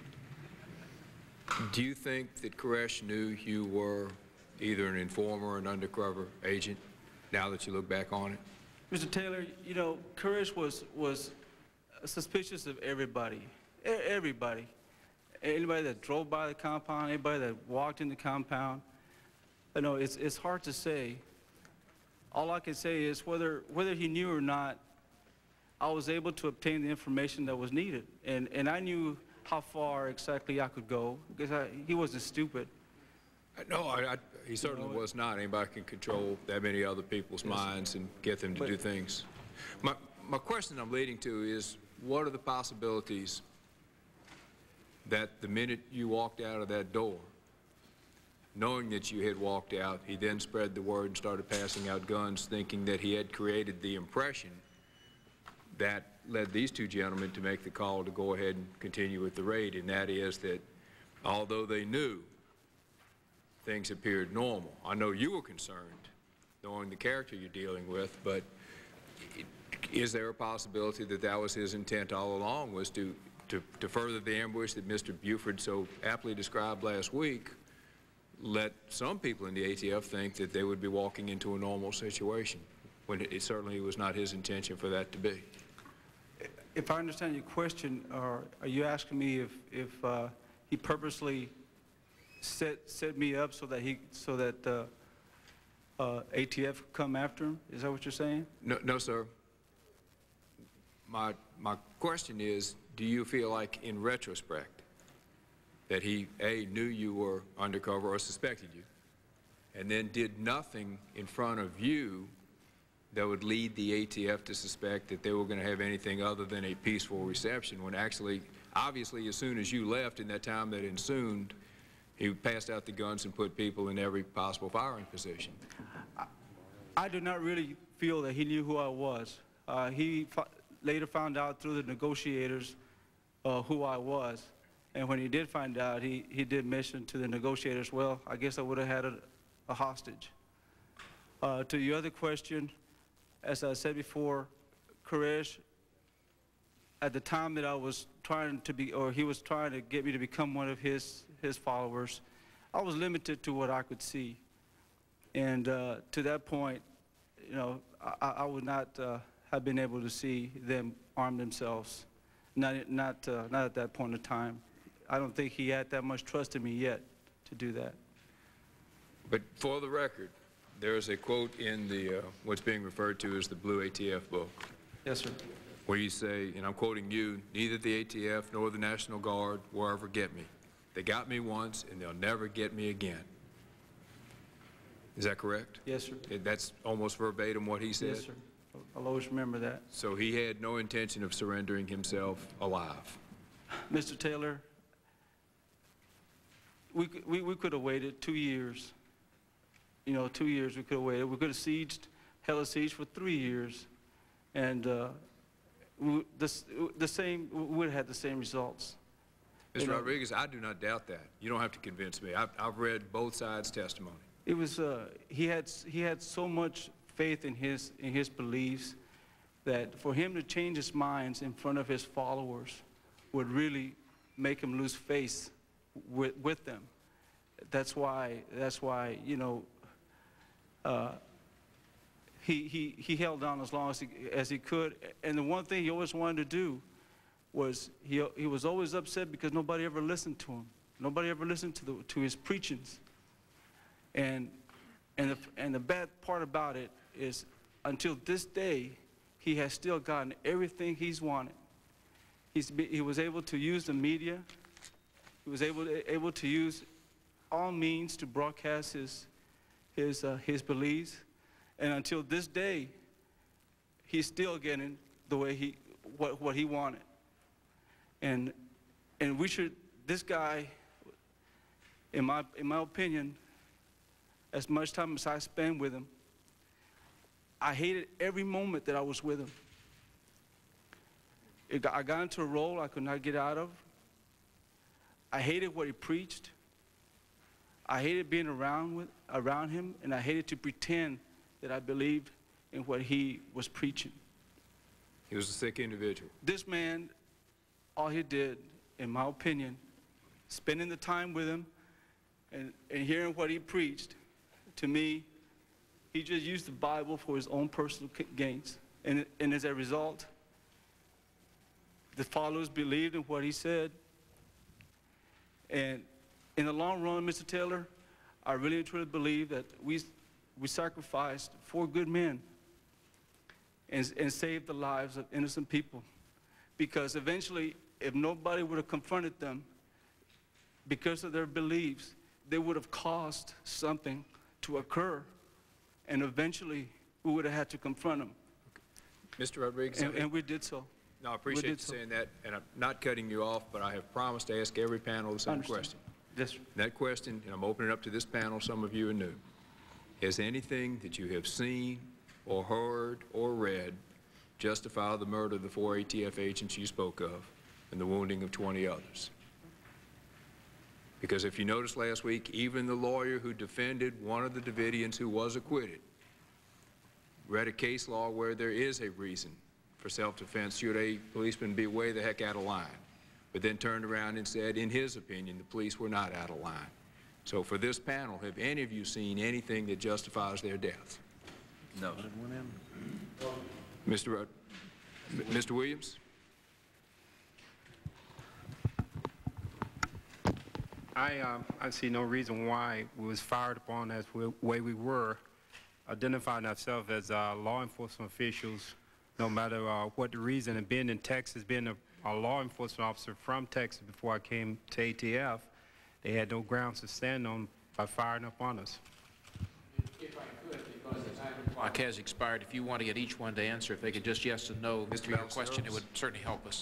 Do you think that Koresh knew you were either an informer or an undercover agent now that you look back on it? Mister Taylor, you know, Koresh was, was suspicious of everybody, e everybody. Anybody that drove by the compound, anybody that walked in the compound. You know, it's, it's hard to say. All I can say is whether, whether he knew or not, I was able to obtain the information that was needed. And, and I knew how far exactly I could go, because I, he wasn't stupid. No, I, I, he certainly was not. Anybody can control that many other people's yes. minds and get them to but, do things. My, my question I'm leading to is, what are the possibilities that the minute you walked out of that door, knowing that you had walked out, he then spread the word and started passing out guns, thinking that he had created the impression that led these two gentlemen to make the call to go ahead and continue with the raid, and that is that although they knew things appeared normal, I know you were concerned, knowing the character you're dealing with, but is there a possibility that that was his intent all along, was to, to, to further the ambush that Mister Buford so aptly described last week, let some people in the A T F think that they would be walking into a normal situation, when it, it certainly was not his intention for that to be? If I understand your question, are, are you asking me if, if uh, he purposely set, set me up so that, he, so that uh, uh, A T F could come after him? Is that what you're saying? No, no sir. My, my question is, do you feel like, in retrospect, that he, A, knew you were undercover or suspected you, and then did nothing in front of you that would lead the A T F to suspect that they were going to have anything other than a peaceful reception, when actually, obviously, as soon as you left in that time that ensued, he passed out the guns and put people in every possible firing position? I, I do not really feel that he knew who I was. Uh, he later found out through the negotiators uh, who I was. And when he did find out, he, he did mention to the negotiators, well, I guess I would have had a, a hostage. Uh, to your other question, as I said before, Koresh, at the time that I was trying to be, or he was trying to get me to become one of his, his followers, I was limited to what I could see. And uh, to that point, you know, I, I would not uh, have been able to see them arm themselves, not, not, uh, not at that point in time. I don't think he had that much trust in me yet to do that. But for the record, there is a quote in the, uh, what's being referred to as the Blue A T F book. Yes, sir. Where you say, and I'm quoting you, neither the A T F nor the National Guard will ever get me. They got me once, and they'll never get me again. Is that correct? Yes, sir. That's almost verbatim what he said? Yes, sir. I'll always remember that. So he had no intention of surrendering himself alive? Mister Taylor, we, could- we, we could have waited two years. You know, two years we could have waited. We could have sieged, held a siege for three years. And uh, we, the, the same, we would have had the same results. Mister You know, Rodriguez, I do not doubt that. You don't have to convince me. I've, I've read both sides' testimony. It was, uh, he had, he had so much faith in his, in his beliefs that for him to change his minds in front of his followers would really make him lose face with, with them. That's why, that's why, you know, uh, he, he, he held on as long as he, as he could. And the one thing he always wanted to do was he, he was always upset because nobody ever listened to him. Nobody ever listened to, the, to his preachings. And, and, the, and the bad part about it is until this day, he has still gotten everything he's wanted. He's, he was able to use the media. He was able to, able to use all means to broadcast his, his, uh, his beliefs. And until this day, he's still getting the way he, what, what he wanted. And, and we should, this guy, in my, in my opinion, as much time as I spent with him, I hated every moment that I was with him. It got, I got into a role I could not get out of. I hated what he preached. I hated being around, with, around him, and I hated to pretend that I believed in what he was preaching. He was a sick individual. This man, all he did, in my opinion, spending the time with him and, and hearing what he preached, to me, he just used the Bible for his own personal gains. And, and as a result, the followers believed in what he said. And in the long run, Mister Taylor, I really and truly believe that we, we sacrificed four good men and, and saved the lives of innocent people. Because eventually, if nobody would have confronted them because of their beliefs, they would have caused something to occur, and eventually we would have had to confront them. Mister Rodriguez. And, and we did so. No, I appreciate you so. saying that, and I'm not cutting you off, but I have promised to ask every panel the same question. Yes, sir. That question, and I'm opening it up to this panel, some of you are new. Has anything that you have seen or heard or read justify the murder of the four A T F agents you spoke of and the wounding of twenty others? Because if you noticed last week, even the lawyer who defended one of the Davidians who was acquitted read a case law where there is a reason for self-defense should a policeman be way the heck out of line, but then turned around and said, in his opinion, the police were not out of line. So for this panel, have any of you seen anything that justifies their death? No. Mister Rod Mister Williams? I, uh, I see no reason why we was fired upon as the way we were, identifying ourselves as uh, law enforcement officials, no matter uh, what the reason. And being in Texas, being a, a law enforcement officer from Texas before I came to A T F, they had no grounds to stand on by firing up on us. If I could, because the time clock has expired, if you want to get each one to answer, if they could just yes and no to your question, it would certainly help us.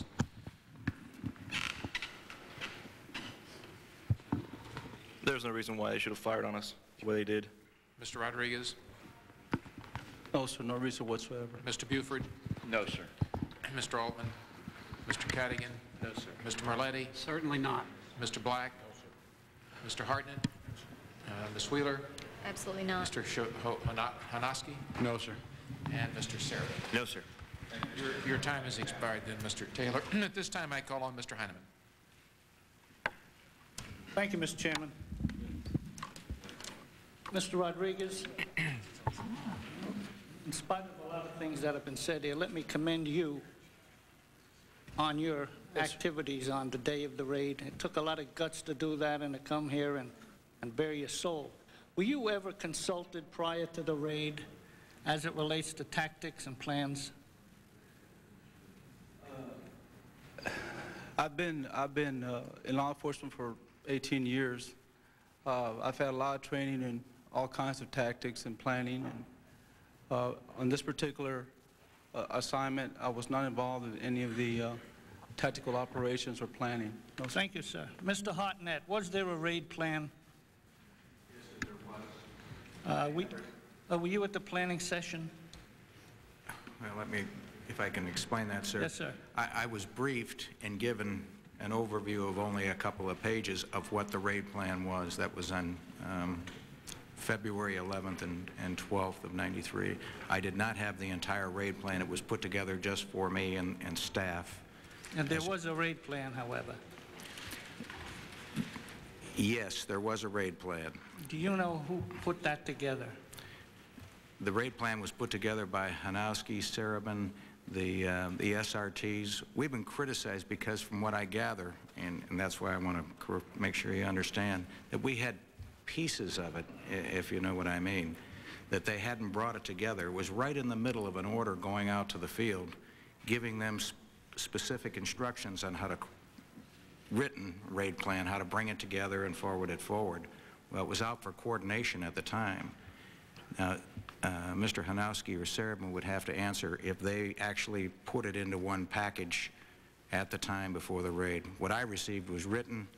There's no reason why they should have fired on us the way they did. Mister Rodriguez? No, sir, no reason whatsoever. Mister Buford? No, sir. Mister Altman? Mister Cadigan? No, sir. Mister Marletti? Certainly not. Mister Black? Mister Hartnett? Uh, Miz Wheeler? Absolutely not. Mister Hanoski? No, sir. And Mister Sarah? No, sir. Your, your time has expired then, Mister Taylor. At this time, I call on Mister Heineman. Thank you, Mister Chairman. Mister Rodriguez, in spite of a lot of things that have been said here, let me commend you on your activities on the day of the raid. It took a lot of guts to do that and to come here and, and bare your soul. Were you ever consulted prior to the raid as it relates to tactics and plans? I've been, I've been uh, in law enforcement for eighteen years. Uh, I've had a lot of training in all kinds of tactics and planning. And, uh, on this particular uh, assignment, I was not involved in any of the uh, tactical operations or planning. No, thank you, sir. Mister Hartnett, was there a raid plan? Yes, there was. Uh, we, uh, were you at the planning session? Well, let me, if I can explain that, sir. Yes, sir. I, I was briefed and given an overview of only a couple of pages of what the raid plan was. That was on um, February eleventh and, and twelfth of ninety-three. I did not have the entire raid plan. It was put together just for me and, and staff. And there was a raid plan, however. Yes, there was a raid plan. Do you know who put that together? The raid plan was put together by Hanowski, Sarabin, the, uh, the S R Ts. We've been criticized because from what I gather, and, and that's why I want to make sure you understand, that we had pieces of it, if you know what I mean, that they hadn't brought it together. It was right in the middle of an order going out to the field, giving them sp specific instructions on how to, written raid plan, how to bring it together and forward it forward. Well, it was out for coordination at the time. Now, uh, Mister Hanowski or Sarabin would have to answer if they actually put it into one package at the time before the raid. What I received was written,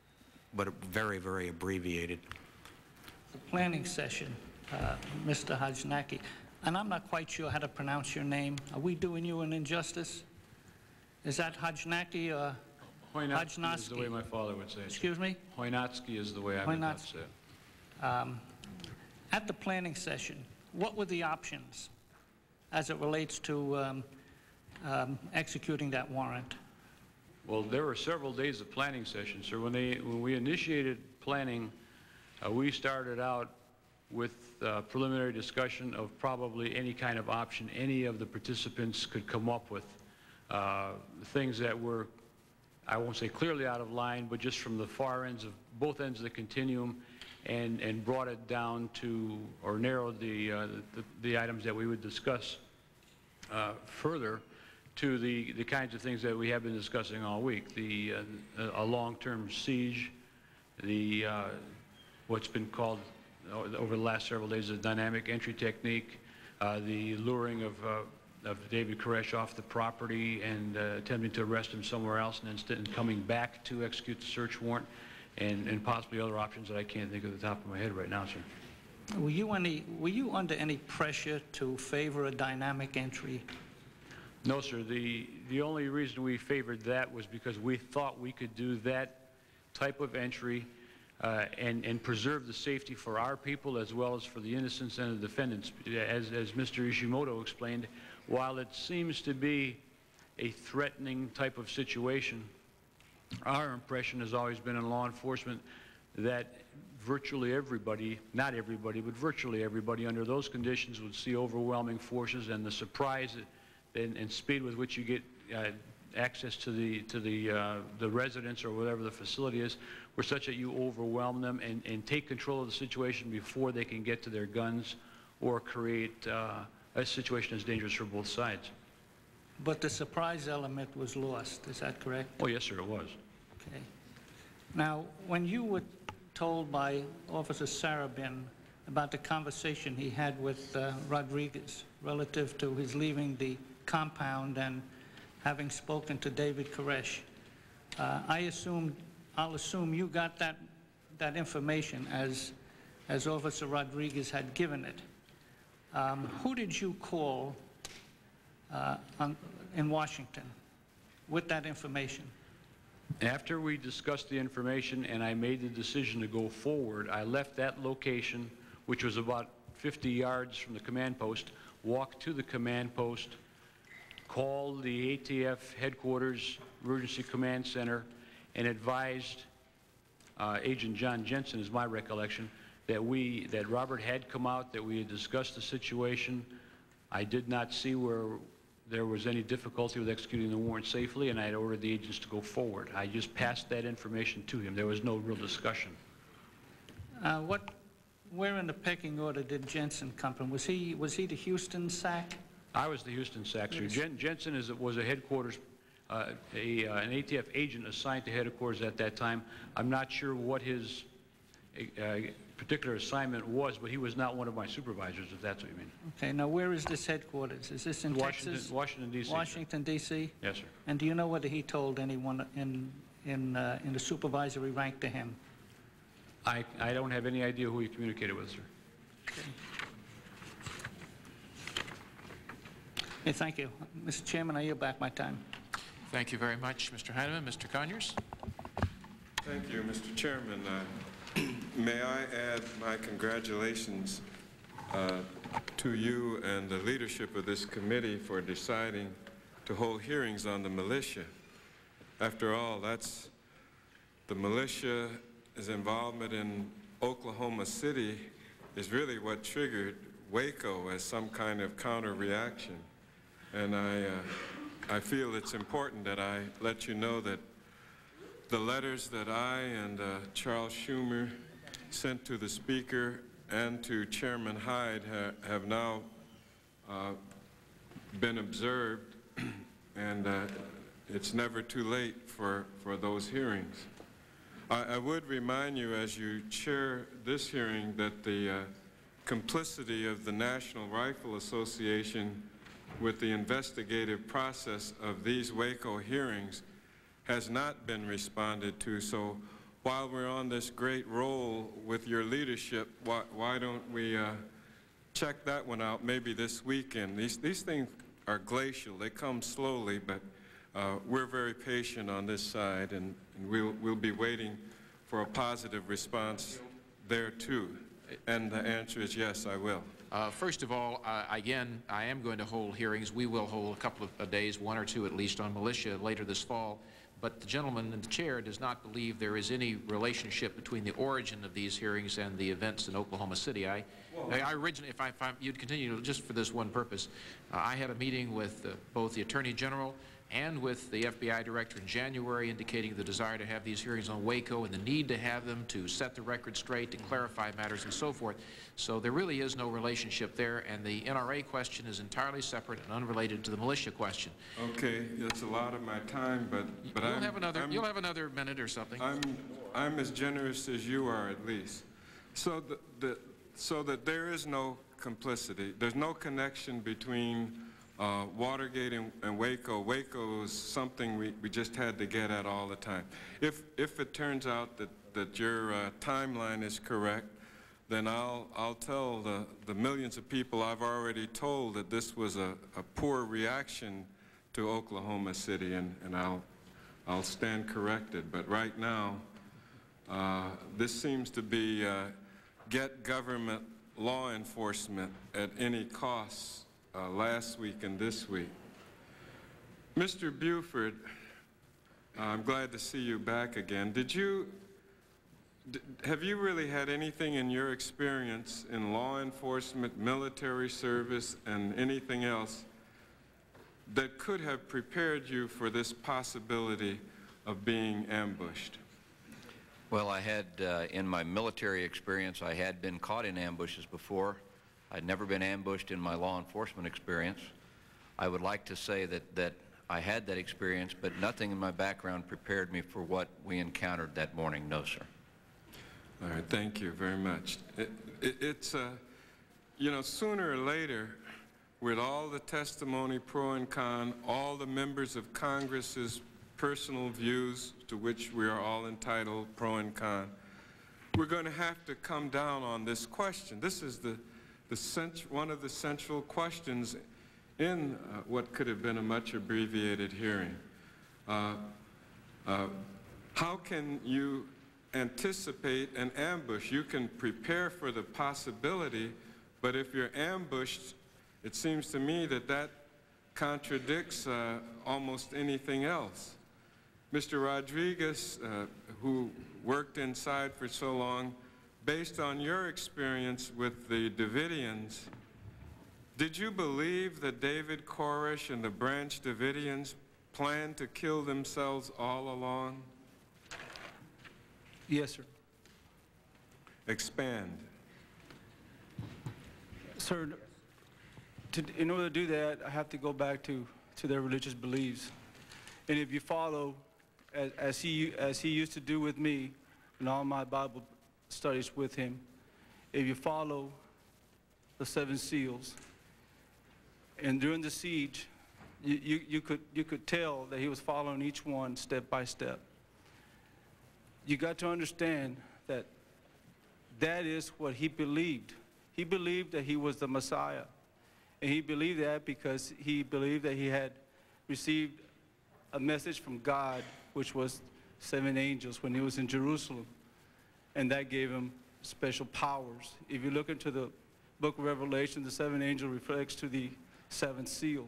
but very, very abbreviated. The planning session, uh, Mister Hajnaki, and I'm not quite sure how to pronounce your name. Are we doing you an injustice? Is that Hajnaki or Hoynatsky is the way my father would say it. Excuse me? Hoynatsky is the way I would have to say it. Um, at the planning session, what were the options as it relates to um, um, executing that warrant? Well, there were several days of planning sessions, sir. When, they, when we initiated planning, uh, we started out with uh, preliminary discussion of probably any kind of option any of the participants could come up with. Uh, things that were, I won't say clearly out of line, but just from the far ends of both ends of the continuum, and, and brought it down to, or narrowed the, uh, the, the items that we would discuss uh, further to the, the kinds of things that we have been discussing all week. The, uh, a long-term siege, the, uh, what's been called over the last several days a dynamic entry technique, uh, the luring of, uh, of David Koresh off the property and uh, attempting to arrest him somewhere else, and instead coming back to execute the search warrant, and, and possibly other options that I can't think of at the top of my head right now, sir. Were you, any, were you under any pressure to favor a dynamic entry? No, sir. The, the only reason we favored that was because we thought we could do that type of entry uh, and, and preserve the safety for our people as well as for the innocents and the defendants. As, as Mister Ishimoto explained, while it seems to be a threatening type of situation, our impression has always been in law enforcement that virtually everybody, not everybody, but virtually everybody under those conditions would see overwhelming forces, and the surprise and, and speed with which you get uh, access to the to the uh, the residence or whatever the facility is were such that you overwhelm them and, and take control of the situation before they can get to their guns or create uh, a situation that's dangerous for both sides. But the surprise element was lost, is that correct? Oh, yes, sir, it was. Okay. Now, when you were told by Officer Sarabin about the conversation he had with uh, Rodriguez relative to his leaving the compound and having spoken to David Koresh, uh, I assumed, I'll assume you got that, that information as, as Officer Rodriguez had given it. Um, who did you call uh, on, in Washington with that information? After we discussed the information and I made the decision to go forward, I left that location, which was about fifty yards from the command post, walked to the command post, called the A T F headquarters emergency command center, and advised uh, Agent John Jensen, is my recollection, that we, that Robert had come out, that we had discussed the situation. I did not see where there was any difficulty with executing the warrant safely, and I had ordered the agents to go forward. I just passed that information to him. There was no real discussion. Uh, what, where in the pecking order did Jensen come from? Was he, was he the Houston S A C? I was the Houston S A C. Yes. Jen, Jensen is, was a headquarters, uh, a, uh, an A T F agent assigned to headquarters at that time. I'm not sure what his uh, particular assignment was, but he was not one of my supervisors, if that's what you mean. Okay, now where is this headquarters? Is this in Washington, Texas? Washington, D C Washington, D C? Yes, sir. And do you know whether he told anyone in, in, uh, in the supervisory rank to him? I, I don't have any idea who he communicated with, sir. Okay. Okay, thank you. Mister Chairman, I yield back my time. Thank you very much, Mister Heineman. Mister Conyers? Thank you, Mister Chairman. Uh, may I add my congratulations uh, to you and the leadership of this committee for deciding to hold hearings on the militia. After all, that's the militia's involvement in Oklahoma City is really what triggered Waco as some kind of counter-reaction. And I, uh, I feel it's important that I let you know that the letters that I and uh, Charles Schumer sent to the Speaker and to Chairman Hyde ha have now uh, been observed, and uh, it's never too late for, for those hearings. I, I would remind you as you chair this hearing that the uh, complicity of the National Rifle Association with the investigative process of these Waco hearings has not been responded to. So while we're on this great roll with your leadership, why, why don't we uh, check that one out maybe this weekend? These, these things are glacial. They come slowly, but uh, we're very patient on this side, and, and we'll, we'll be waiting for a positive response there too. And the answer is yes, I will. Uh, first of all, uh, again, I am going to hold hearings. We will hold a couple of uh, days, one or two at least, on militia later this fall. But the gentleman in the chair does not believe there is any relationship between the origin of these hearings and the events in Oklahoma City. I, I originally, if, I, if I, you'd continue just for this one purpose, uh, I had a meeting with uh, both the Attorney General and with the F B I Director in January, indicating the desire to have these hearings on Waco and the need to have them to set the record straight, to clarify matters and so forth. So there really is no relationship there, and the N R A question is entirely separate and unrelated to the militia question. Okay, that's a lot of my time, but, but you'll I'm, have another, I'm, you'll have another minute or something. I'm, I'm as generous as you are, at least. So, the, the, so that there is no complicity. There's no connection between Uh, Watergate and, and Waco. Waco is something we, we just had to get at all the time. If, if it turns out that, that your uh, timeline is correct, then I'll, I'll tell the, the millions of people I've already told that this was a, a poor reaction to Oklahoma City, and, and I'll, I'll stand corrected. But right now, uh, this seems to be uh, get government law enforcement at any cost. Uh, last week and this week. Mister Buford, uh, I'm glad to see you back again. Did you, d have you really had anything in your experience in law enforcement, military service, and anything else that could have prepared you for this possibility of being ambushed? Well, I had, uh, in my military experience, I had been caught in ambushes before. I'd never been ambushed in my law enforcement experience. I would like to say that, that I had that experience, but nothing in my background prepared me for what we encountered that morning. No, sir. All right, thank you very much. It, it, it's, uh, you know, sooner or later, with all the testimony pro and con, all the members of Congress's personal views to which we are all entitled, pro and con, we're going to have to come down on this question. This is the The cent one of the central questions in uh, what could have been a much abbreviated hearing. Uh, uh, how can you anticipate an ambush? You can prepare for the possibility, but if you're ambushed, it seems to me that that contradicts uh, almost anything else. Mister Rodriguez, uh, who worked inside for so long, based on your experience with the Davidians, did you believe that David Koresh and the Branch Davidians planned to kill themselves all along? Yes, sir. Expand. Sir, to, in order to do that, I have to go back to, to their religious beliefs. And if you follow, as, as, he, as he used to do with me in all my Bible studies with him, if you follow the seven seals, and during the siege, you, you, you, could, you could tell that he was following each one step by step. You got to understand that that is what he believed. He believed that he was the Messiah. And he believed that because he believed that he had received a message from God, which was seven angels when he was in Jerusalem. And that gave him special powers. If you look into the book of Revelation, the seven angel reflects to the seventh seal.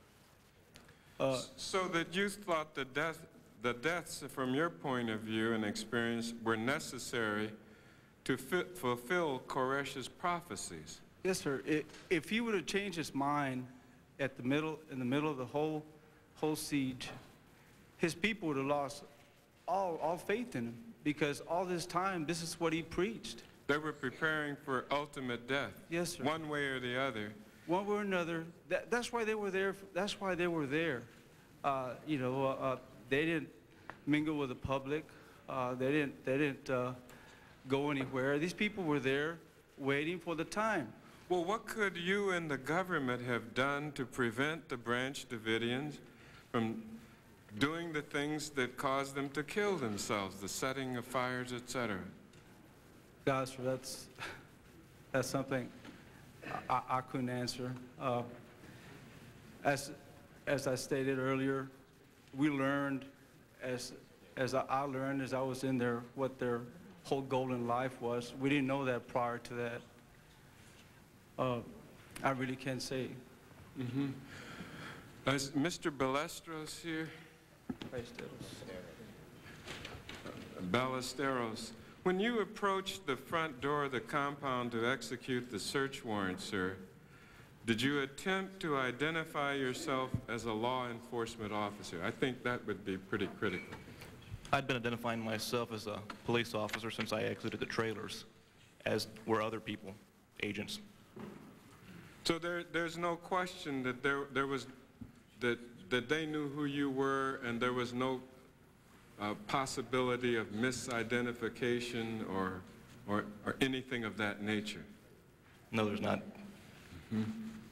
Uh, so that you thought the, death, the deaths, from your point of view and experience, were necessary to fit, fulfill Koresh's prophecies? Yes, sir. It, if he would have changed his mind at the middle, in the middle of the whole, whole siege, his people would have lost all, all faith in him, because all this time, this is what he preached. They were preparing for ultimate death. Yes, sir. One way or the other. One way or another. That, that's why they were there. That's why they were there. Uh, you know, uh, uh, they didn't mingle with the public. Uh, they didn't. They didn't uh, go anywhere. These people were there, waiting for the time. Well, what could you and the government have done to prevent the Branch Davidians from doing the things that caused them to kill themselves, the setting of fires, et cetera? Gosh, that's that's something I, I couldn't answer. Uh, as as I stated earlier, we learned as as I, I learned as I was in there what their whole goal in life was. We didn't know that prior to that. Uh, I really can't say. Mm-hmm. Is Mister Ballesteros here? Ballesteros. When you approached the front door of the compound to execute the search warrant, sir, did you attempt to identify yourself as a law enforcement officer? I think that would be pretty critical. I'd been identifying myself as a police officer since I exited the trailers, as were other people, agents. So there, there's no question that there, there was, that, that they knew who you were, and there was no uh, possibility of misidentification or, or, or anything of that nature? No, there's not. Mm-hmm.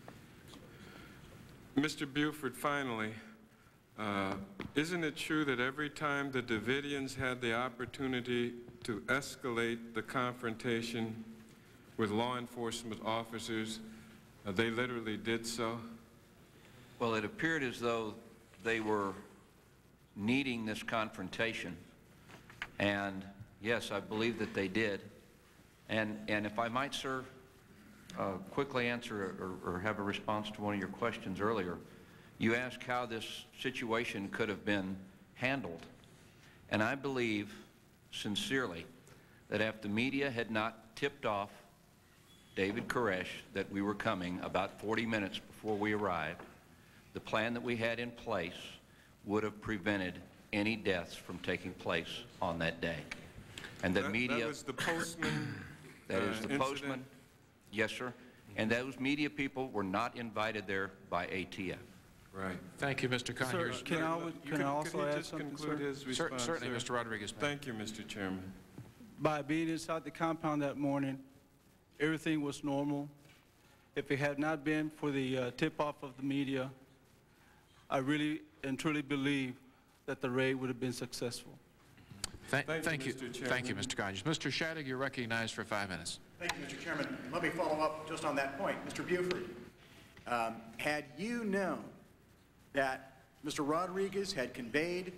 Mister Buford, finally, uh, isn't it true that every time the Davidians had the opportunity to escalate the confrontation with law enforcement officers, uh, they literally did so? Well, it appeared as though they were needing this confrontation, and yes, I believe that they did. And, and if I might, sir, uh, quickly answer or, or have a response to one of your questions earlier. You asked how this situation could have been handled, and I believe sincerely that if the media had not tipped off David Koresh that we were coming about forty minutes before we arrived, the plan that we had in place would have prevented any deaths from taking place on that day. And the that, media... That was the postman That uh, is the incident? postman. Yes, sir. And those media people were not invited there by A T F. Right. Thank you, Mister Conyers. Sir, can I, can Could- I also could he add just something, conclude sir? his Cer- response, certainly, sir? Mister Rodriguez. Thank you, Mister Chairman. By being inside the compound that morning, everything was normal. If it had not been for the uh, tip-off of the media, I really and truly believe that the raid would have been successful. Thank, Thank you, thank you, Mister thank Chairman. you, Mister Conyers. Mister Shadegg, you're recognized for five minutes. Thank you, Mister Chairman. Let me follow up just on that point. Mister Buford, um, had you known that Mister Rodriguez had conveyed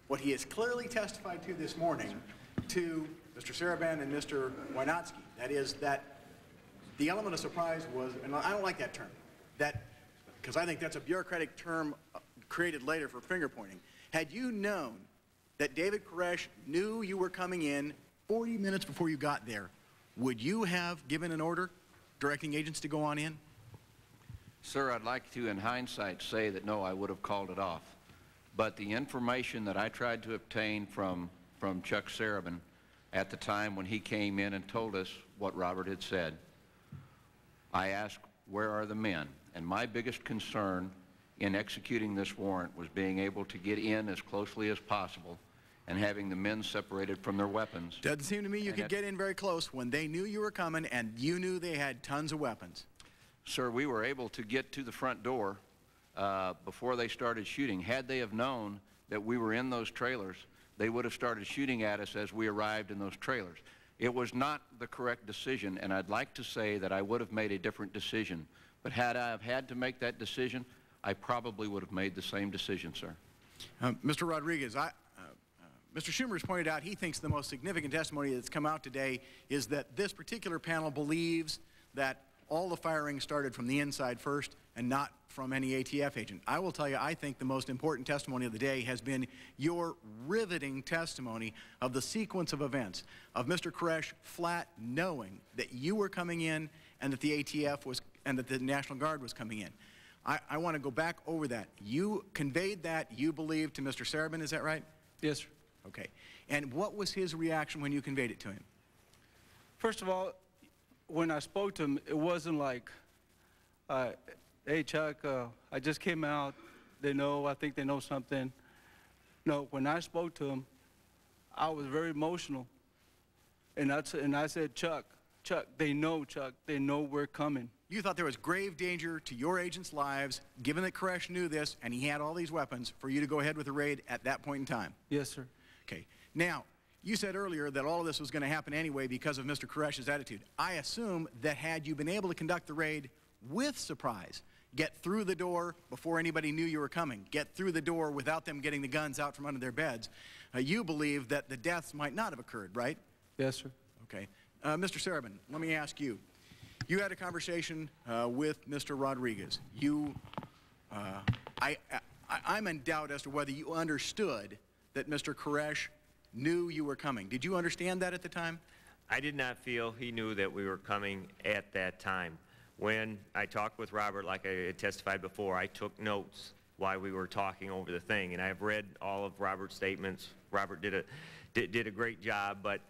what he has clearly testified to this morning to Mister Sarabin and Mister Wynotsky. That is that the element of surprise was, and I don't like that term, that, because I think that's a bureaucratic term created later for finger pointing. Had you known that David Koresh knew you were coming in forty minutes before you got there, would you have given an order directing agents to go on in? Sir, I'd like to, in hindsight, say that no, I would have called it off. But the information that I tried to obtain from, from Chuck Sarabin at the time when he came in and told us what Robert had said, I asked, where are the men? And my biggest concern in executing this warrant was being able to get in as closely as possible and having the men separated from their weapons. Doesn't seem to me you could get in very close when they knew you were coming and you knew they had tons of weapons. Sir, we were able to get to the front door uh, before they started shooting. Had they have known that we were in those trailers, they would have started shooting at us as we arrived in those trailers. It was not the correct decision, and I'd like to say that I would have made a different decision. But had I have had to make that decision, I probably would have made the same decision, sir. Uh, Mister Rodriguez, I, uh, uh, Mister Schumer has pointed out he thinks the most significant testimony that's come out today is that this particular panel believes that all the firing started from the inside first and not from any A T F agent. I will tell you, I think the most important testimony of the day has been your riveting testimony of the sequence of events, of Mister Koresh flat knowing that you were coming in and that the A T F was, and that the National Guard was coming in. I, I want to go back over that. You conveyed that, you believe, to Mister Sarabin, is that right? Yes, sir. Okay. And what was his reaction when you conveyed it to him? First of all, when I spoke to him, it wasn't like, uh, hey, Chuck, uh, I just came out. They know, I think they know something. No, when I spoke to him, I was very emotional. And I, and I said, Chuck, Chuck, they know, Chuck, they know we're coming. You thought there was grave danger to your agents' lives, given that Koresh knew this and he had all these weapons, for you to go ahead with the raid at that point in time? Yes, sir. Okay. Now, you said earlier that all of this was going to happen anyway because of Mister Koresh's attitude. I assume that had you been able to conduct the raid with surprise, get through the door before anybody knew you were coming, get through the door without them getting the guns out from under their beds, uh, you believe that the deaths might not have occurred, right? Yes, sir. Okay. Uh, Mister Sarabin, let me ask you. You had a conversation uh, with Mister Rodriguez. You, uh, I, I, I'm in doubt as to whether you understood that Mister Koresh knew you were coming. Did you understand that at the time? I did not feel he knew that we were coming at that time. When I talked with Robert, like I had testified before, I took notes while we were talking over the thing, and I've read all of Robert's statements. Robert did a, did, did a great job, but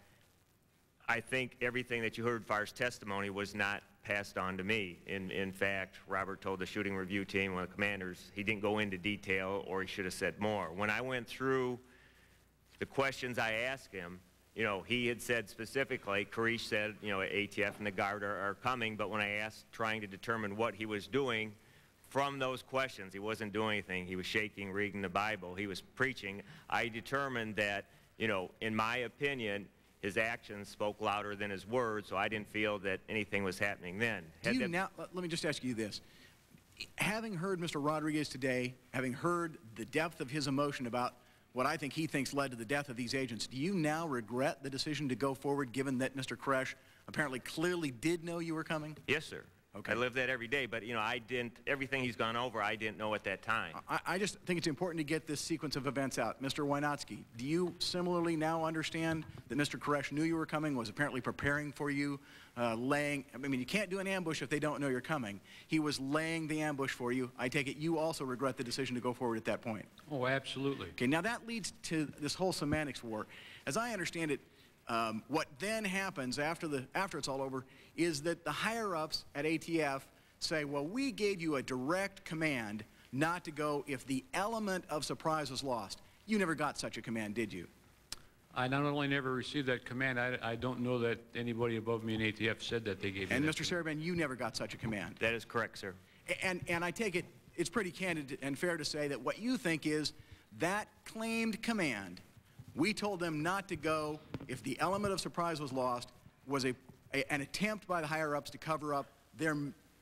I think everything that you heard as far as testimony was not passed on to me. In, in fact, Robert told the shooting review team, one of the commanders, he didn't go into detail, or he should have said more. When I went through the questions I asked him, you know, he had said specifically, Koresh said, you know, A T F and the Guard are, are coming, but when I asked, trying to determine what he was doing from those questions, he wasn't doing anything. He was shaking, reading the Bible. He was preaching. I determined that, you know, in my opinion, his actions spoke louder than his words, so I didn't feel that anything was happening then. Do you now, let me just ask you this. Having heard Mister Rodriguez today, having heard the depth of his emotion about what I think he thinks led to the death of these agents, do you now regret the decision to go forward, given that Mister Koresh apparently clearly did know you were coming? Yes, sir. Okay. I live that every day, but, you know, I didn't, everything he's gone over, I didn't know at that time. I, I just think it's important to get this sequence of events out. Mister Wynotsky, do you similarly now understand that Mister Koresh knew you were coming, was apparently preparing for you, uh, laying, I mean, you can't do an ambush if they don't know you're coming. He was laying the ambush for you. I take it you also regret the decision to go forward at that point. Oh, absolutely. Okay, now that leads to this whole semantics war. As I understand it, Um, what then happens after, the, after it's all over is that the higher-ups at A T F say, well, we gave you a direct command not to go if the element of surprise was lost. You never got such a command, did you? I not only never received that command, I, I don't know that anybody above me in A T F said that they gave me And that Mister Sarabin, you never got such a command. That is correct, sir. And, and I take it it's pretty candid and fair to say that what you think is that claimed command, we told them not to go if the element of surprise was lost, was a, a, an attempt by the higher-ups to cover up their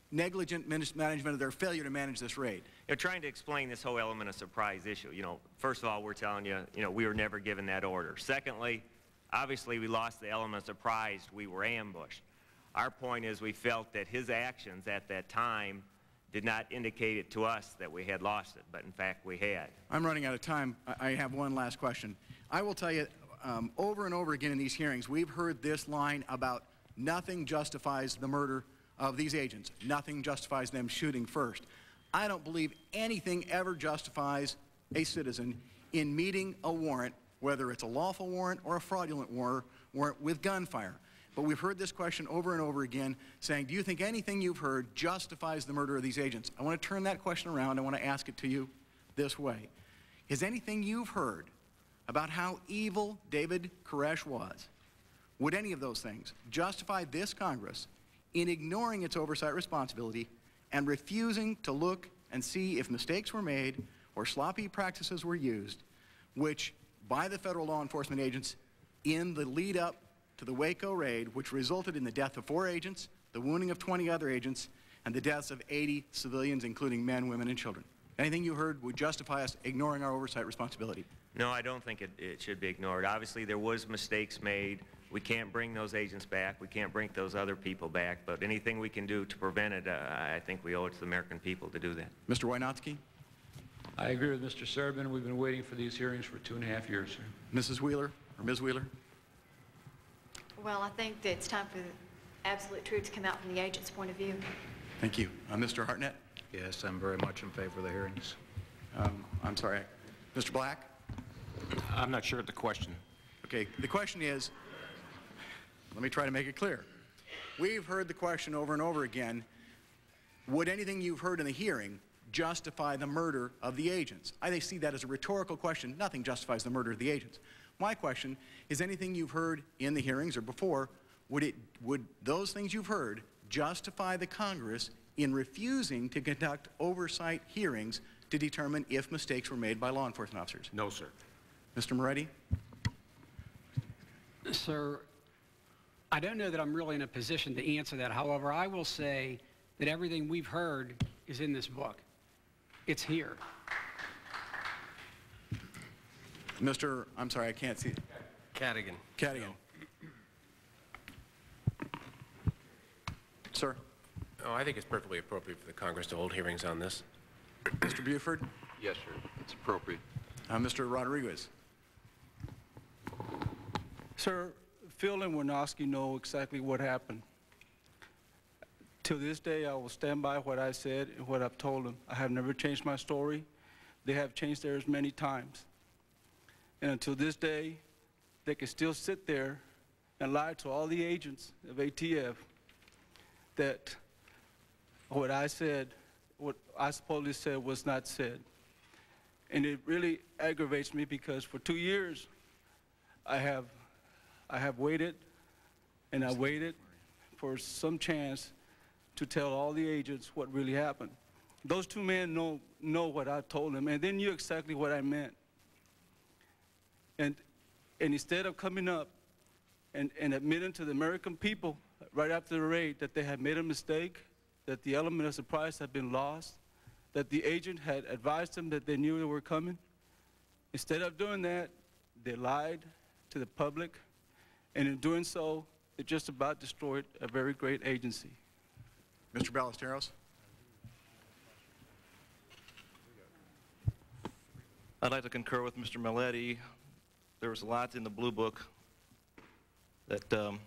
negligent management of their failure to manage this raid? You know, trying to explain this whole element of surprise issue, you know, first of all, we're telling you, you know, we were never given that order. Secondly, obviously, we lost the element of surprise. We were ambushed. Our point is we felt that his actions at that time did not indicate it to us that we had lost it, but in fact, we had. I'm running out of time. I I have one last question. I will tell you, um, over and over again in these hearings, we've heard this line about nothing justifies the murder of these agents. Nothing justifies them shooting first. I don't believe anything ever justifies a citizen in meeting a warrant, whether it's a lawful warrant or a fraudulent war warrant with gunfire. But we've heard this question over and over again, saying, do you think anything you've heard justifies the murder of these agents? I want to turn that question around. I want to ask it to you this way. Is anything you've heard about how evil David Koresh was, would any of those things justify this Congress in ignoring its oversight responsibility and refusing to look and see if mistakes were made or sloppy practices were used, which by the federal law enforcement agents in the lead up to the Waco raid, which resulted in the death of four agents, the wounding of twenty other agents, and the deaths of eighty civilians, including men, women, and children? Anything you heard would justify us ignoring our oversight responsibility? No, I don't think it, it should be ignored. Obviously, there was mistakes made. We can't bring those agents back. We can't bring those other people back. But anything we can do to prevent it, uh, I think we owe it to the American people to do that. Mister Wynotsky? I agree with Mister Serbin. We've been waiting for these hearings for two and a half years, sir. Missus Wheeler or Miz Wheeler? Well, I think that it's time for the absolute truth to come out from the agent's point of view. Thank you. Uh, Mister Hartnett? Yes, I'm very much in favor of the hearings. Um, I'm sorry. Mister Black? I'm not sure of the question. Okay, the question is, let me try to make it clear. We've heard the question over and over again, would anything you've heard in the hearing justify the murder of the agents? I see that as a rhetorical question. Nothing justifies the murder of the agents. My question is, anything you've heard in the hearings or before, would, it, would those things you've heard justify the Congress in refusing to conduct oversight hearings to determine if mistakes were made by law enforcement officers? No, sir. Mister Moretti? Sir, I don't know that I'm really in a position to answer that. However, I will say that everything we've heard is in this book. It's here. Mister I'm sorry, I can't see. Cadigan. Cadigan. Sir? Oh, I think it's perfectly appropriate for the Congress to hold hearings on this. Mister Buford? Yes, sir. It's appropriate. Uh, Mister Rodriguez? Sir, Phil and Wynoski know exactly what happened. To this day, I will stand by what I said and what I've told them. I have never changed my story. They have changed theirs many times. And until this day, they can still sit there and lie to all the agents of A T F that what I said, what I supposedly said was not said. And it really aggravates me because for two years, I have, I have waited and I waited for some chance to tell all the agents what really happened. Those two men know, know what I told them, and they knew exactly what I meant. And, and instead of coming up and, and admitting to the American people right after the raid that they had made a mistake, that the element of surprise had been lost, that the agent had advised them that they knew they were coming, instead of doing that, they lied to the public, and in doing so, it just about destroyed a very great agency. Mister Ballesteros? I'd like to concur with Mister Milletti. There was a lot in the Blue Book that um,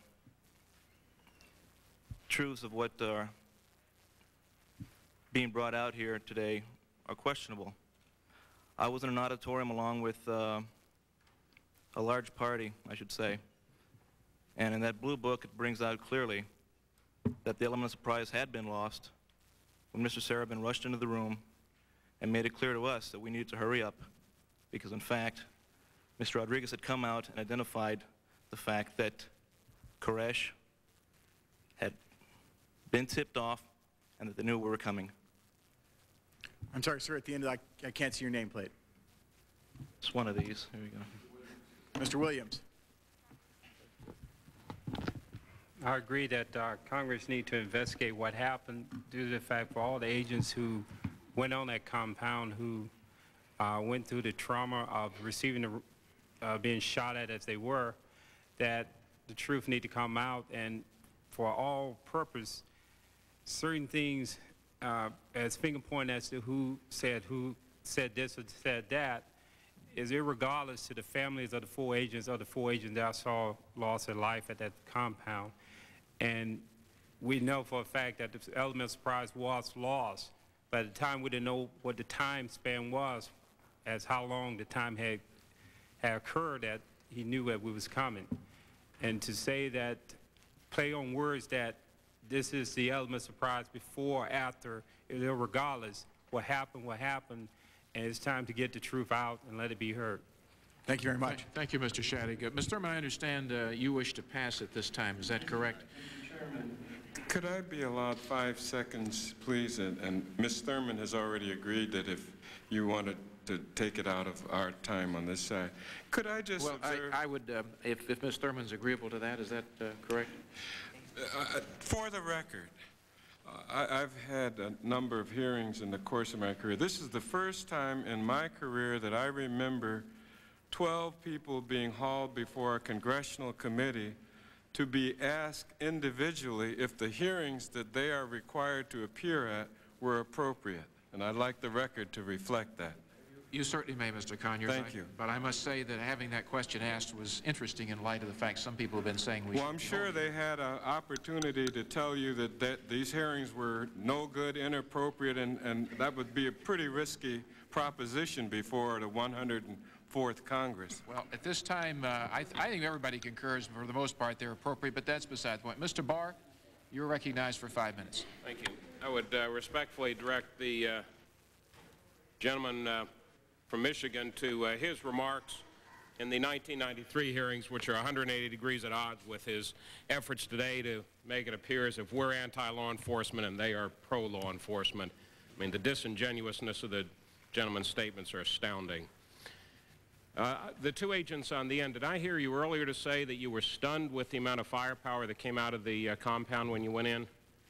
truths of what are being brought out here today are questionable. I was in an auditorium along with uh, a large party, I should say, and in that Blue Book it brings out clearly that the element of surprise had been lost when Mister Sarabin rushed into the room and made it clear to us that we needed to hurry up because, in fact, Mister Rodriguez had come out and identified the fact that Koresh had been tipped off and that they knew we were coming. I'm sorry, sir, at the end of that, I can't see your nameplate. It's one of these. Here we go. Mister Williams? I agree that uh, Congress need to investigate what happened due to the fact for all the agents who went on that compound who uh, went through the trauma of receiving, the, uh, being shot at as they were, that the truth need to come out, and for all purpose, certain things, uh, as finger pointing as to who said who said this or said that, is irregardless to the families of the four agents or the four agents that I saw lost their life at that compound. And we know for a fact that the element of surprise was lost. But at the time, we didn't know what the time span was, as how long the time had, had occurred that he knew that we was coming. And to say that, play on words that this is the element of surprise before or after, regardless, what happened, what happened, and it's time to get the truth out and let it be heard. Thank you very much. Thank, thank you, Mister Shadegg. Uh, Miz Thurman, I understand uh, you wish to pass at this time. Is that correct? Chairman, could I be allowed five seconds, please? And, and Miz Thurman has already agreed that if you wanted to take it out of our time on this side, could I just Well, I, I would, uh, if, if Miz Thurman's agreeable to that, is that uh, correct? Uh, for the record, uh, I, I've had a number of hearings in the course of my career. This is the first time in my career that I remember twelve people being hauled before a congressional committee to be asked individually if the hearings that they are required to appear at were appropriate. And I'd like the record to reflect that. You certainly may, Mister Conyers. Thank I, you. But I must say that having that question asked was interesting in light of the fact some people have been saying we Well, should I'm be sure holding. they had an opportunity to tell you that, that these hearings were no good, inappropriate, and, and that would be a pretty risky proposition before the one hundred fourth Congress. Well, at this time, uh, I, th I think everybody concurs. For the most part, they're appropriate, but that's beside the point. Mister Barr, you're recognized for five minutes. Thank you. I would uh, respectfully direct the uh, gentleman uh, from Michigan to uh, his remarks in the nineteen ninety-three hearings, which are one hundred eighty degrees at odds with his efforts today to make it appear as if we're anti-law enforcement and they are pro-law enforcement. I mean, the disingenuousness of the gentleman's statements are astounding. Uh, the two agents on the end, did I hear you earlier to say that you were stunned with the amount of firepower that came out of the uh, compound when you went in?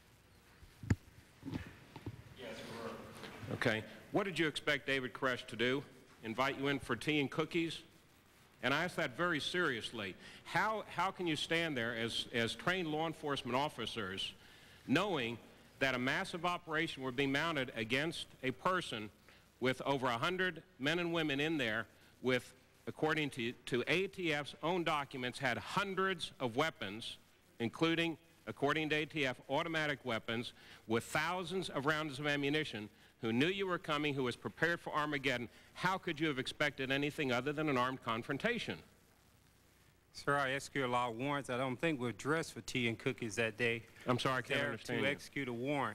Yes, we were. Okay. What did you expect David Koresh to do? Invite you in for tea and cookies? And I ask that very seriously. How, how can you stand there as, as trained law enforcement officers knowing that a massive operation were being mounted against a person with over one hundred men and women in there with, according to, to A T F's own documents, had hundreds of weapons, including, according to A T F, automatic weapons, with thousands of rounds of ammunition, who knew you were coming, who was prepared for Armageddon? How could you have expected anything other than an armed confrontation? Sir, I executed a lot of warrants. I don't think we're dressed for tea and cookies that day. I'm sorry, I can't there understand to you. execute a warrant.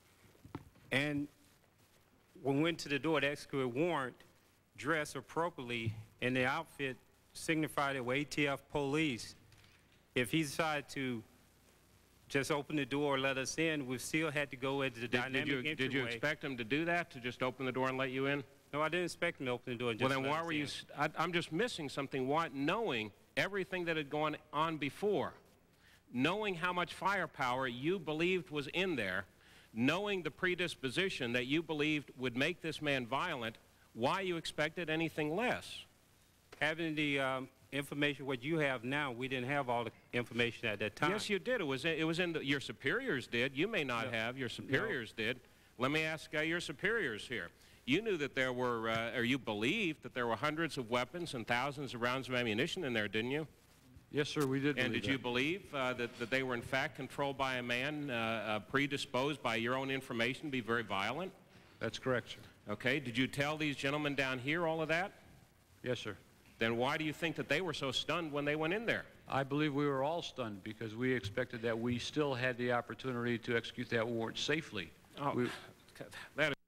And when we went to the door to execute a warrant, dressed appropriately, and the outfit signified it with A T F police. If he decided to just open the door or let us in, we still had to go into the Did, dynamic did you, entryway. did you expect him to do that, to just open the door and let you in? No, I didn't expect him to open the door and just Well, then let why us were in. you, s- I, I'm just missing something, why, knowing everything that had gone on before, knowing how much firepower you believed was in there, knowing the predisposition that you believed would make this man violent, why you expected anything less? Having the um, information what you have now, we didn't have all the information at that time. Yes, you did. It was, it was in the, your superiors did. You may not No. have. Your superiors did. Let me ask uh, your superiors here. You knew that there were, uh, or you believed that there were hundreds of weapons and thousands of rounds of ammunition in there, didn't you? Yes, sir, we did And believe did you that. believe uh, that, that they were in fact controlled by a man uh, uh, predisposed by your own information to be very violent? That's correct, sir. Okay. Did you tell these gentlemen down here all of that? Yes, sir. Then why do you think that they were so stunned when they went in there? I believe we were all stunned because we expected that we still had the opportunity to execute that warrant safely. Oh, We- that is,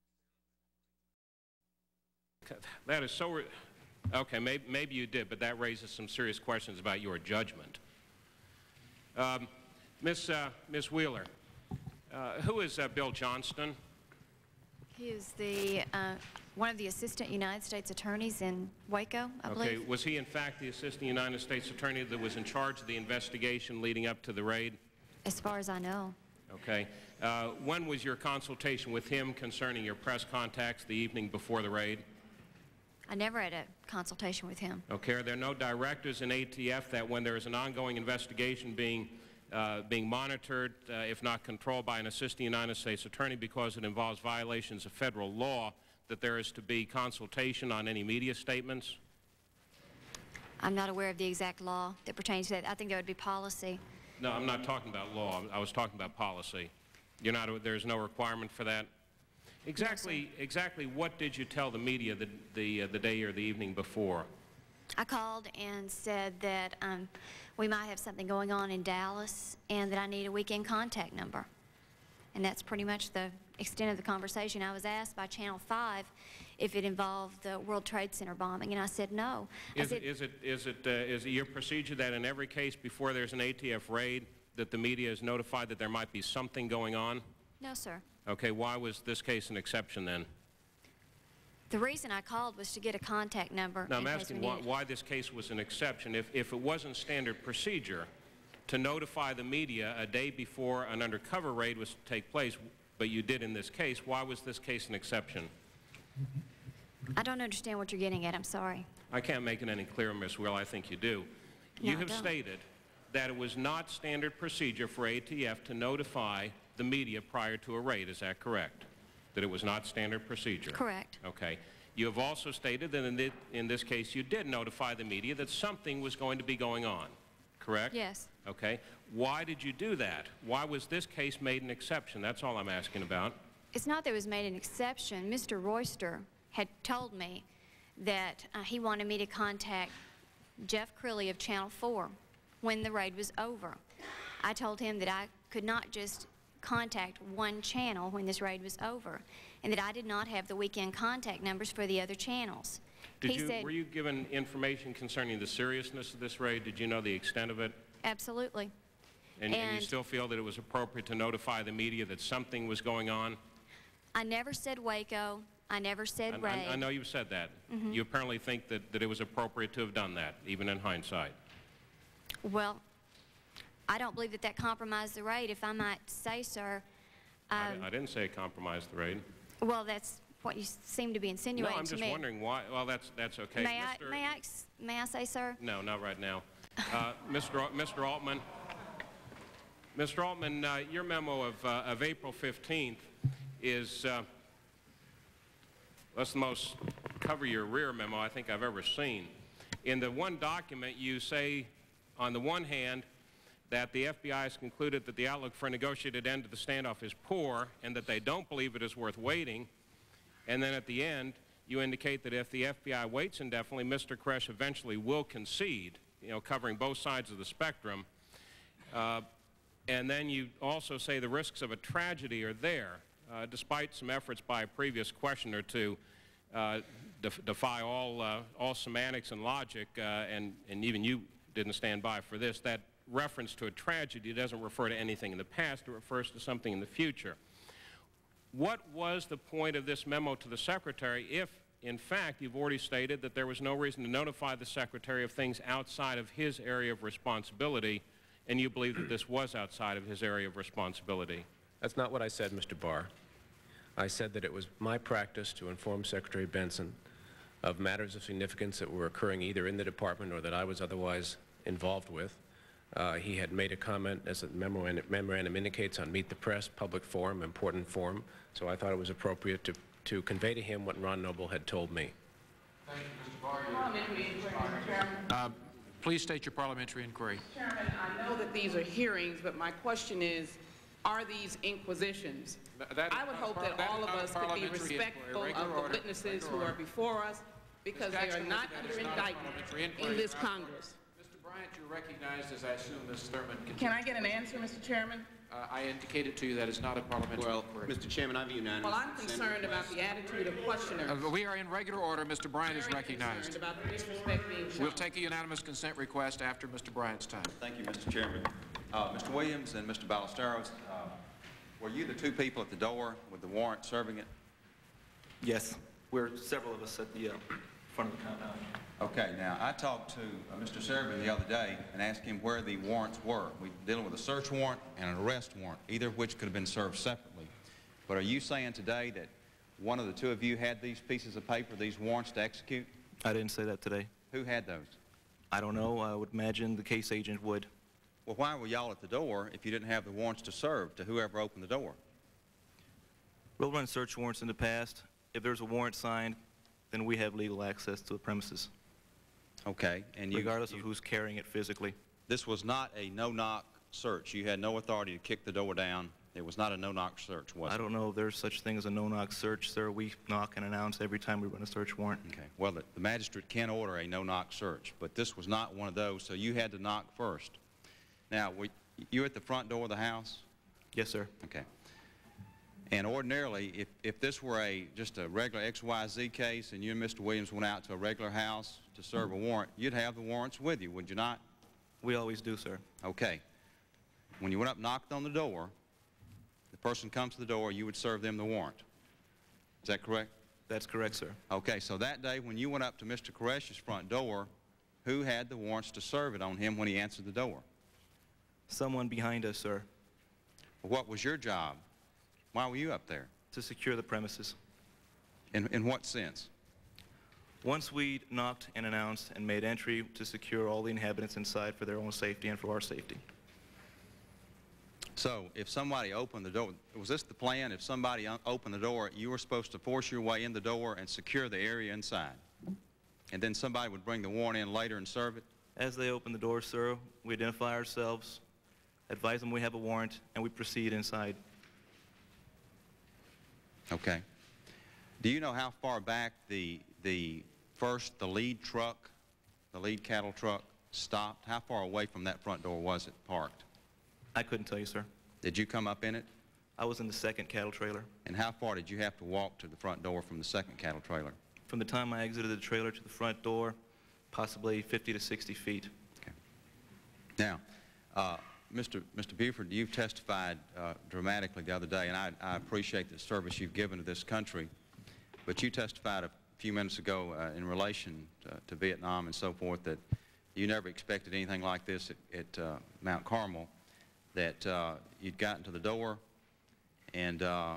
that is so, re okay, maybe, maybe you did, but that raises some serious questions about your judgment. Um, Miss, uh, Miss Wheeler, uh, who is uh, Bill Johnston? He is the, uh, one of the assistant United States attorneys in Waco, I Okay, believe. was he in fact the assistant United States attorney that was in charge of the investigation leading up to the raid? As far as I know. Okay. Uh, when was your consultation with him concerning your press contacts the evening before the raid? I never had a consultation with him. Okay. Are there no directives in A T F that when there is an ongoing investigation being uh, being monitored, uh, if not controlled by an assistant United States attorney because it involves violations of federal law, that there is to be consultation on any media statements? I'm not aware of the exact law that pertains to that. I think there would be policy. No, I'm not talking about law. I was talking about policy. You're not, there's no requirement for that? Exactly, no, exactly what did you tell the media the, the, uh, the day or the evening before? I called and said that um, we might have something going on in Dallas and that I need a weekend contact number. And that's pretty much the extent of the conversation. I was asked by Channel five if it involved the World Trade Center bombing, and I said no. Is, I said, it, is, it, is, it, uh, is it your procedure that in every case before there's an A T F raid that the media is notified that there might be something going on? no, sir. Okay, why was this case an exception then? The reason I called was to get a contact number. Now, I'm in case asking we why, needed- why this case was an exception. If, if it wasn't standard procedure to notify the media a day before an undercover raid was to take place, but you did in this case, why was this case an exception? I don't understand what you're getting at. I'm sorry. I can't make it any clearer, Miz Will. I think you do. No, you I have don't. stated that it was not standard procedure for A T F to notify the media prior to a raid. Is that correct? That it was not standard procedure? Correct. Okay. You have also stated that in, the, in this case you did notify the media that something was going to be going on. Correct? Yes. Okay. Why did you do that? Why was this case made an exception? That's all I'm asking about. It's not that it was made an exception. Mister Royster had told me that uh, he wanted me to contact Jeff Crilly of Channel four when the raid was over. I told him that I could not just contact one channel when this raid was over, and that I did not have the weekend contact numbers for the other channels. Did he you, said, were you given information concerning the seriousness of this raid? Did you know the extent of it? absolutely. And, and you And- still feel that it was appropriate to notify the media that something was going on? I never said Waco. I never said I, raid. I, I know you said that. Mhm. You apparently think that, that it was appropriate to have done that, even in hindsight. Well, I don't believe that that compromised the raid, if I might say, sir. I, Um, di- I didn't say it compromised the raid. well, that's what you s- seem to be No, insinuating I'm to just me. wondering why. Well, that's, that's okay. May I, Mister may I, ex- may I say, sir? No, not right now. Uh, Mister Al- Mister Altman, Mister Altman, uh, your memo of, uh, of April fifteenth is, uh, that's the most cover your rear memo I think I've ever seen. In the one document, you say, on the one hand, that the F B I has concluded that the outlook for a negotiated end to the standoff is poor and that they don't believe it is worth waiting. And then at the end, you indicate that if the F B I waits indefinitely, Mister Koresh eventually will concede, you know, covering both sides of the spectrum. Uh, and then you also say the risks of a tragedy are there, uh, despite some efforts by a previous questioner to uh, def defy all, uh, all semantics and logic, uh, and, and even you didn't stand by for this. That reference to a tragedy doesn't refer to anything in the past, it refers to something in the future. What was the point of this memo to the Secretary if, in fact, you've already stated that there was no reason to notify the Secretary of things outside of his area of responsibility, and you believe that this was outside of his area of responsibility? That's not what I said, Mister Barr. I said that it was my practice to inform Secretary Benson of matters of significance that were occurring either in the department or that I was otherwise involved with. Uh, he had made a comment, as the memorandum, memorandum indicates, on Meet the Press, public forum, important forum, so I thought it was appropriate to, to convey to him what Ron Noble had told me. Thank you, Mister Barr. Uh, please state your parliamentary inquiry. Chairman, I know that these are hearings, but my question is, are these inquisitions? That is I would not hope par- that that all is of not a us could be parliamentary inquiry. respectful Regular of the order. witnesses Regular who are order. before us, because they are Jackson, not that under is not a indictment parliamentary in inquiry. this You're out. Congress. Mister Bryant, you're recognized, as I assume Miz Thurman can. Can I get an answer, Mister Chairman? Uh, I indicated to you that is not a parliamentary Well, inquiry. Mister Chairman, I've unanimous. Well, I'm concerned about the attitude of questioners. Uh, we are in regular order. Mister Bryant is Very recognized. concerned about the disrespect being shown. We'll take a unanimous consent request after Mister Bryant's time. Thank you, Mister Chairman. Uh, Mister Williams and Mister Ballesteros, uh, were you the two people at the door with the warrant serving it? Yes, we're several of us at the uh, front of the compound. Okay, now, I talked to uh, Mister Serban the other day and asked him where the warrants were. We're dealing with a search warrant and an arrest warrant, either of which could have been served separately. But are you saying today that one of the two of you had these pieces of paper, these warrants to execute? I didn't say that today. Who had those? I don't know. I would imagine the case agent would. Well, why were y'all at the door if you didn't have the warrants to serve to whoever opened the door? We'll run search warrants in the past. If there's a warrant signed, then we have legal access to the premises. Okay, and you... Regardless you, of who's carrying it physically. This was not a no-knock search. You had no authority to kick the door down. It was not a no-knock search, was it? I don't know if there's such thing as a no-knock search, sir. We knock and announce every time we run a search warrant. Okay. Well, the, the magistrate can order a no-knock search, but this was not one of those, so you had to knock first. Now, were you at the front door of the house? Yes, sir. Okay. And ordinarily, if, if this were a just a regular X Y Z case and you and Mister Williams went out to a regular house to serve a warrant, you'd have the warrants with you, would you not? We always do, sir. Okay. When you went up and knocked on the door, the person comes to the door, you would serve them the warrant. Is that correct? That's correct, sir. Okay, so that day when you went up to Mister Koresh's front door, who had the warrants to serve it on him when he answered the door? Someone behind us, sir. What was your job? Why were you up there? To secure the premises. In, in what sense? Once we knocked and announced and made entry to secure all the inhabitants inside for their own safety and for our safety. So if somebody opened the door, was this the plan? If somebody opened the door, you were supposed to force your way in the door and secure the area inside? And then somebody would bring the warrant in later and serve it? As they open the door, sir, we identify ourselves, advise them we have a warrant, and we proceed inside. Okay. Do you know how far back the, the first, the lead truck, the lead cattle truck stopped? How far away from that front door was it parked? I couldn't tell you, sir. Did you come up in it? I was in the second cattle trailer. And how far did you have to walk to the front door from the second cattle trailer? From the time I exited the trailer to the front door, possibly fifty to sixty feet. Okay. Now, uh, Mister Mister Buford, you've testified uh, dramatically the other day, and I, I appreciate the service you've given to this country, but you testified a few minutes ago uh, in relation to, to Vietnam and so forth that you never expected anything like this at, at uh, Mount Carmel, that uh, you'd gotten to the door, and uh,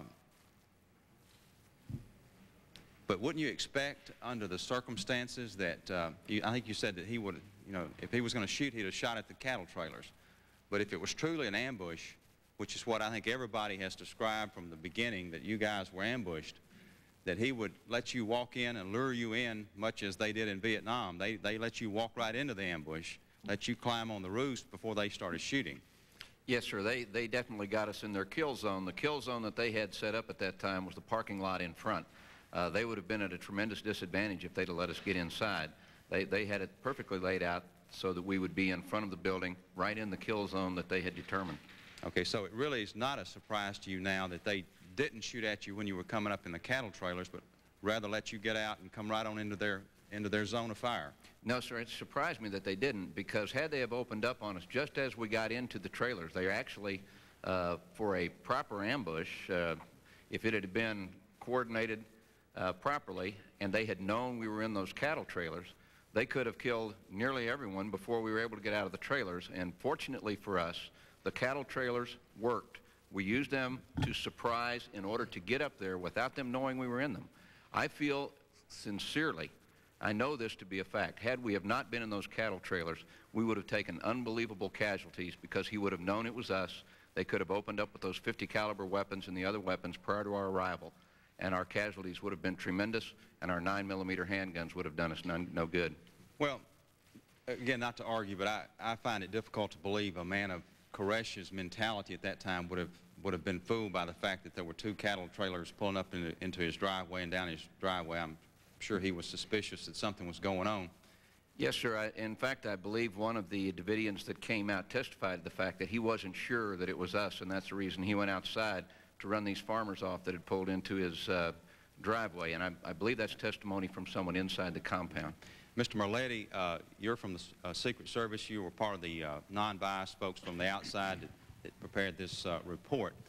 but wouldn't you expect under the circumstances that, uh, you, I think you said that he would, you know, if he was going to shoot, he'd have shot at the cattle trailers. But if it was truly an ambush, which is what I think everybody has described from the beginning, that you guys were ambushed, that he would let you walk in and lure you in, much as they did in Vietnam. They, they let you walk right into the ambush, let you climb on the roost before they started shooting. Yes, sir. They, they definitely got us in their kill zone. The kill zone that they had set up at that time was the parking lot in front. Uh, they would have been at a tremendous disadvantage if they'd have let us get inside. They, they had it perfectly laid out so that we would be in front of the building, right in the kill zone that they had determined. Okay, so it really is not a surprise to you now that they didn't shoot at you when you were coming up in the cattle trailers, but rather let you get out and come right on into their, into their zone of fire. No, sir, it surprised me that they didn't, because had they have opened up on us just as we got into the trailers, they actually, uh, for a proper ambush, uh, if it had been coordinated uh, properly and they had known we were in those cattle trailers, they could have killed nearly everyone before we were able to get out of the trailers. And fortunately for us, the cattle trailers worked. We used them to surprise in order to get up there without them knowing we were in them. I feel sincerely, I know this to be a fact, had we have not been in those cattle trailers, we would have taken unbelievable casualties because he would have known it was us. They could have opened up with those fifty caliber weapons and the other weapons prior to our arrival, and our casualties would have been tremendous, and our nine millimeter handguns would have done us none, no good. Well, again, not to argue, but I, I find it difficult to believe a man of Koresh's mentality at that time would have would have been fooled by the fact that there were two cattle trailers pulling up into, into his driveway and down his driveway. I'm sure he was suspicious that something was going on. Yes, sir. I, in fact, I believe one of the Davidians that came out testified to the fact that he wasn't sure that it was us, and that's the reason he went outside to run these farmers off that had pulled into his uh, driveway. And I, I believe that's testimony from someone inside the compound. Mister Merletti, uh, you're from the uh, Secret Service. You were part of the uh, non-biased folks from the outside that, that prepared this uh, report.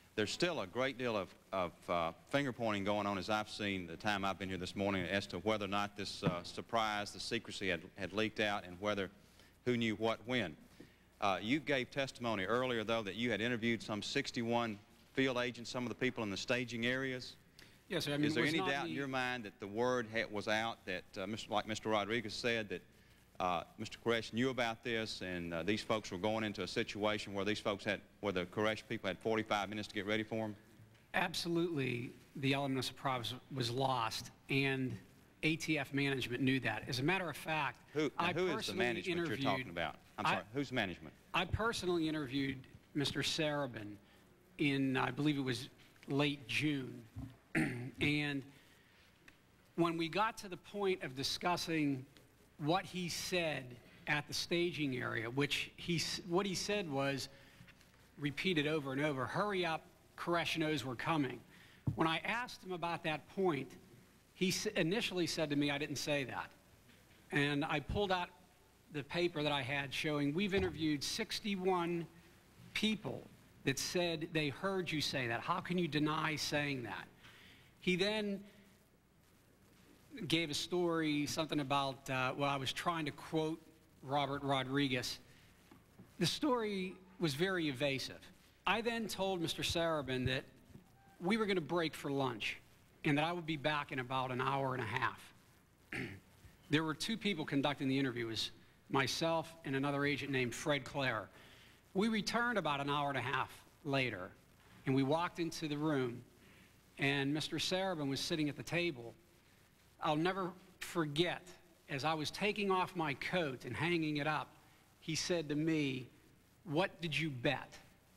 there's still a great deal of, of uh, finger-pointing going on, as I've seen the time I've been here this morning, as to whether or not this uh, surprise, the secrecy had, had leaked out, and whether who knew what when. Uh, you gave testimony earlier, though, that you had interviewed some sixty-one field agents, some of the people in the staging areas. Yes, sir. I mean, Is there it was any not doubt the- in your mind that the word had, was out, that, uh, Mister like Mister Rodriguez said, that uh, Mister Koresh knew about this, and uh, these folks were going into a situation where these folks had, where the Koresh people had forty-five minutes to get ready for them? Absolutely, the element of surprise was lost, and A T F management knew that. As a matter of fact, Who, I who is the personally management you're interviewed- talking about? I'm I- sorry, who's management? I personally interviewed Mister Sarabin in, I believe it was late June, and when we got to the point of discussing what he said at the staging area, which he, s- what he said was, repeated over and over, hurry up, Koresh knows we're coming. When I asked him about that point, he s- initially said to me, I didn't say that. And I pulled out the paper that I had showing we've interviewed sixty-one people that said they heard you say that. How can you deny saying that? He then gave a story, something about, uh, well, I was trying to quote Robert Rodriguez. The story was very evasive. I then told Mister Sarabin that we were going to break for lunch and that I would be back in about an hour and a half. There were two people conducting the interview. It was myself and another agent named Fred Clare. We returned about an hour and a half later, and we walked into the room, and Mister Sarabin was sitting at the table. I'll never forget, as I was taking off my coat and hanging it up, he said to me, "What did you bet?"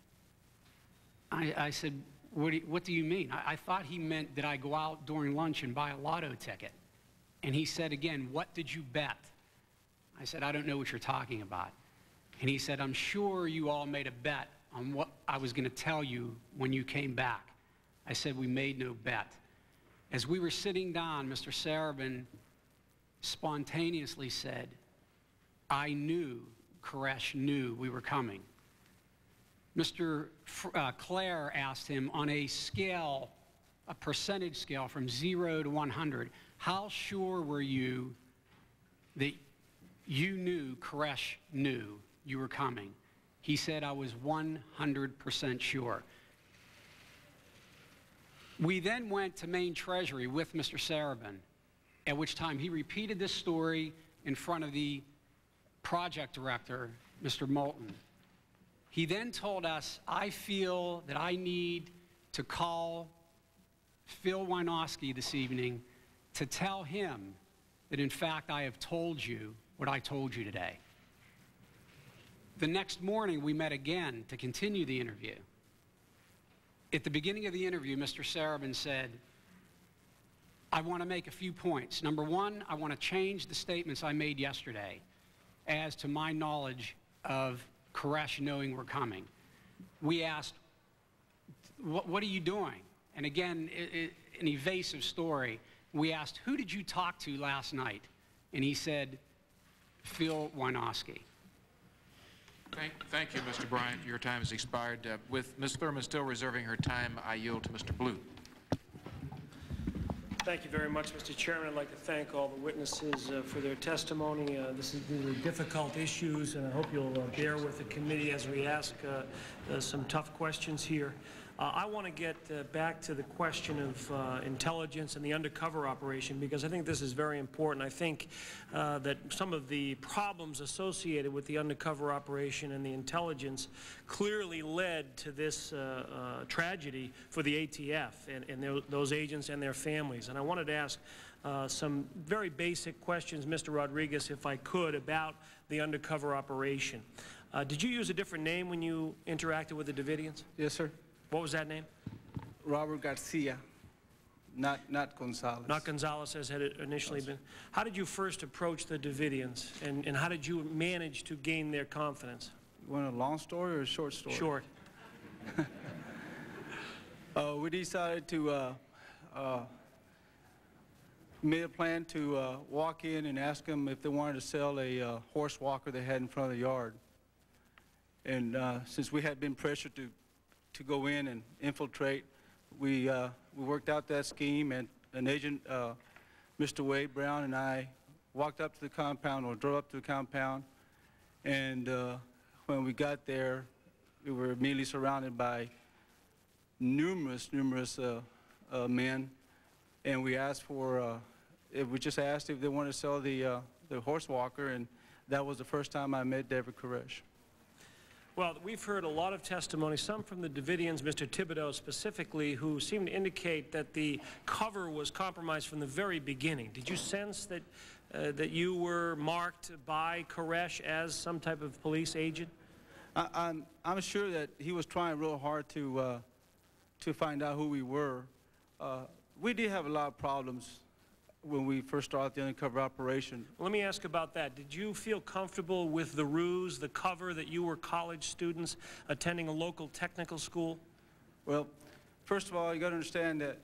I, I said, what do, you, what do you mean? I, I thought he meant, did I go out during lunch and buy a lotto ticket? And he said again, what did you bet? I said, I don't know what you're talking about. And he said, I'm sure you all made a bet on what I was going to tell you when you came back. I said, we made no bet. As we were sitting down, Mister Sarabin spontaneously said, I knew, Koresh knew we were coming. Mister F uh, Clare asked him on a scale, a percentage scale from zero to one hundred, how sure were you that you knew Koresh knew you were coming? He said, I was one hundred percent sure. We then went to Main Treasury with Mister Sarabin, at which time he repeated this story in front of the project director, Mister Moulton. He then told us, I feel that I need to call Phil Wynowski this evening to tell him that, in fact, I have told you what I told you today. The next morning, we met again to continue the interview. At the beginning of the interview, Mister Sarabin said, I want to make a few points. Number one, I want to change the statements I made yesterday as to my knowledge of Koresh knowing we're coming. We asked, what, what are you doing? And again, it, it, an evasive story. We asked, who did you talk to last night? And he said, Phil Wynowski. Thank, thank you, Mister Bryant. Your time has expired. Uh, with Miz Thurman still reserving her time, I yield to Mister Blue. Thank you very much, Mister Chairman. I'd like to thank all the witnesses uh, for their testimony. Uh, this is these are difficult issues, and I hope you'll uh, bear with the committee as we ask uh, uh, some tough questions here. Uh, I want to get uh, back to the question of uh, intelligence and the undercover operation, because I think this is very important. I think uh, that some of the problems associated with the undercover operation and the intelligence clearly led to this uh, uh, tragedy for the A T F and, and their, those agents and their families. And I wanted to ask uh, some very basic questions, Mister Rodriguez, if I could, about the undercover operation. Uh, did you use a different name when you interacted with the Davidians? Yes, sir. What was that name? Robert Garcia, not, not Gonzalez. Not Gonzalez, as had it initially been. How did you first approach the Davidians, and, and how did you manage to gain their confidence? You want a long story or a short story? Short. uh, we decided to uh, uh, made a plan to uh, walk in and ask them if they wanted to sell a uh, horse walker they had in front of the yard. And uh, since we had been pressured to to go in and infiltrate. We, uh, we worked out that scheme, and an agent, uh, Mister Wade Brown, and I walked up to the compound, or drove up to the compound, and uh, when we got there, we were immediately surrounded by numerous, numerous uh, uh, men, and we asked for, uh, if we just asked if they wanted to sell the, uh, the horse walker, and that was the first time I met David Koresh. Well, we've heard a lot of testimony, some from the Davidians, Mister Thibodeau specifically, who seem to indicate that the cover was compromised from the very beginning. Did you sense that, uh, that you were marked by Koresh as some type of police agent? I, I'm, I'm sure that he was trying real hard to, uh, to find out who we were. Uh, we did have a lot of problems when we first started the undercover operation. Let me ask about that. Did you feel comfortable with the ruse, the cover, that you were college students attending a local technical school? Well, first of all, you got to understand that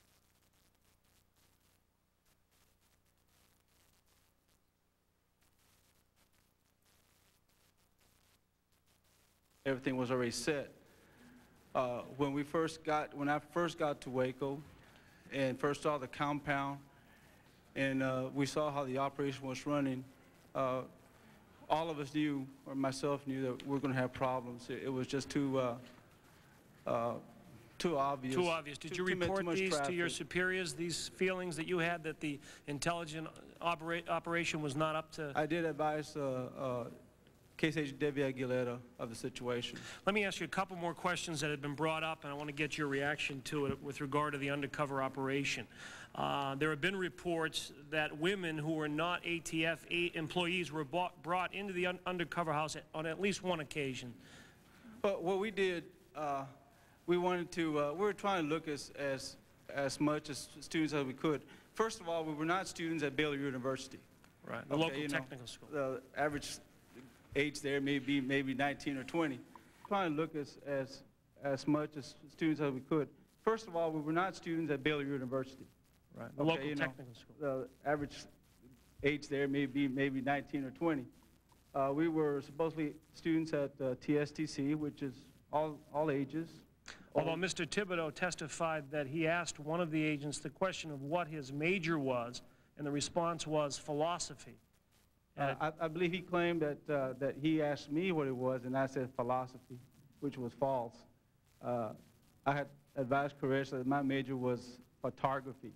everything was already set. Uh, when we first got, when I first got to Waco and first saw the compound, and uh, we saw how the operation was running, uh, all of us knew, or myself knew, that we were going to have problems. It, it was just too, uh, uh, too obvious. Too obvious. Did too, you too much, report too much these traffic. to your superiors, these feelings that you had that the intelligent opera operation was not up to? I did advise uh, uh, Case Agent Debbie Aguilera of the situation. Let me ask you a couple more questions that have been brought up, and I want to get your reaction to it with regard to the undercover operation. Uh, there have been reports that women who were not A T F employees were bought, brought into the un undercover house on at least one occasion. But what we did, uh, we wanted to, uh, we were trying to look as, as, as much as students as we could. First of all, we were not students at Baylor University. Right, the Okay, local you know, technical school. The average age there may be maybe nineteen or twenty. Trying to look as, as, as much as students as we could. First of all, we were not students at Baylor University. Right, the Okay, local you know, technical school. The average age there may be maybe nineteen or twenty. Uh, we were supposedly students at uh, T S T C, which is all, all ages. Although Mister Thibodeau testified that he asked one of the agents the question of what his major was, and the response was philosophy. Uh, I, I believe he claimed that, uh, that he asked me what it was, and I said philosophy, which was false. Uh, I had advised Koresh that my major was photography.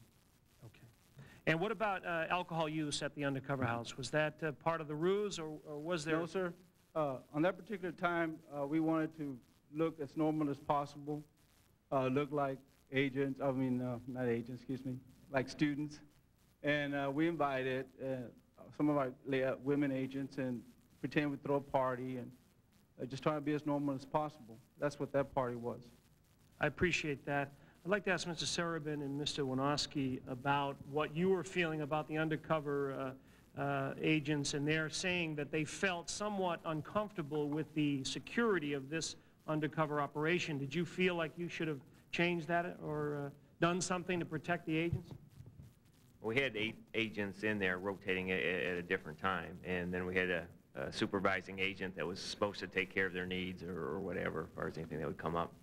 And what about uh, alcohol use at the undercover house? Was that uh, part of the ruse, or, or was there? No, sir. Uh, on that particular time, uh, we wanted to look as normal as possible, uh, look like agents, I mean, uh, not agents, excuse me, like students. And uh, we invited uh, some of our uh, women agents and pretend we throw a party and uh, just trying to be as normal as possible. That's what that party was. I appreciate that. I'd like to ask Mister Serabin and Mister Winoski about what you were feeling about the undercover uh, uh, agents, and they're saying that they felt somewhat uncomfortable with the security of this undercover operation. Did you feel like you should have changed that or uh, done something to protect the agents? We had eight agents in there rotating at, at a different time, and then we had a, a supervising agent that was supposed to take care of their needs or, or whatever, as far as anything that would come up.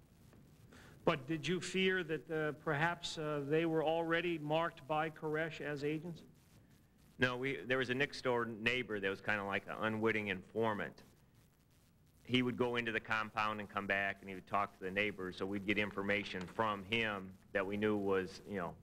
But did you fear that uh, perhaps uh, they were already marked by Koresh as agents? No, we, there was a next door neighbor that was kind of like an unwitting informant. He would go into the compound and come back, and he would talk to the neighbors, so we'd get information from him that we knew was, you know,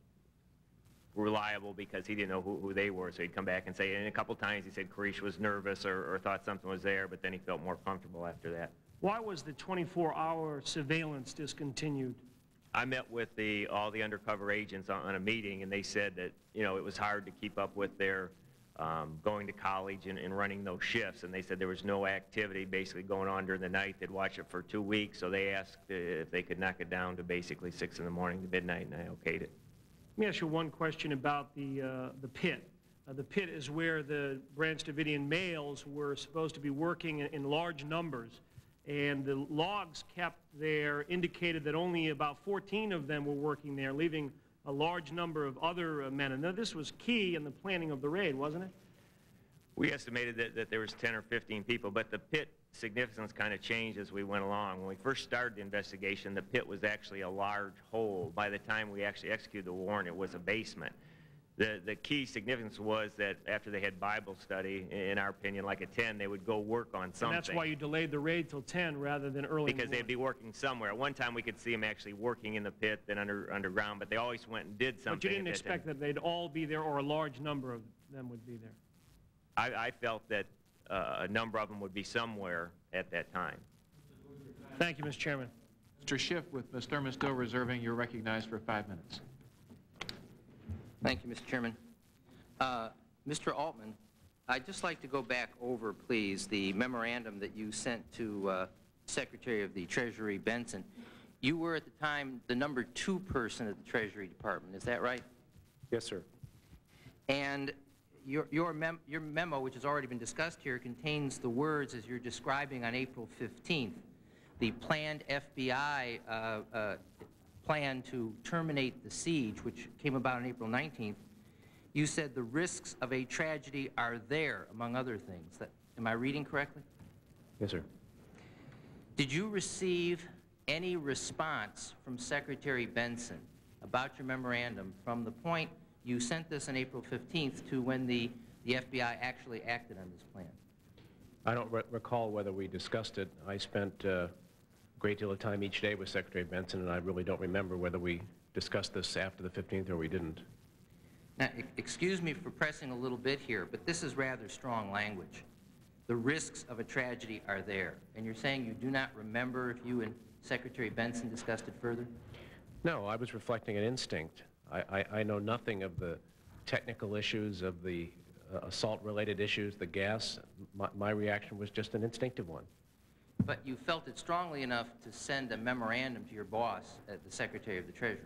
reliable, because he didn't know who, who they were. So he'd come back and say, and a couple times he said Koresh was nervous or, or thought something was there, but then he felt more comfortable after that. Why was the twenty-four hour surveillance discontinued? I met with the, all the undercover agents on, on a meeting, and they said that, you know, it was hard to keep up with their um, going to college and, and running those shifts, and they said there was no activity basically going on during the night. They'd watch it for two weeks, so they asked if they could knock it down to basically six in the morning to midnight, and I okayed it. Let me ask you one question about the, uh, the pit. Uh, the pit is where the Branch Davidian males were supposed to be working in, in large numbers, and the logs kept there indicated that only about fourteen of them were working there, leaving a large number of other uh, men. And now this was key in the planning of the raid, wasn't it? We estimated that, that there was ten or fifteen people, but the pit significance kind of changed as we went along. When we first started the investigation, the pit was actually a large hole. By the time we actually executed the warrant, it was a basement. The, the key significance was that after they had Bible study, in our opinion, like at ten, they would go work on something. And that's why you delayed the raid till ten rather than early in the Because they'd be working somewhere. At one time, we could see them actually working in the pit, then under, underground, but they always went and did something. But you didn't at that expect time. that they'd all be there or a large number of them would be there. I, I felt that uh, a number of them would be somewhere at that time. Thank you, Mister Chairman. Mister Schiff, with Miz Thurman still reserving, you're recognized for five minutes. Thank you, Mister Chairman. Uh, Mister Altman, I'd just like to go back over, please, the memorandum that you sent to uh, Secretary of the Treasury Benson. You were at the time the number two person at the Treasury Department, is that right? Yes, sir. And your, your, mem your memo, which has already been discussed here, contains the words as you're describing on April fifteenth, the planned F B I uh, uh, plan to terminate the siege, which came about on April nineteenth. You said the risks of a tragedy are there, among other things. That, am I reading correctly? Yes, sir. Did you receive any response from Secretary Benson about your memorandum from the point you sent this on April fifteenth to when the, the F B I actually acted on this plan? I don't re recall whether we discussed it. I spent uh, a great deal of time each day with Secretary Benson, and I really don't remember whether we discussed this after the fifteenth or we didn't. Now, excuse me for pressing a little bit here, but this is rather strong language. The risks of a tragedy are there. And you're saying you do not remember if you and Secretary Benson discussed it further? No, I was reflecting an instinct. I, I, I know nothing of the technical issues, of the uh, assault-related issues, the gas. My, my reaction was just an instinctive one. But you felt it strongly enough to send a memorandum to your boss, uh, the Secretary of the Treasury?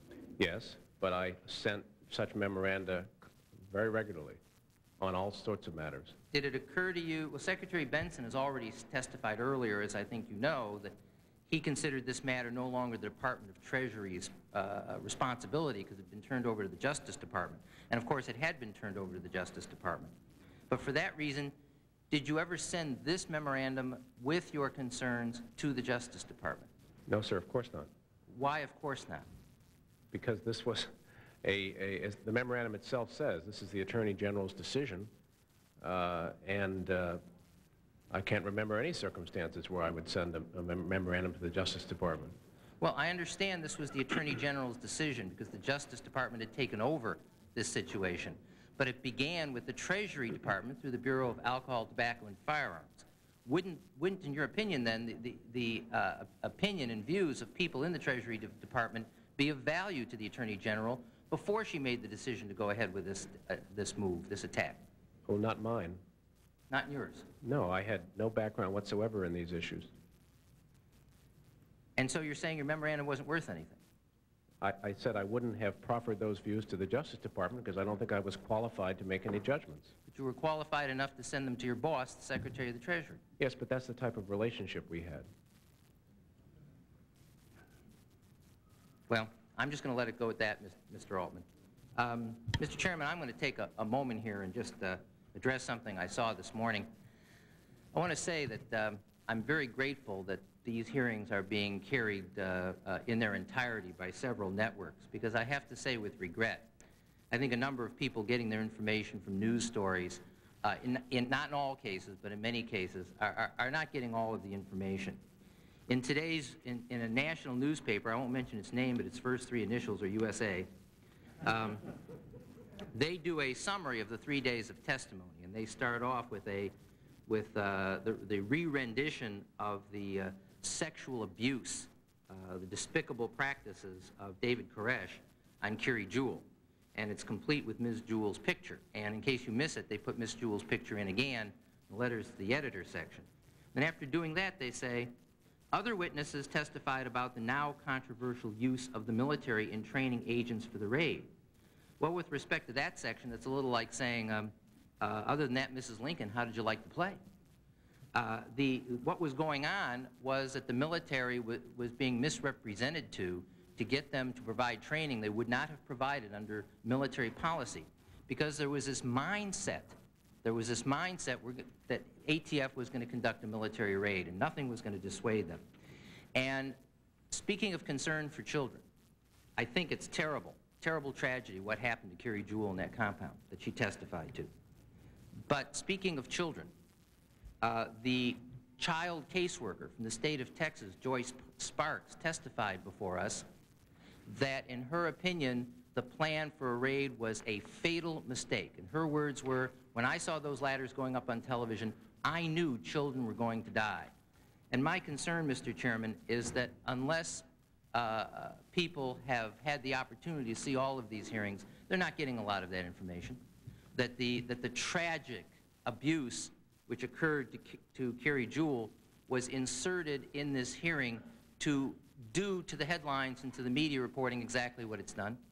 Yes, but I sent such memoranda very regularly on all sorts of matters. Did it occur to you, well, Secretary Benson has already testified earlier, as I think you know, that he considered this matter no longer the Department of Treasury's uh, responsibility because it had been turned over to the Justice Department. And of course, it had been turned over to the Justice Department. But for that reason, did you ever send this memorandum with your concerns to the Justice Department? No, sir, of course not. Why, of course not? Because this was a, a as the memorandum itself says, this is the Attorney General's decision, uh, and uh, I can't remember any circumstances where I would send a, a mem memorandum to the Justice Department. Well, I understand this was the Attorney General's decision because the Justice Department had taken over this situation. But it began with the Treasury Department through the Bureau of Alcohol, Tobacco, and Firearms. Wouldn't, wouldn't in your opinion, then, the, the, the uh, opinion and views of people in the Treasury De Department be of value to the Attorney General before she made the decision to go ahead with this, uh, this move, this attack? Oh, not mine. Not yours? No, I had no background whatsoever in these issues. And so you're saying your memorandum wasn't worth anything? I, I said I wouldn't have proffered those views to the Justice Department because I don't think I was qualified to make any judgments. But you were qualified enough to send them to your boss, the Secretary of the Treasury. Yes, but that's the type of relationship we had. Well, I'm just going to let it go at that, Mister Altman. Um, Mister Chairman, I'm going to take a, a moment here and just uh, address something I saw this morning. I want to say that um, I'm very grateful that these hearings are being carried uh, uh, in their entirety by several networks, because I have to say with regret, I think a number of people getting their information from news stories, uh, in, in, not in all cases, but in many cases, are, are, are not getting all of the information. In today's, in, in a national newspaper, I won't mention its name, but its first three initials are U S A, um, they do a summary of the three days of testimony, and they start off with a with uh, the, the re-rendition of the uh, sexual abuse, uh, the despicable practices of David Koresh on Curie Jewell. And it's complete with Miz Jewell's picture. And in case you miss it, they put Miz Jewell's picture in again, the letters to the editor section. And after doing that, they say, other witnesses testified about the now controversial use of the military in training agents for the raid. Well, with respect to that section, it's a little like saying, um, Uh, other than that, Missus Lincoln, how did you like the play? Uh, the, what was going on was that the military w was being misrepresented to, to get them to provide training they would not have provided under military policy, because there was this mindset There was this mindset we're, g- that A T F was going to conduct a military raid and nothing was going to dissuade them. And speaking of concern for children, I think it's terrible, terrible tragedy what happened to Carrie Jewell in that compound that she testified to. But speaking of children, uh, the child caseworker from the state of Texas, Joyce Sparks, testified before us that in her opinion, the plan for a raid was a fatal mistake. And her words were, when I saw those ladders going up on television, I knew children were going to die. And my concern, Mister Chairman, is that unless uh, people have had the opportunity to see all of these hearings, they're not getting a lot of that information. That the, that the tragic abuse which occurred to, to Carrie Jewell was inserted in this hearing to do to the headlines and to the media reporting exactly what it's done.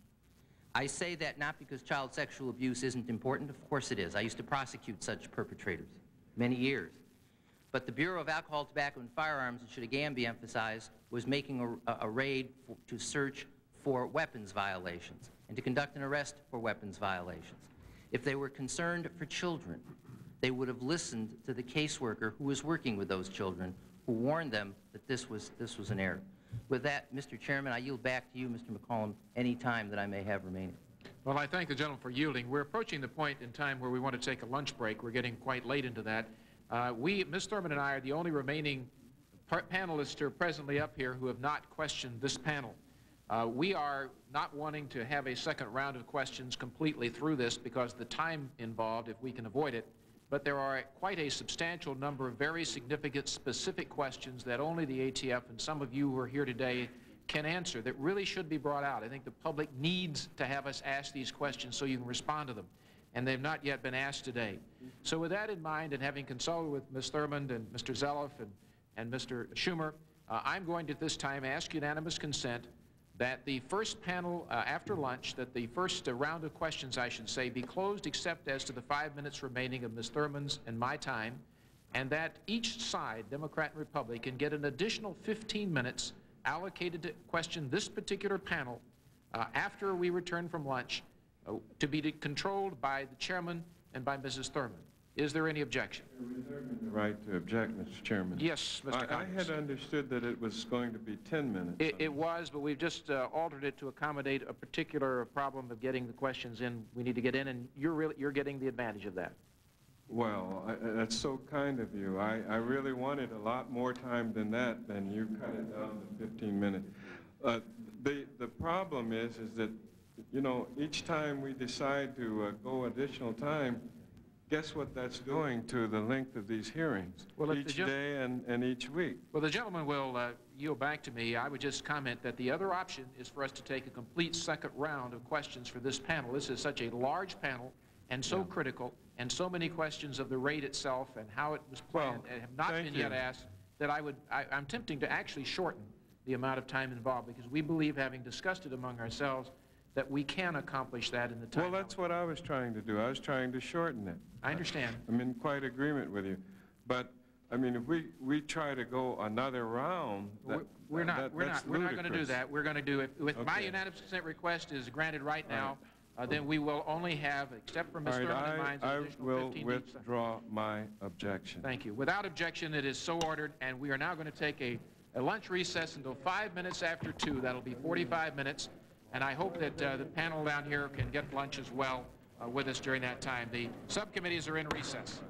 I say that not because child sexual abuse isn't important. Of course it is. I used to prosecute such perpetrators many years. But the Bureau of Alcohol, Tobacco, and Firearms, it should again be emphasized, was making a, a raid for, to search for weapons violations and to conduct an arrest for weapons violations. If they were concerned for children, they would have listened to the caseworker who was working with those children, who warned them that this was, this was an error. With that, Mister Chairman, I yield back to you, Mister McCollum, any time that I may have remaining. Well, I thank the gentleman for yielding. We're approaching the point in time where we want to take a lunch break. We're getting quite late into that. Uh, we, Miz Thurman and I, are the only remaining panelists who are presently up here who have not questioned this panel. Uh, we are not wanting to have a second round of questions completely through this because the time involved, if we can avoid it. But there are quite a substantial number of very significant, specific questions that only the A T F and some of you who are here today can answer that really should be brought out. I think the public needs to have us ask these questions so you can respond to them, and they've not yet been asked today. So with that in mind, and having consulted with Miz Thurmond and Mister Zelloff and, and Mister Schumer, uh, I'm going to this time ask unanimous consent that the first panel uh, after lunch, that the first uh, round of questions, I should say, be closed except as to the five minutes remaining of Miz Thurman's and my time, and that each side, Democrat and Republican, get an additional fifteen minutes allocated to question this particular panel uh, after we return from lunch uh, to be controlled by the chairman and by Missus Thurman. Is there any objection? The right to object, Mister Chairman. Yes, Mister I, I Congress. had understood that it was going to be ten minutes. It, it was, but we've just uh, altered it to accommodate a particular problem of getting the questions in. We need to get in, and you're really, you're getting the advantage of that. Well, I, that's so kind of you. I, I really wanted a lot more time than that, then you cut it down to fifteen minutes. Uh, the, the problem is, is that, you know, each time we decide to uh, go additional time, guess what that's doing to the length of these hearings, well, each day and, and each week? Well, the gentleman will uh, yield back to me. I would just comment that the other option is for us to take a complete second round of questions for this panel. This is such a large panel and so yeah. critical, and so many questions of the raid itself and how it was planned well, and have not been you. yet asked, that I would, I, I'm tempting to actually shorten the amount of time involved, because we believe, having discussed it among ourselves, that we can accomplish that in the time. Well, that's what I was trying to do. I was trying to shorten it. I understand. I'm in quite agreement with you. But, I mean, if we, we try to go another round, that, we're not, that, we're that's not, we're not going to do that. We're going to do it. If okay. my unanimous consent request is granted right now, right. uh, then we will only have, except for Miz Right, Thurman and mine, an I additional will fifteen withdraw my objection. Thank you. Without objection, it is so ordered, and we are now going to take a, a lunch recess until five minutes after two. That'll be forty-five minutes. And I hope that uh, the panel down here can get lunch as well uh, with us during that time. The subcommittees are in recess.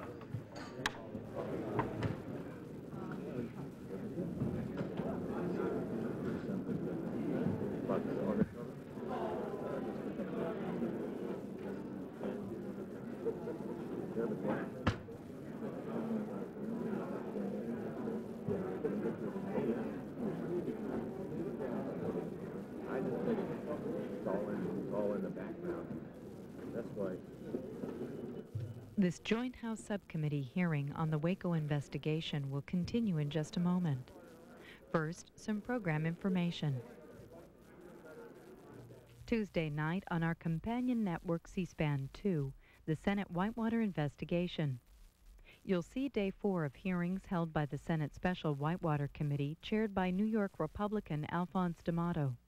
This Joint House Subcommittee hearing on the Waco investigation will continue in just a moment. First, some program information. Tuesday night on our companion network C SPAN two, the Senate Whitewater investigation. You'll see day four of hearings held by the Senate Special Whitewater Committee chaired by New York Republican Alphonse D'Amato.